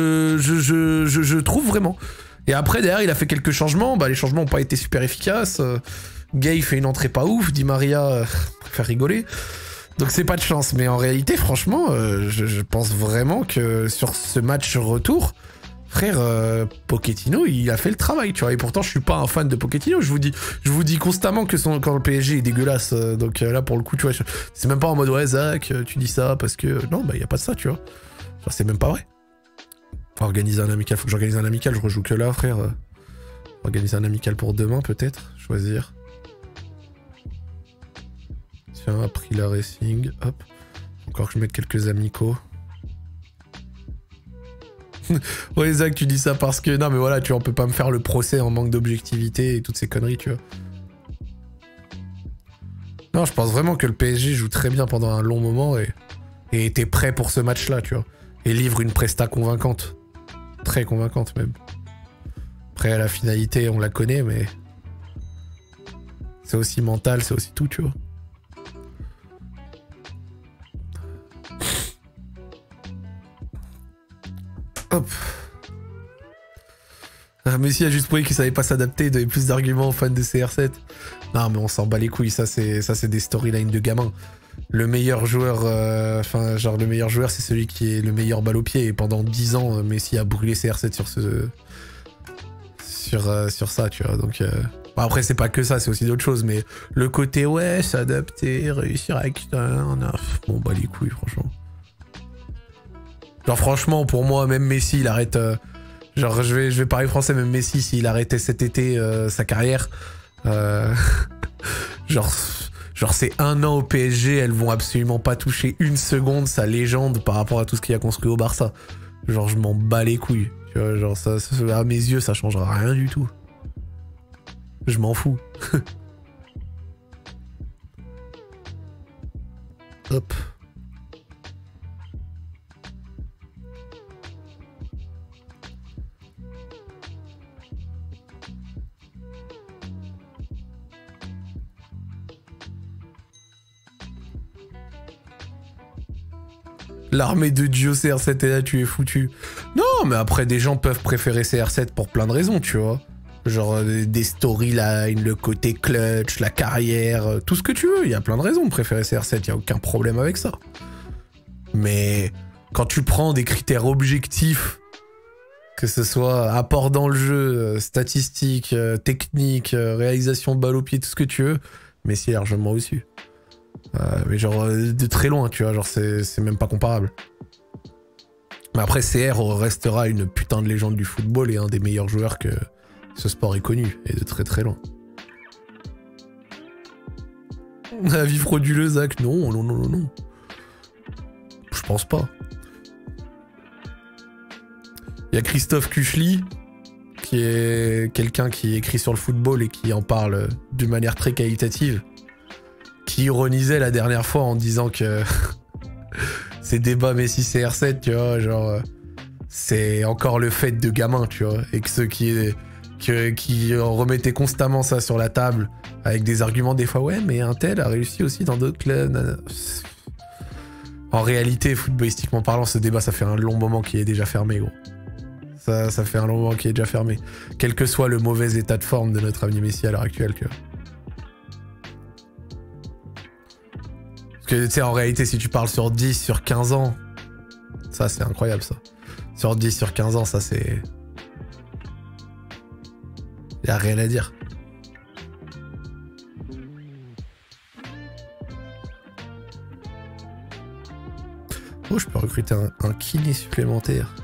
je trouve vraiment. Et après, derrière, il a fait quelques changements. Bah, les changements n'ont pas été super efficaces. Gay fait une entrée pas ouf. Di Maria préfère rigoler. Donc c'est pas de chance. Mais en réalité, franchement, je pense vraiment que sur ce match retour, frère, Pochettino, il a fait le travail, tu vois. Et pourtant, je suis pas un fan de Pochettino. Je vous dis constamment que quand le PSG est dégueulasse. Donc là, pour le coup, tu vois, c'est même pas en mode ouais, Zach, tu dis ça parce que non, bah y a pas de ça, tu vois. Genre, c'est même pas vrai. Faut organiser un amical. Faut que j'organise un amical. Je rejoue que là, frère. Organiser un amical pour demain, peut-être. Choisir. Tiens, Aprila Racing. Hop. Encore que je mette quelques amicaux. Ouais, Zach, tu dis ça parce que... Non, mais voilà, tu vois, on peut pas me faire le procès en manque d'objectivité et toutes ces conneries, tu vois. Non, je pense vraiment que le PSG joue très bien pendant un long moment et était prêt pour ce match-là, tu vois. Et livre une presta convaincante. Très convaincante, même. Après, à la finalité, on la connaît, mais... C'est aussi mental, c'est aussi tout, tu vois. Hop. Messi a juste prouvé qu'il savait pas s'adapter, il donnait plus d'arguments aux fans de CR7. Non, mais on s'en bat les couilles, ça c'est des storylines de gamins. Le meilleur joueur, le meilleur joueur, c'est celui qui est le meilleur balle au pied. Et pendant 10 ans, Messi a brûlé CR7 sur ça, tu vois. Donc, après, c'est pas que ça, c'est aussi d'autres choses. Mais le côté, ouais, s'adapter, réussir avec... Bon, bah les couilles, franchement. Genre, franchement, pour moi, même Messi, il arrête... genre, je vais parler français, même Messi, s'il arrêtait cet été sa carrière... Genre c'est 1 an au PSG, elles vont absolument pas toucher une seconde sa légende par rapport à tout ce qu'il a construit au Barça. Genre je m'en bats les couilles. Tu vois, genre ça, à mes yeux, ça changera rien du tout. Je m'en fous. Hop. L'armée de Dieu CR7 est là, tu es foutu. Non, mais après, des gens peuvent préférer CR7 pour plein de raisons, tu vois. Genre des storylines, le côté clutch, la carrière, tout ce que tu veux. Il y a plein de raisons de préférer CR7, il n'y a aucun problème avec ça. Mais quand tu prends des critères objectifs, que ce soit apport dans le jeu, statistiques, technique, réalisation de balle au pied, tout ce que tu veux, Messi est largement au-dessus. Mais genre de très loin, tu vois, genre c'est même pas comparable. Mais après, CR restera une putain de légende du football et un des meilleurs joueurs que ce sport ait connu, et de très très loin. Avis frauduleux, Zach? Non, non, non, non, non. Je pense pas. Il y a Christophe Kuchli, qui est quelqu'un qui écrit sur le football et qui en parle d'une manière très qualitative, qui ironisait la dernière fois en disant que ces débats Messi CR7, tu vois, genre c'est encore le fait de gamin, tu vois, et que ceux qui remettaient constamment ça sur la table avec des arguments des fois, ouais, mais un tel a réussi aussi dans d'autres clubs. En réalité, footballistiquement parlant, ce débat, ça fait un long moment qu'il est déjà fermé, gros. Ça fait un long moment qu'il est déjà fermé. Quel que soit le mauvais état de forme de notre ami Messi à l'heure actuelle, tu vois. Parce que, tu sais, en réalité, si tu parles sur 10, sur 15 ans, ça, c'est incroyable, ça. Sur 10, sur 15 ans, ça, c'est... Y a rien à dire. Oh, je peux recruter un kiné supplémentaire.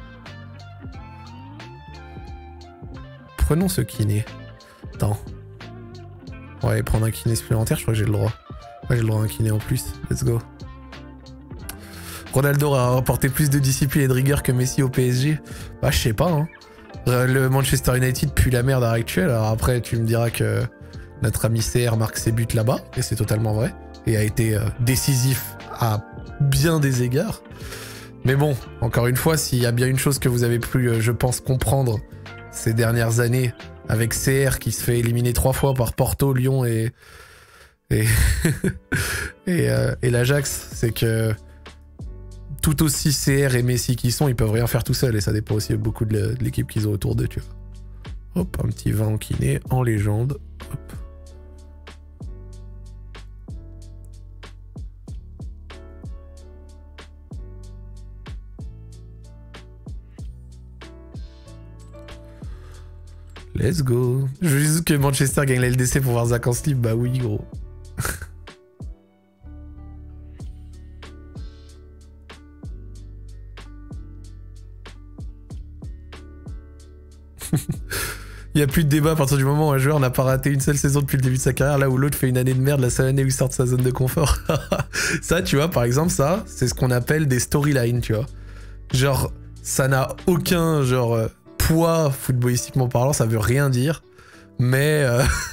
Prenons ce kiné. Attends. On va aller prendre un kiné supplémentaire, je crois que j'ai le droit. Ouais, j'ai le droit à un kiné en plus. Let's go. Ronaldo a rapporté plus de discipline et de rigueur que Messi au PSG. Bah, je sais pas, hein. Le Manchester United pue la merde à l'heure actuelle. Alors après, tu me diras que notre ami CR marque ses buts là-bas, et c'est totalement vrai. Et a été décisif à bien des égards. Mais bon, encore une fois, s'il y a bien une chose que vous avez pu, je pense, comprendre ces dernières années, avec CR qui se fait éliminer 3 fois par Porto, Lyon et l'Ajax, c'est que tout aussi CR et Messi qui sont, ils peuvent rien faire tout seuls, et ça dépend aussi beaucoup de l'équipe qu'ils ont autour d'eux, tu vois. Hop, un petit 20 en kiné, en légende. Hop. Let's go. Je veux juste que Manchester gagne la LDC pour voir Zach en slip. Bah oui, gros. Il n'y a plus de débat à partir du moment où un joueur n'a pas raté une seule saison depuis le début de sa carrière, là où l'autre fait une année de merde, la seule année où il sort de sa zone de confort. Ça, tu vois, par exemple, ça, c'est ce qu'on appelle des storylines, tu vois. Genre, ça n'a aucun, genre... poids, footballistiquement parlant, ça veut rien dire, mais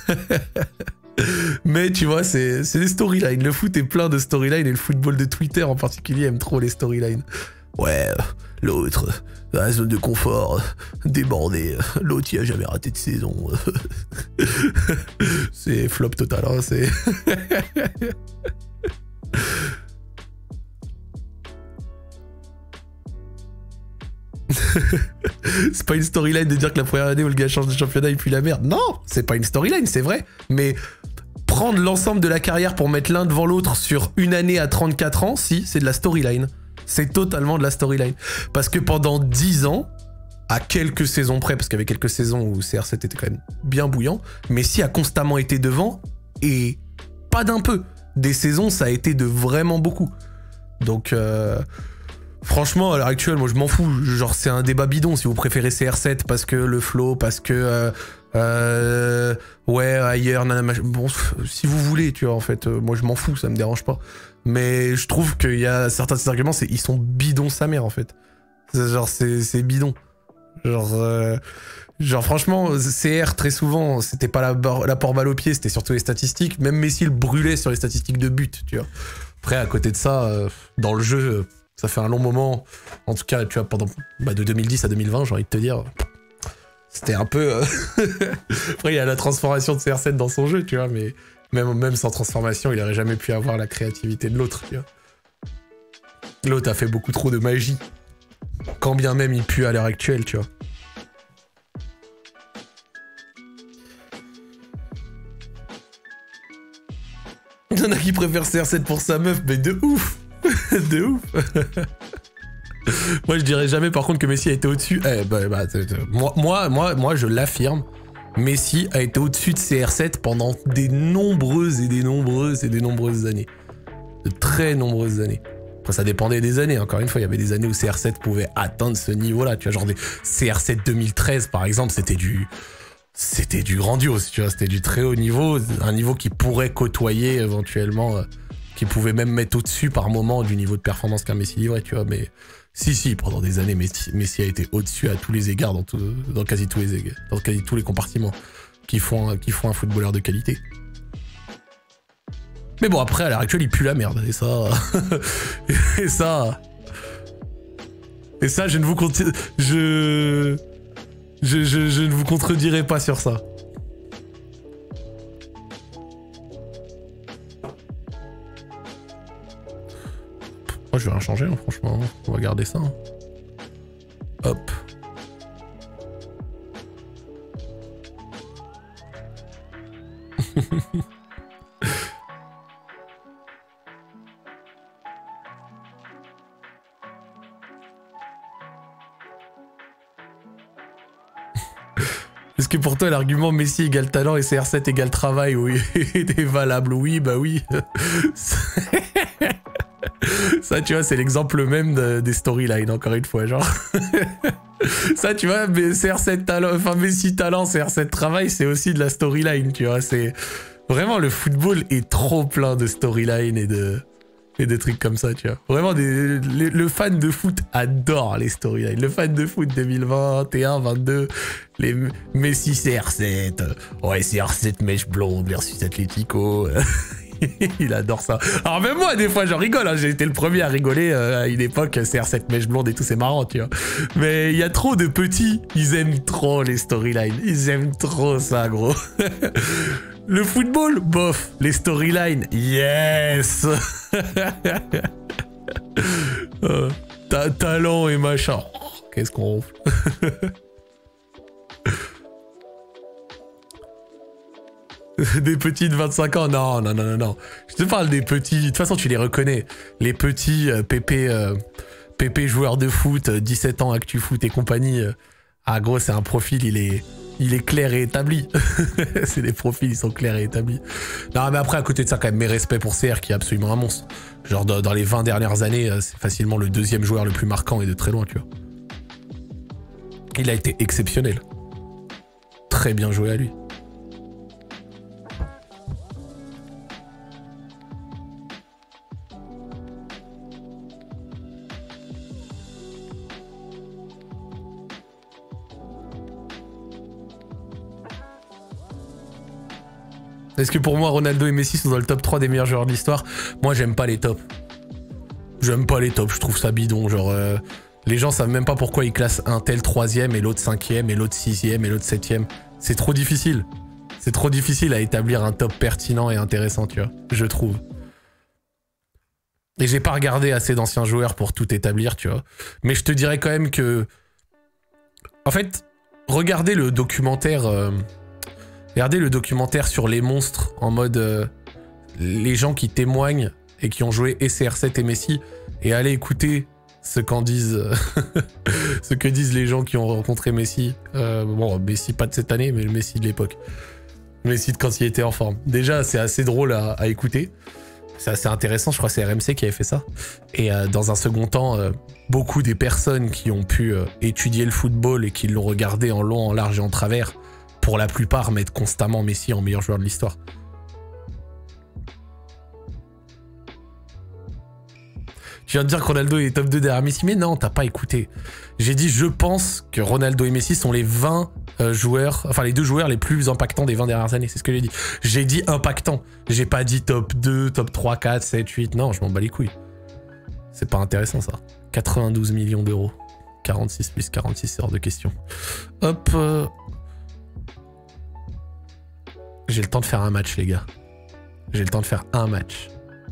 mais tu vois, c'est des storylines. Le foot est plein de storylines, et le football de Twitter en particulier aime trop les storylines. Ouais, l'autre, dans la zone de confort, débordé, l'autre il a jamais raté de saison. C'est flop total, hein, c'est... C'est pas une storyline de dire que la première année où le gars change de championnat il pue la merde. Non, c'est pas une storyline, c'est vrai. Mais prendre l'ensemble de la carrière pour mettre l'un devant l'autre sur une année à 34 ans, si, c'est de la storyline. C'est totalement de la storyline. Parce que pendant 10 ans, à quelques saisons près, parce qu'il y avait quelques saisons où CR7 était quand même bien bouillant, Messi a constamment été devant, et pas d'un peu. Des saisons, ça a été de vraiment beaucoup. Donc, franchement, à l'heure actuelle, moi je m'en fous. Genre, c'est un débat bidon si vous préférez CR7 parce que le flow, parce que... ouais, ailleurs, nanana, bon, si vous voulez, tu vois, en fait, moi je m'en fous, ça me dérange pas. Mais je trouve qu'il y a certains de ces arguments, ils sont bidons sa mère, en fait. Genre, c'est bidon. Genre franchement, CR très souvent, c'était pas l'apport balle au pied, c'était surtout les statistiques. Même Messi le brûlait sur les statistiques de but, tu vois. Après, à côté de ça, dans le jeu, ça fait un long moment. En tout cas, tu vois, pendant de 2010 à 2020, j'ai envie de te dire, c'était un peu... Après, il y a la transformation de CR7 dans son jeu, tu vois, mais même sans transformation, il aurait jamais pu avoir la créativité de l'autre, tu vois. L'autre a fait beaucoup trop de magie. Quand bien même il pue à l'heure actuelle, tu vois. Il y en a qui préfèrent CR7 pour sa meuf, mais de ouf. De ouf. Moi, je dirais jamais, par contre, que Messi a été au-dessus. Moi, je l'affirme. Messi a été au-dessus de CR7 pendant des nombreuses années. De très nombreuses années. Après, ça dépendait des années. Encore une fois, il y avait des années où CR7 pouvait atteindre ce niveau-là. Tu vois, genre des CR7 2013, par exemple, c'était du grandiose, tu vois. C'était du très haut niveau. Un niveau qui pourrait côtoyer éventuellement, qui pouvait même mettre au-dessus par moment du niveau de performance qu'un Messi livrait, tu vois. Mais si, pendant des années, Messi a été au-dessus à tous les égards, dans quasi tous les compartiments qui font un footballeur de qualité. Mais bon, après, à l'heure actuelle, il pue la merde. Et ça... Et ça, je ne vous je ne vous contredirai pas sur ça. Moi, je vais rien changer, hein, franchement. On va garder ça. Hein. Hop. Est-ce que pour toi l'argument Messi égale talent et CR7 égale travail oui, est valable? Oui, bah oui. Ça, tu vois, c'est l'exemple même des storylines, encore une fois, genre. Ça, tu vois, mais CR7 talent, enfin Messi talent, CR7 travail, c'est aussi de la storyline, tu vois. C'est vraiment, le football est trop plein de storylines et des trucs comme ça, tu vois. Vraiment, le fan de foot adore les storylines. Le fan de foot 2021, 22, les Messi CR7, ouais, CR7 mèche blonde versus Atlético. Il adore ça. Alors même moi, des fois, j'en rigole. Hein. J'ai été le premier à rigoler à une époque, CR7 mèche blonde et tout, c'est marrant, tu vois. Mais il y a trop de petits, ils aiment trop les storylines. Ils aiment trop ça, gros. Le football, bof. Les storylines, yes. Talent et machin. Oh, qu'est-ce qu'on ronfle. Des petits de 25 ans, non. Je te parle des petits, de toute façon tu les reconnais. Les petits pépé joueurs de foot, 17 ans, actu foot et compagnie. Ah gros, c'est un profil, il est clair et établi. C'est des profils, ils sont clairs et établis. Non mais après, à côté de ça, quand même, mes respects pour CR qui est absolument un monstre. Genre dans les 20 dernières années, c'est facilement le deuxième joueur le plus marquant et de très loin, tu vois. Il a été exceptionnel. Très bien joué à lui. Est-ce que pour moi, Ronaldo et Messi sont dans le top 3 des meilleurs joueurs de l'histoire? Moi, j'aime pas les tops. J'aime pas les tops, je trouve ça bidon. Genre, les gens savent même pas pourquoi ils classent un tel 3ème et l'autre 5ème et l'autre 6ème et l'autre 7ème. C'est trop difficile. C'est trop difficile à établir un top pertinent et intéressant, tu vois, je trouve. Et j'ai pas regardé assez d'anciens joueurs pour tout établir, tu vois. Mais je te dirais quand même que En fait, regardez le documentaire sur les monstres en mode les gens qui témoignent et qui ont joué et CR7 et Messi, et allez écouter ce qu'en disent ce que disent les gens qui ont rencontré Messi. Bon, Messi pas de cette année, mais le Messi de l'époque. Messi de quand il était en forme. Déjà, c'est assez drôle à écouter. C'est assez intéressant, je crois que c'est RMC qui avait fait ça. Et dans un second temps, beaucoup des personnes qui ont pu étudier le football et qui l'ont regardé en long, en large et en travers, pour la plupart mettent constamment Messi en meilleur joueur de l'histoire. Je viens de dire que Ronaldo est top 2 derrière Messi, mais non, t'as pas écouté. J'ai dit, je pense que Ronaldo et Messi sont les 20 joueurs, enfin les 2 joueurs les plus impactants des 20 dernières années, c'est ce que j'ai dit. J'ai dit impactant, j'ai pas dit top 2, top 3, 4, 7, 8, non, je m'en bats les couilles. C'est pas intéressant ça. 92 millions d'euros. 46 plus 46, c'est hors de question. Hop. J'ai le temps de faire un match, les gars. J'ai le temps de faire un match.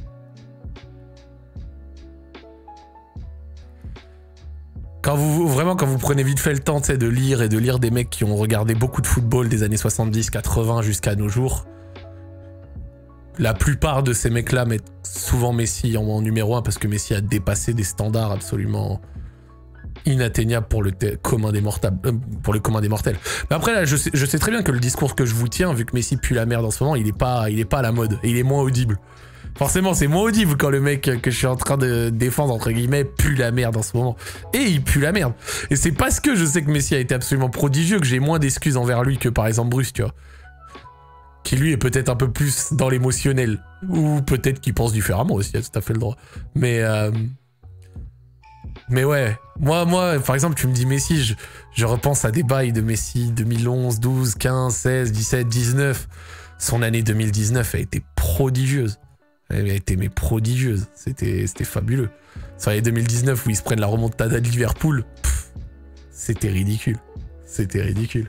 Quand vous prenez vite fait le temps de lire et de lire des mecs qui ont regardé beaucoup de football des années 70, 80 jusqu'à nos jours, la plupart de ces mecs-là mettent souvent Messi en numéro 1 parce que Messi a dépassé des standards absolument inatteignables pour le commun des mortels. Mais après, là, je sais très bien que le discours que je vous tiens, vu que Messi pue la merde en ce moment, il est pas à la mode et il est moins audible. Forcément, c'est moins audible quand le mec que je suis en train de défendre, entre guillemets, pue la merde en ce moment. Et il pue la merde. Et c'est parce que je sais que Messi a été absolument prodigieux que j'ai moins d'excuses envers lui que par exemple Bruce, tu vois. Qui lui est peut-être un peu plus dans l'émotionnel. Ou peut-être qu'il pense différemment aussi, il a tout à fait le droit. Mais ouais, moi, par exemple, tu me dis Messi, je repense à des bails de Messi 2011, 12, 15, 16, 17, 19. Son année 2019 a été prodigieuse. Elle a été prodigieuse. C'était fabuleux. Sur l'année 2019 où ils se prennent la remontada de Liverpool, c'était ridicule. C'était ridicule.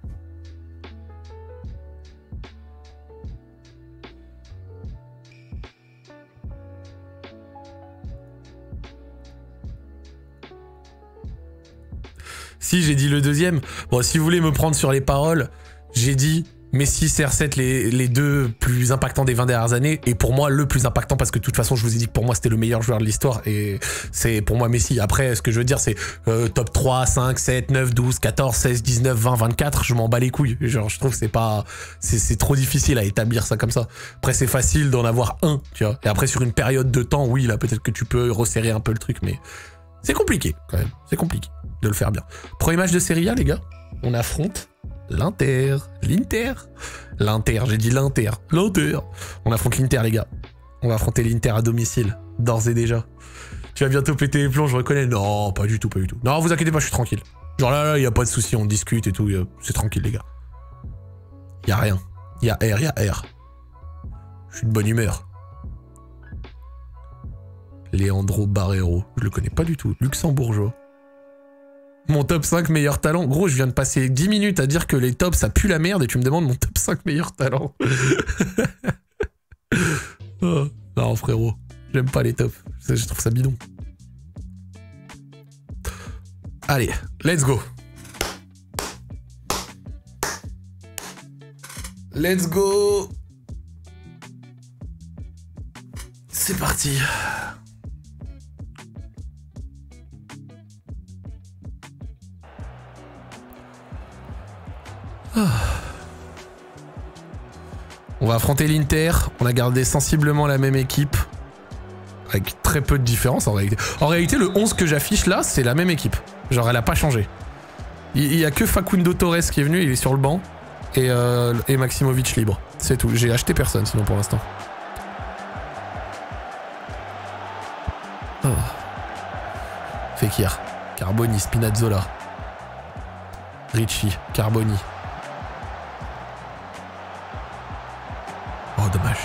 Si, j'ai dit le deuxième. Bon, si vous voulez me prendre sur les paroles, j'ai dit Messi, CR7, les 2 plus impactants des 20 dernières années. Et pour moi, le plus impactant, parce que de toute façon, je vous ai dit que pour moi, c'était le meilleur joueur de l'histoire. Et c'est pour moi Messi. Après, ce que je veux dire, c'est top 3, 5, 7, 9, 12, 14, 16, 19, 20, 24. Je m'en bats les couilles. Genre, je trouve que c'est pas... C'est trop difficile à établir ça comme ça. Après, c'est facile d'en avoir un, tu vois. Et après, sur une période de temps, oui, là, peut-être que tu peux resserrer un peu le truc, mais c'est compliqué, quand même. C'est compliqué de le faire bien. Premier match de Serie A, les gars. On affronte l'Inter. L'Inter, j'ai dit l'Inter. On affronte l'Inter, les gars. On va affronter l'Inter à domicile, d'ores et déjà. Tu vas bientôt péter les plombs, je reconnais. Non, pas du tout, pas du tout. Non, vous inquiétez pas, je suis tranquille. Genre là, y a pas de souci, on discute et tout. C'est tranquille, les gars. Y a rien. Y a R. Je suis de bonne humeur. Leandro Barreiro. Je le connais pas du tout. Luxembourgeois. Mon top 5 meilleurs talents. Gros, je viens de passer 10 minutes à dire que les tops, ça pue la merde et tu me demandes mon top 5 meilleurs talents. Oh, non, frérot. J'aime pas les tops. Je trouve ça bidon. Allez, let's go. Let's go. C'est parti. On va affronter l'Inter. On a gardé sensiblement la même équipe. Avec très peu de différence en réalité. En réalité, le 11 que j'affiche là, c'est la même équipe. Genre, elle a pas changé. Il y a que Facundo Torres qui est venu, il est sur le banc. Et Maximovic libre. C'est tout. J'ai acheté personne sinon pour l'instant. Oh. Fekir. Carboni, Spinazzola. Ricci, Carboni. Oh, dommage.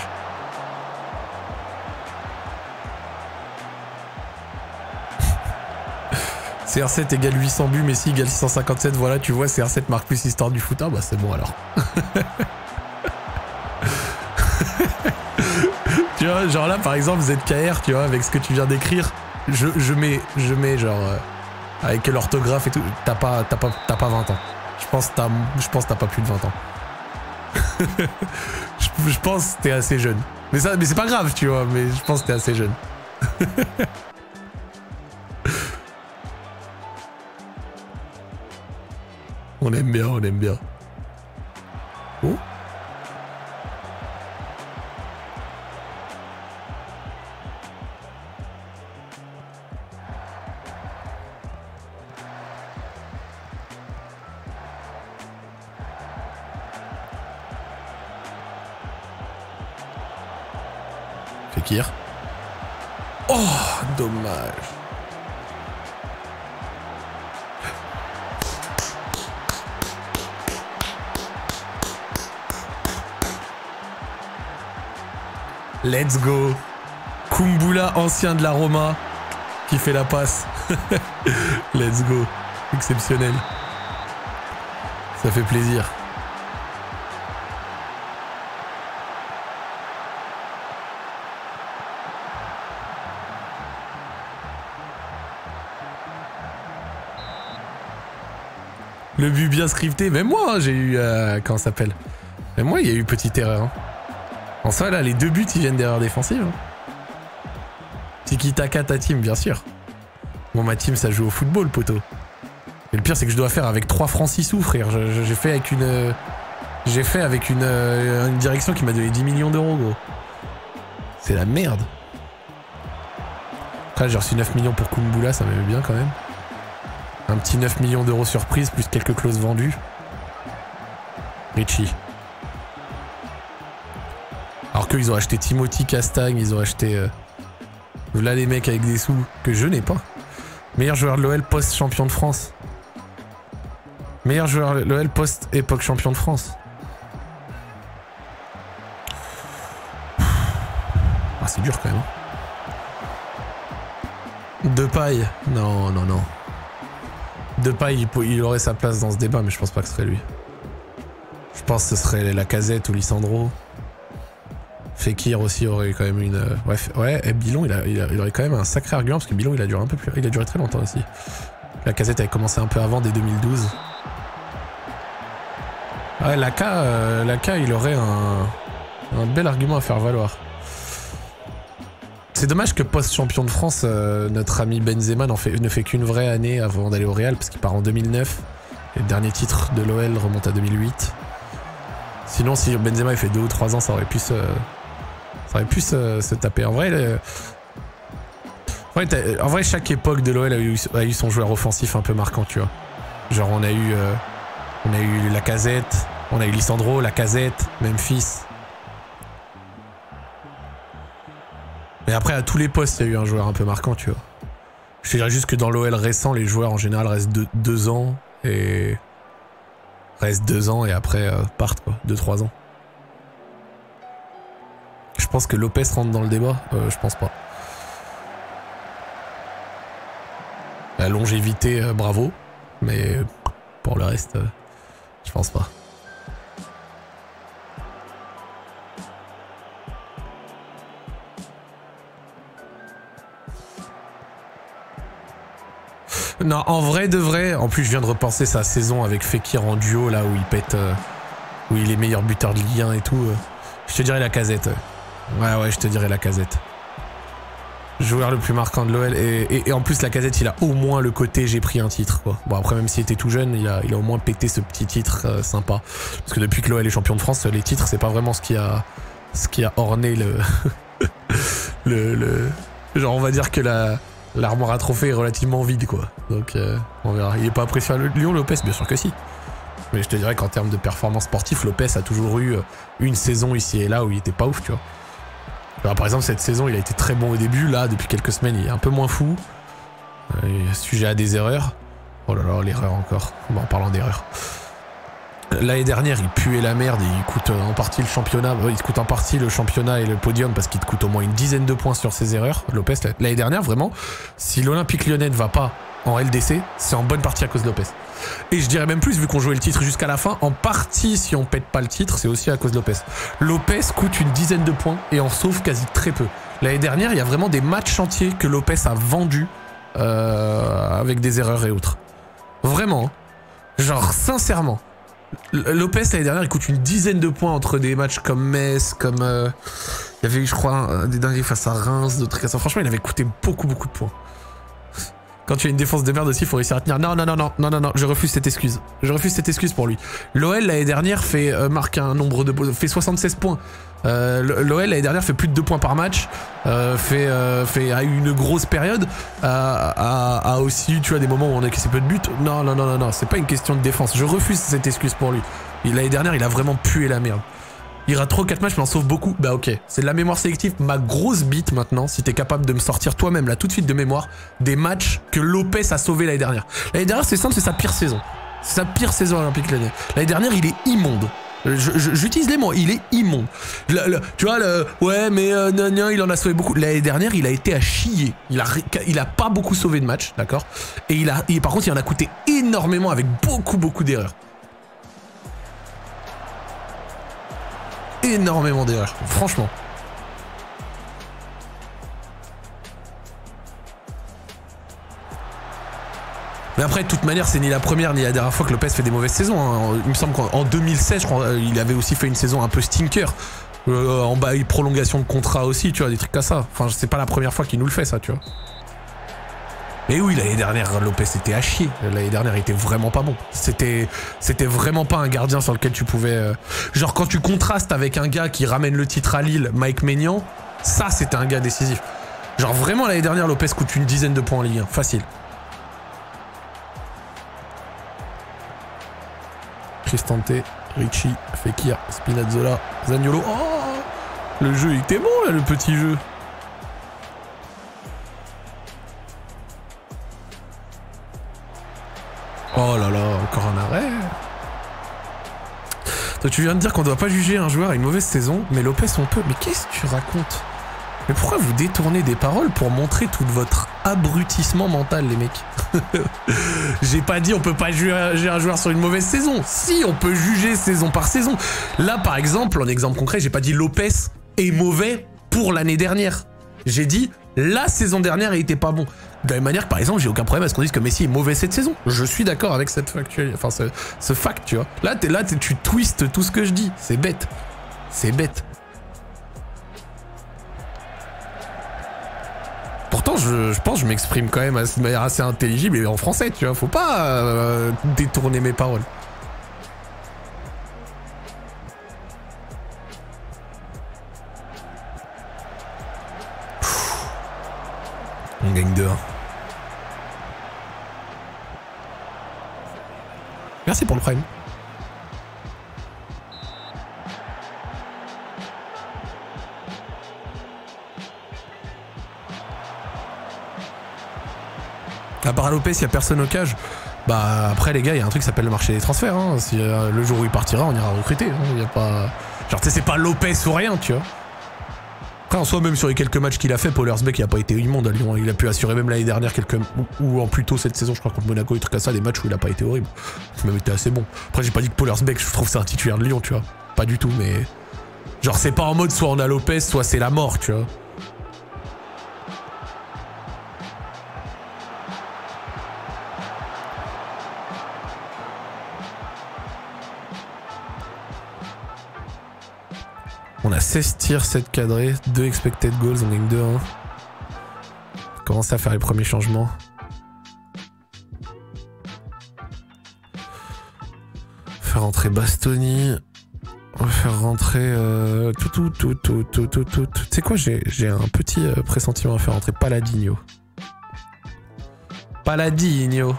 CR7 égale 800 buts, Messi égale 657. Voilà, tu vois, CR7 marque plus histoire du foot. Ah bah c'est bon alors. Tu vois, genre là par exemple ZKR, tu vois, avec ce que tu viens d'écrire, je mets genre Avec l'orthographe et tout. T'as pas 20 ans. Je pense que t'as pas plus de 20 ans. je pense que t'es assez jeune. Mais c'est pas grave, tu vois, mais je pense que t'es assez jeune. On aime bien, on aime bien. Oh. Fekir. Oh, dommage. Let's go. Kumbula, ancien de la Roma, qui fait la passe. Let's go. Exceptionnel. Ça fait plaisir. Le but bien scripté. Même moi, hein, j'ai eu... comment ça s'appelle? Même moi, il y a eu petite erreur. Hein. En soi, là, les 2 buts, ils viennent d'erreurs défensives. Hein. Tiki-taka ta team, bien sûr. Bon, ma team, ça joue au football, poteau. Et le pire, c'est que je dois faire avec 3 francs 6 sous, frère. J'ai fait avec une... J'ai fait avec une direction qui m'a donné 10 millions d'euros, gros. C'est la merde. Après, j'ai reçu 9 millions pour Kumbula, ça m'aimait bien, quand même. Un petit 9 millions d'euros surprise, plus quelques clauses vendues. Richie. Alors qu'ils ont acheté Timothy Castagne, ils ont acheté... là les mecs avec des sous que je n'ai pas. Meilleur joueur de l'OL post-champion de France. Meilleur joueur de l'OL post-époque champion de France. Ah, c'est dur quand même. Depay. Non, non, non. Depay, il aurait sa place dans ce débat, mais je pense pas que ce serait lui. Je pense que ce serait Lacazette ou Lisandro. Fekir aussi aurait eu quand même une... Ouais, et Bilon, il aurait quand même un sacré argument, parce que Bilon, il a duré un peu plus... Il a duré très longtemps aussi. Lacazette avait commencé un peu avant, dès 2012. Ouais, Laka, il aurait un bel argument à faire valoir. C'est dommage que post-champion de France, notre ami Benzema ne fait qu'une vraie année avant d'aller au Real, parce qu'il part en 2009. Et le dernier titre de l'OL remonte à 2008. Sinon, si Benzema il fait 2 ou 3 ans, ça aurait pu se taper. En vrai, en vrai, chaque époque de l'OL a eu son joueur offensif un peu marquant, tu vois. Genre, on a eu Lacazette, on a eu Lisandro, Lacazette, Memphis. Mais après, à tous les postes, il y a eu un joueur un peu marquant, tu vois. Je dirais juste que dans l'OL récent, les joueurs en général restent 2 ans et... Restent 2 ans et après partent, quoi. 2-3 ans. Je pense que Lopez rentre dans le débat. Je pense pas. La longévité, bravo. Mais pour le reste, je pense pas. Non, en vrai de vrai, en plus je viens de repenser sa saison avec Fekir en duo, là où il pète, où il est meilleur buteur de Ligue 1 et tout. Je te dirais Lacazette. Ouais, je te dirais Lacazette. Joueur le plus marquant de l'OL. Et en plus, Lacazette, il a au moins le côté j'ai pris un titre, quoi. Bon, après, même s'il était tout jeune, il a au moins pété ce petit titre sympa. Parce que depuis que l'OL est champion de France, les titres, c'est pas vraiment ce qui a orné le... Genre, on va dire que l'armoire à trophées est relativement vide, quoi. Donc, on verra. Il est pas apprécié à Lyon, Lopez, bien sûr que si. Mais je te dirais qu'en termes de performance sportive, Lopez a toujours eu une saison ici et là où il était pas ouf, tu vois. Alors, par exemple, cette saison, il a été très bon au début. Là, depuis quelques semaines, il est un peu moins fou. Il est sujet à des erreurs. Oh là là, l'erreur encore. Bon, en parlant d'erreurs. L'année dernière, il puait la merde. Il coûte en partie le championnat. Il te coûte en partie le championnat et le podium parce qu'il te coûte au moins une dizaine de points sur ses erreurs. Lopez, l'année dernière, vraiment, si l'Olympique Lyonnais ne va pas en LDC, c'est en bonne partie à cause de Lopez. Et je dirais même plus, vu qu'on jouait le titre jusqu'à la fin, en partie, si on pète pas le titre, c'est aussi à cause de Lopez. Lopez coûte une dizaine de points et en sauve quasi très peu. L'année dernière, il y a vraiment des matchs entiers que Lopez a vendus avec des erreurs et autres. Vraiment. Genre, sincèrement. Lopez, l'année dernière, il coûte une dizaine de points entre des matchs comme Metz, comme... il y avait eu, je crois, des dingueries face à Reims, d'autres trucs comme ça. Franchement, il avait coûté beaucoup de points. Quand tu as une défense de merde aussi, il faut réussir à tenir. Non, je refuse cette excuse. Je refuse cette excuse pour lui. L'OL, l'année dernière, marque un nombre de... fait 76 points. L'OL, l'année dernière, fait plus de 2 points par match. A eu une grosse période. A aussi, tu vois, des moments où on a encaissé peu de buts. Non, c'est pas une question de défense. Je refuse cette excuse pour lui. L'année dernière, il a vraiment pué la merde. Il rate trop 4 matchs mais en sauve beaucoup. Bah ok, c'est de la mémoire sélective. Ma grosse bite maintenant, si t'es capable de me sortir toi-même là tout de suite de mémoire, des matchs que Lopez a sauvés l'année dernière. L'année dernière c'est simple, c'est sa pire saison. C'est sa pire saison olympique l'année. L'année dernière il est immonde. J'utilise les mots, il est immonde. Tu vois, ouais mais il en a sauvé beaucoup. L'année dernière il a été à chier. Il a pas beaucoup sauvé de matchs, d'accord. Et par contre il en a coûté énormément avec beaucoup d'erreurs. Énormément d'erreurs, franchement. Mais après, de toute manière, c'est ni la première ni la dernière fois que Lopez fait des mauvaises saisons. Hein. Il me semble qu'en 2016, je crois, il avait aussi fait une saison un peu stinker. En bas, une prolongation de contrat aussi, tu vois, des trucs comme ça. Enfin, c'est pas la première fois qu'il nous le fait, ça, tu vois. Mais oui, l'année dernière, Lopez était à chier. L'année dernière, il était vraiment pas bon. C'était vraiment pas un gardien sur lequel tu pouvais... Genre, quand tu contrastes avec un gars qui ramène le titre à Lille, Mike Maignan, ça, c'était un gars décisif. Genre, vraiment, l'année dernière, Lopez coûte une dizaine de points en Ligue 1. Facile. Cristante, Ricci, Fekir, Spinazzola, Zaniolo. Oh, le jeu, il était bon, là, le petit jeu. Oh là là, encore un arrêt. Toi, tu viens de dire qu'on doit pas juger un joueur à une mauvaise saison, mais Lopez on peut. Mais qu'est-ce que tu racontes? Mais pourquoi vous détournez des paroles pour montrer tout votre abrutissement mental, les mecs? J'ai pas dit on peut pas juger un joueur sur une mauvaise saison. Si, on peut juger saison par saison. Là, par exemple, en exemple concret, j'ai pas dit Lopez est mauvais pour l'année dernière. J'ai dit la saison dernière il était pas bon. De la même manière que par exemple j'ai aucun problème à ce qu'on dise que Messi est mauvais cette saison. Je suis d'accord avec cette factuelle, enfin ce fact, tu vois. Là tu twistes tout ce que je dis. C'est bête. C'est bête. Pourtant je pense que je m'exprime quand même de manière assez intelligible et en français, tu vois. Faut pas détourner mes paroles. On gagne 2-1. Merci pour le prime. À part à Lopez, il n'y a personne au cage. Bah après les gars, il y a un truc qui s'appelle le marché des transferts. Hein. Si le jour où il partira, on ira recruter. Il n'y a pas... Genre tu sais, c'est pas Lopez ou rien, tu vois. Après, en soi, même sur les quelques matchs qu'il a fait, Paul Hersbeck, il a pas été immonde à Lyon. Il a pu assurer même l'année dernière ou en plus tôt cette saison, je crois, contre Monaco, et trucs comme ça, des matchs où il a pas été horrible. Il a même été assez bon. Après, j'ai pas dit que Paul Hersbeck, je trouve que c'est un titulaire de Lyon, tu vois. Pas du tout, mais... Genre, c'est pas en mode soit on a Lopez, soit c'est la mort, tu vois. On a 16 tirs, 7 cadrés, 2 expected goals, on gagne 2-1. Commence à faire les premiers changements. Faire rentrer Bastoni. On va faire rentrer... Tu sais quoi, j'ai un petit pressentiment à faire rentrer Palladinho. Palladinho.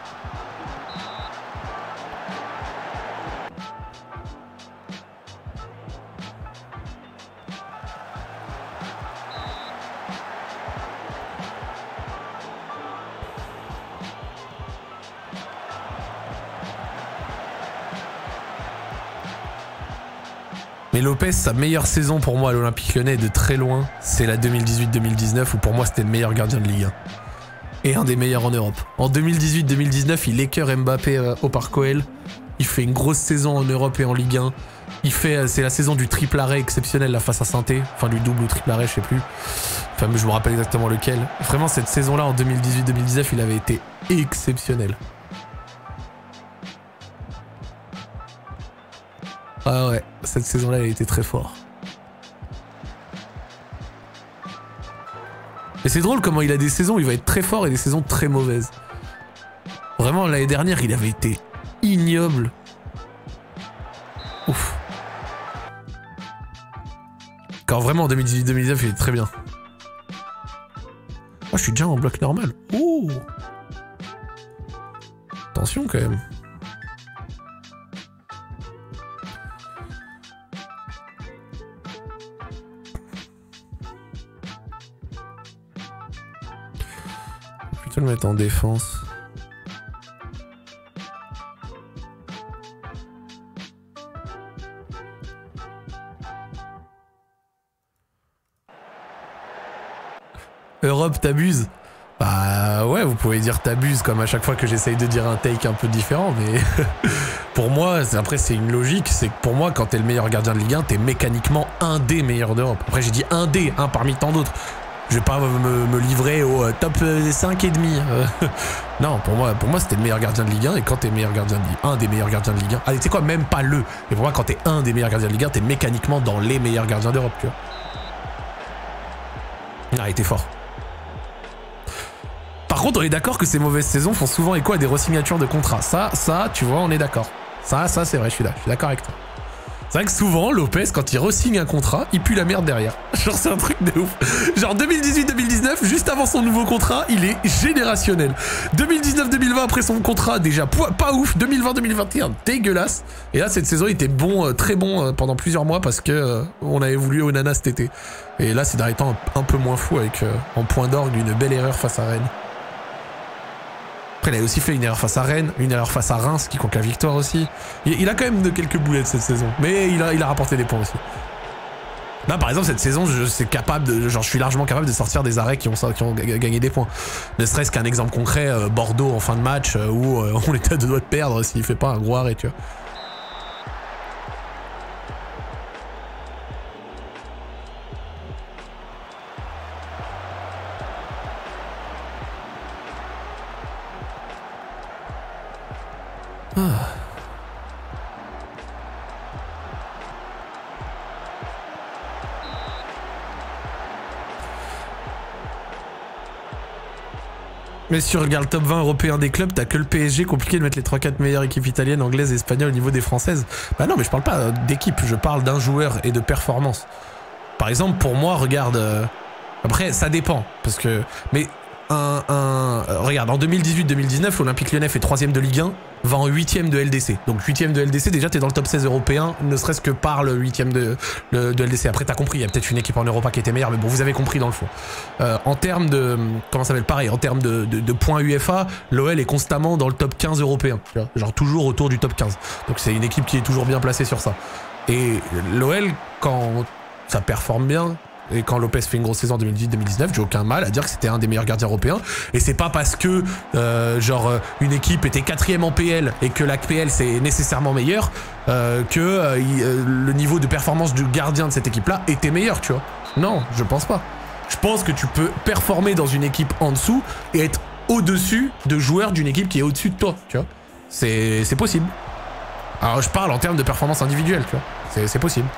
Mais Lopez, sa meilleure saison pour moi à l'Olympique Lyonnais de très loin, c'est la 2018-2019 où pour moi c'était le meilleur gardien de Ligue 1. Et un des meilleurs en Europe. En 2018-2019, il écœure Mbappé au Parc OL. Il fait une grosse saison en Europe et en Ligue 1. C'est la saison du triple arrêt exceptionnel là, face à Saint-Étienne. Enfin, du double ou triple arrêt, je sais plus. Enfin, je me rappelle exactement lequel. Vraiment, cette saison-là, en 2018-2019, il avait été exceptionnel. Ah ouais, cette saison-là, il a été très fort. Et c'est drôle comment il a des saisons où il va être très fort et des saisons très mauvaises. Vraiment, l'année dernière, il avait été ignoble. Ouf. Quand vraiment en 2018-2019, il est très bien. Oh, je suis déjà en bloc normal. Oh. Attention quand même. Je vais plutôt le mettre en défense. Europe, t'abuses. Bah ouais, vous pouvez dire t'abuses comme à chaque fois que j'essaye de dire un take un peu différent, mais pour moi, après c'est une logique, c'est que pour moi quand t'es le meilleur gardien de Ligue 1, t'es mécaniquement un des meilleurs d'Europe. Après j'ai dit un des, un parmi tant d'autres. Je vais pas me livrer au top 5 et demi. Non, pour moi c'était le meilleur gardien de Ligue 1, et quand t'es meilleur gardien de Ligue 1, un des meilleurs gardiens de Ligue 1, allez tu sais quoi, même pas le, mais pour moi quand t'es un des meilleurs gardiens de Ligue 1, t'es mécaniquement dans les meilleurs gardiens d'Europe, tu vois. Ah, il était fort. Par contre, on est d'accord que ces mauvaises saisons font souvent écho à des re-signatures de contrats. Ça, tu vois, on est d'accord. Ça, c'est vrai, je suis d'accord avec toi. C'est vrai que souvent, Lopez, quand il re-signe un contrat, il pue la merde derrière. Genre, c'est un truc de ouf. Genre, 2018-2019, juste avant son nouveau contrat, il est générationnel. 2019-2020, après son contrat, déjà pas ouf. 2020-2021, dégueulasse. Et là, cette saison, il était bon, très bon pendant plusieurs mois parce que on avait voulu Onana cet été. Et là, ces derniers temps, un peu moins fou avec, en point d'orgue, une belle erreur face à Rennes. Après, il a aussi fait une erreur face à Rennes, une erreur face à Reims qui compte la victoire aussi. Il a quand même de quelques boulettes cette saison, mais il a rapporté des points aussi. Là, par exemple, cette saison, je suis largement capable de sortir des arrêts qui ont gagné des points. Ne serait-ce qu'un exemple concret, Bordeaux en fin de match, où on était à deux doigts de perdre s'il fait pas un gros arrêt, tu vois. Ah. Mais si tu regardes le top 20 européen des clubs, t'as que le PSG, compliqué de mettre les 3-4 meilleures équipes italiennes, anglaises et espagnoles au niveau des françaises. Bah non, mais je parle pas d'équipe, je parle d'un joueur et de performance. Par exemple, pour moi, regarde... Après, ça dépend, parce que... Mais regarde, en 2018-2019, l'Olympique Lyonnais fait 3ème de Ligue 1, va en 8ème de LDC. Donc 8ème de LDC, déjà t'es dans le top 16 européen, ne serait-ce que par le 8ème de LDC. Après t'as compris, il y a peut-être une équipe en Europa qui était meilleure, mais bon, vous avez compris dans le fond. En termes de... Comment ça s'appelle? Pareil, en termes de points UEFA, l'OL est constamment dans le top 15 européen. Tu vois, genre toujours autour du top 15. Donc c'est une équipe qui est toujours bien placée sur ça. Et l'OL, quand ça performe bien... Et quand Lopez fait une grosse saison en 2018-2019, j'ai aucun mal à dire que c'était un des meilleurs gardiens européens. Et c'est pas parce que une équipe était 4ème en PL et que la PL c'est nécessairement meilleur que le niveau de performance du gardien de cette équipe-là était meilleur, tu vois. Non, je pense pas. Je pense que tu peux performer dans une équipe en dessous et être au-dessus de joueurs d'une équipe qui est au-dessus de toi, tu vois. C'est possible. Alors je parle en termes de performance individuelle, tu vois. C'est possible.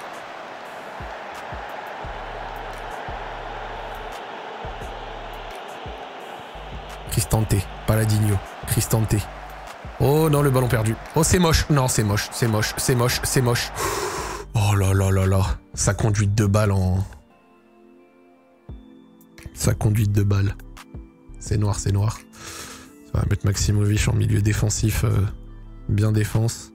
Cristante, Paladinho, Cristante. Oh non, le ballon perdu. Oh, c'est moche. Non, c'est moche, c'est moche, c'est moche, c'est moche. Oh là là là là. Sa conduite de balle en... Sa conduite de balle. C'est noir, c'est noir. Ça va mettre Maximovic en milieu défensif. Bien défense.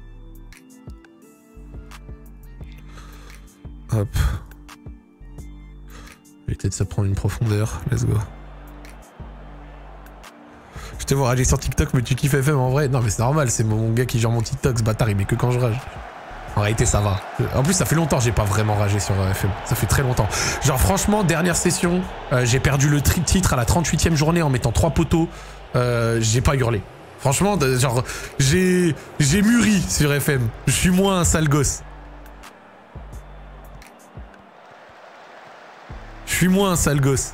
Hop. Éviter de se prendre une profondeur. Let's go. Je te vois rager sur TikTok, mais tu kiffes FM en vrai. Non, mais c'est normal, c'est mon gars qui gère mon TikTok, ce bâtard, il met que quand je rage. En réalité, ça va. En plus, ça fait longtemps que j'ai pas vraiment ragé sur FM. Ça fait très longtemps. Genre, franchement, dernière session, j'ai perdu le titre à la 38e journée en mettant 3 poteaux. J'ai pas hurlé. Franchement, genre, j'ai mûri sur FM. Je suis moins un sale gosse. Je suis moins un sale gosse.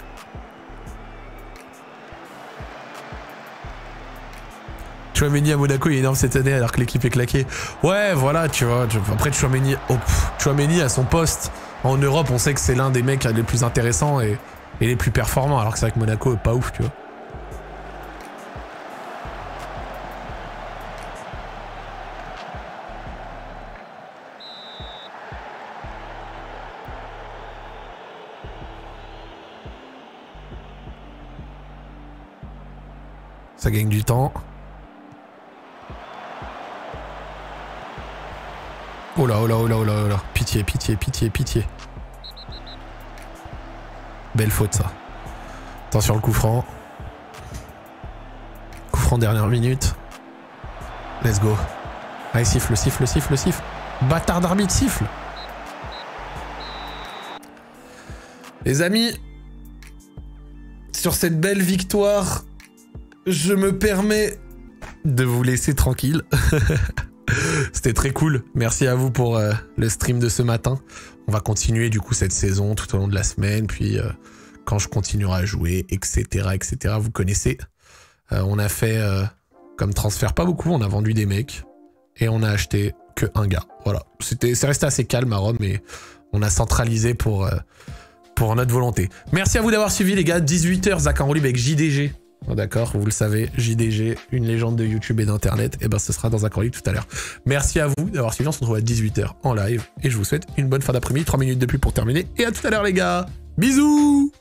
Tchouaméni à Monaco, il est énorme cette année alors que l'équipe est claquée. Ouais, voilà, tu vois. Après, Tchouaméni à son poste en Europe, on sait que c'est l'un des mecs les plus intéressants et les plus performants. Alors que c'est vrai que Monaco est pas ouf, tu vois. Ça gagne du temps. Oh là, oh là, oh là, oh là, oh là. Pitié, pitié, pitié, pitié. Belle faute, ça. Attention, le coup franc. Coup franc dernière minute. Let's go. Allez, siffle, siffle, siffle, siffle. Bâtard d'arbitre, siffle. Les amis, sur cette belle victoire, je me permets de vous laisser tranquille. C'était très cool. Merci à vous pour le stream de ce matin. On va continuer du coup cette saison tout au long de la semaine. Puis quand je continuerai à jouer, etc. etc. Vous connaissez. On a fait comme transfert pas beaucoup. On a vendu des mecs. Et on a acheté que un gars. Voilà. C'est resté assez calme à Rome. Mais on a centralisé pour notre volonté. Merci à vous d'avoir suivi les gars. 18 h Zach en live avec JDG. D'accord, vous le savez, JDG, une légende de YouTube et d'internet, et ben ce sera dans un corps tout à l'heure. Merci à vous d'avoir suivi, on se retrouve à 18 h en live, et je vous souhaite une bonne fin d'après-midi, 3 minutes de pub pour terminer, et à tout à l'heure les gars, bisous.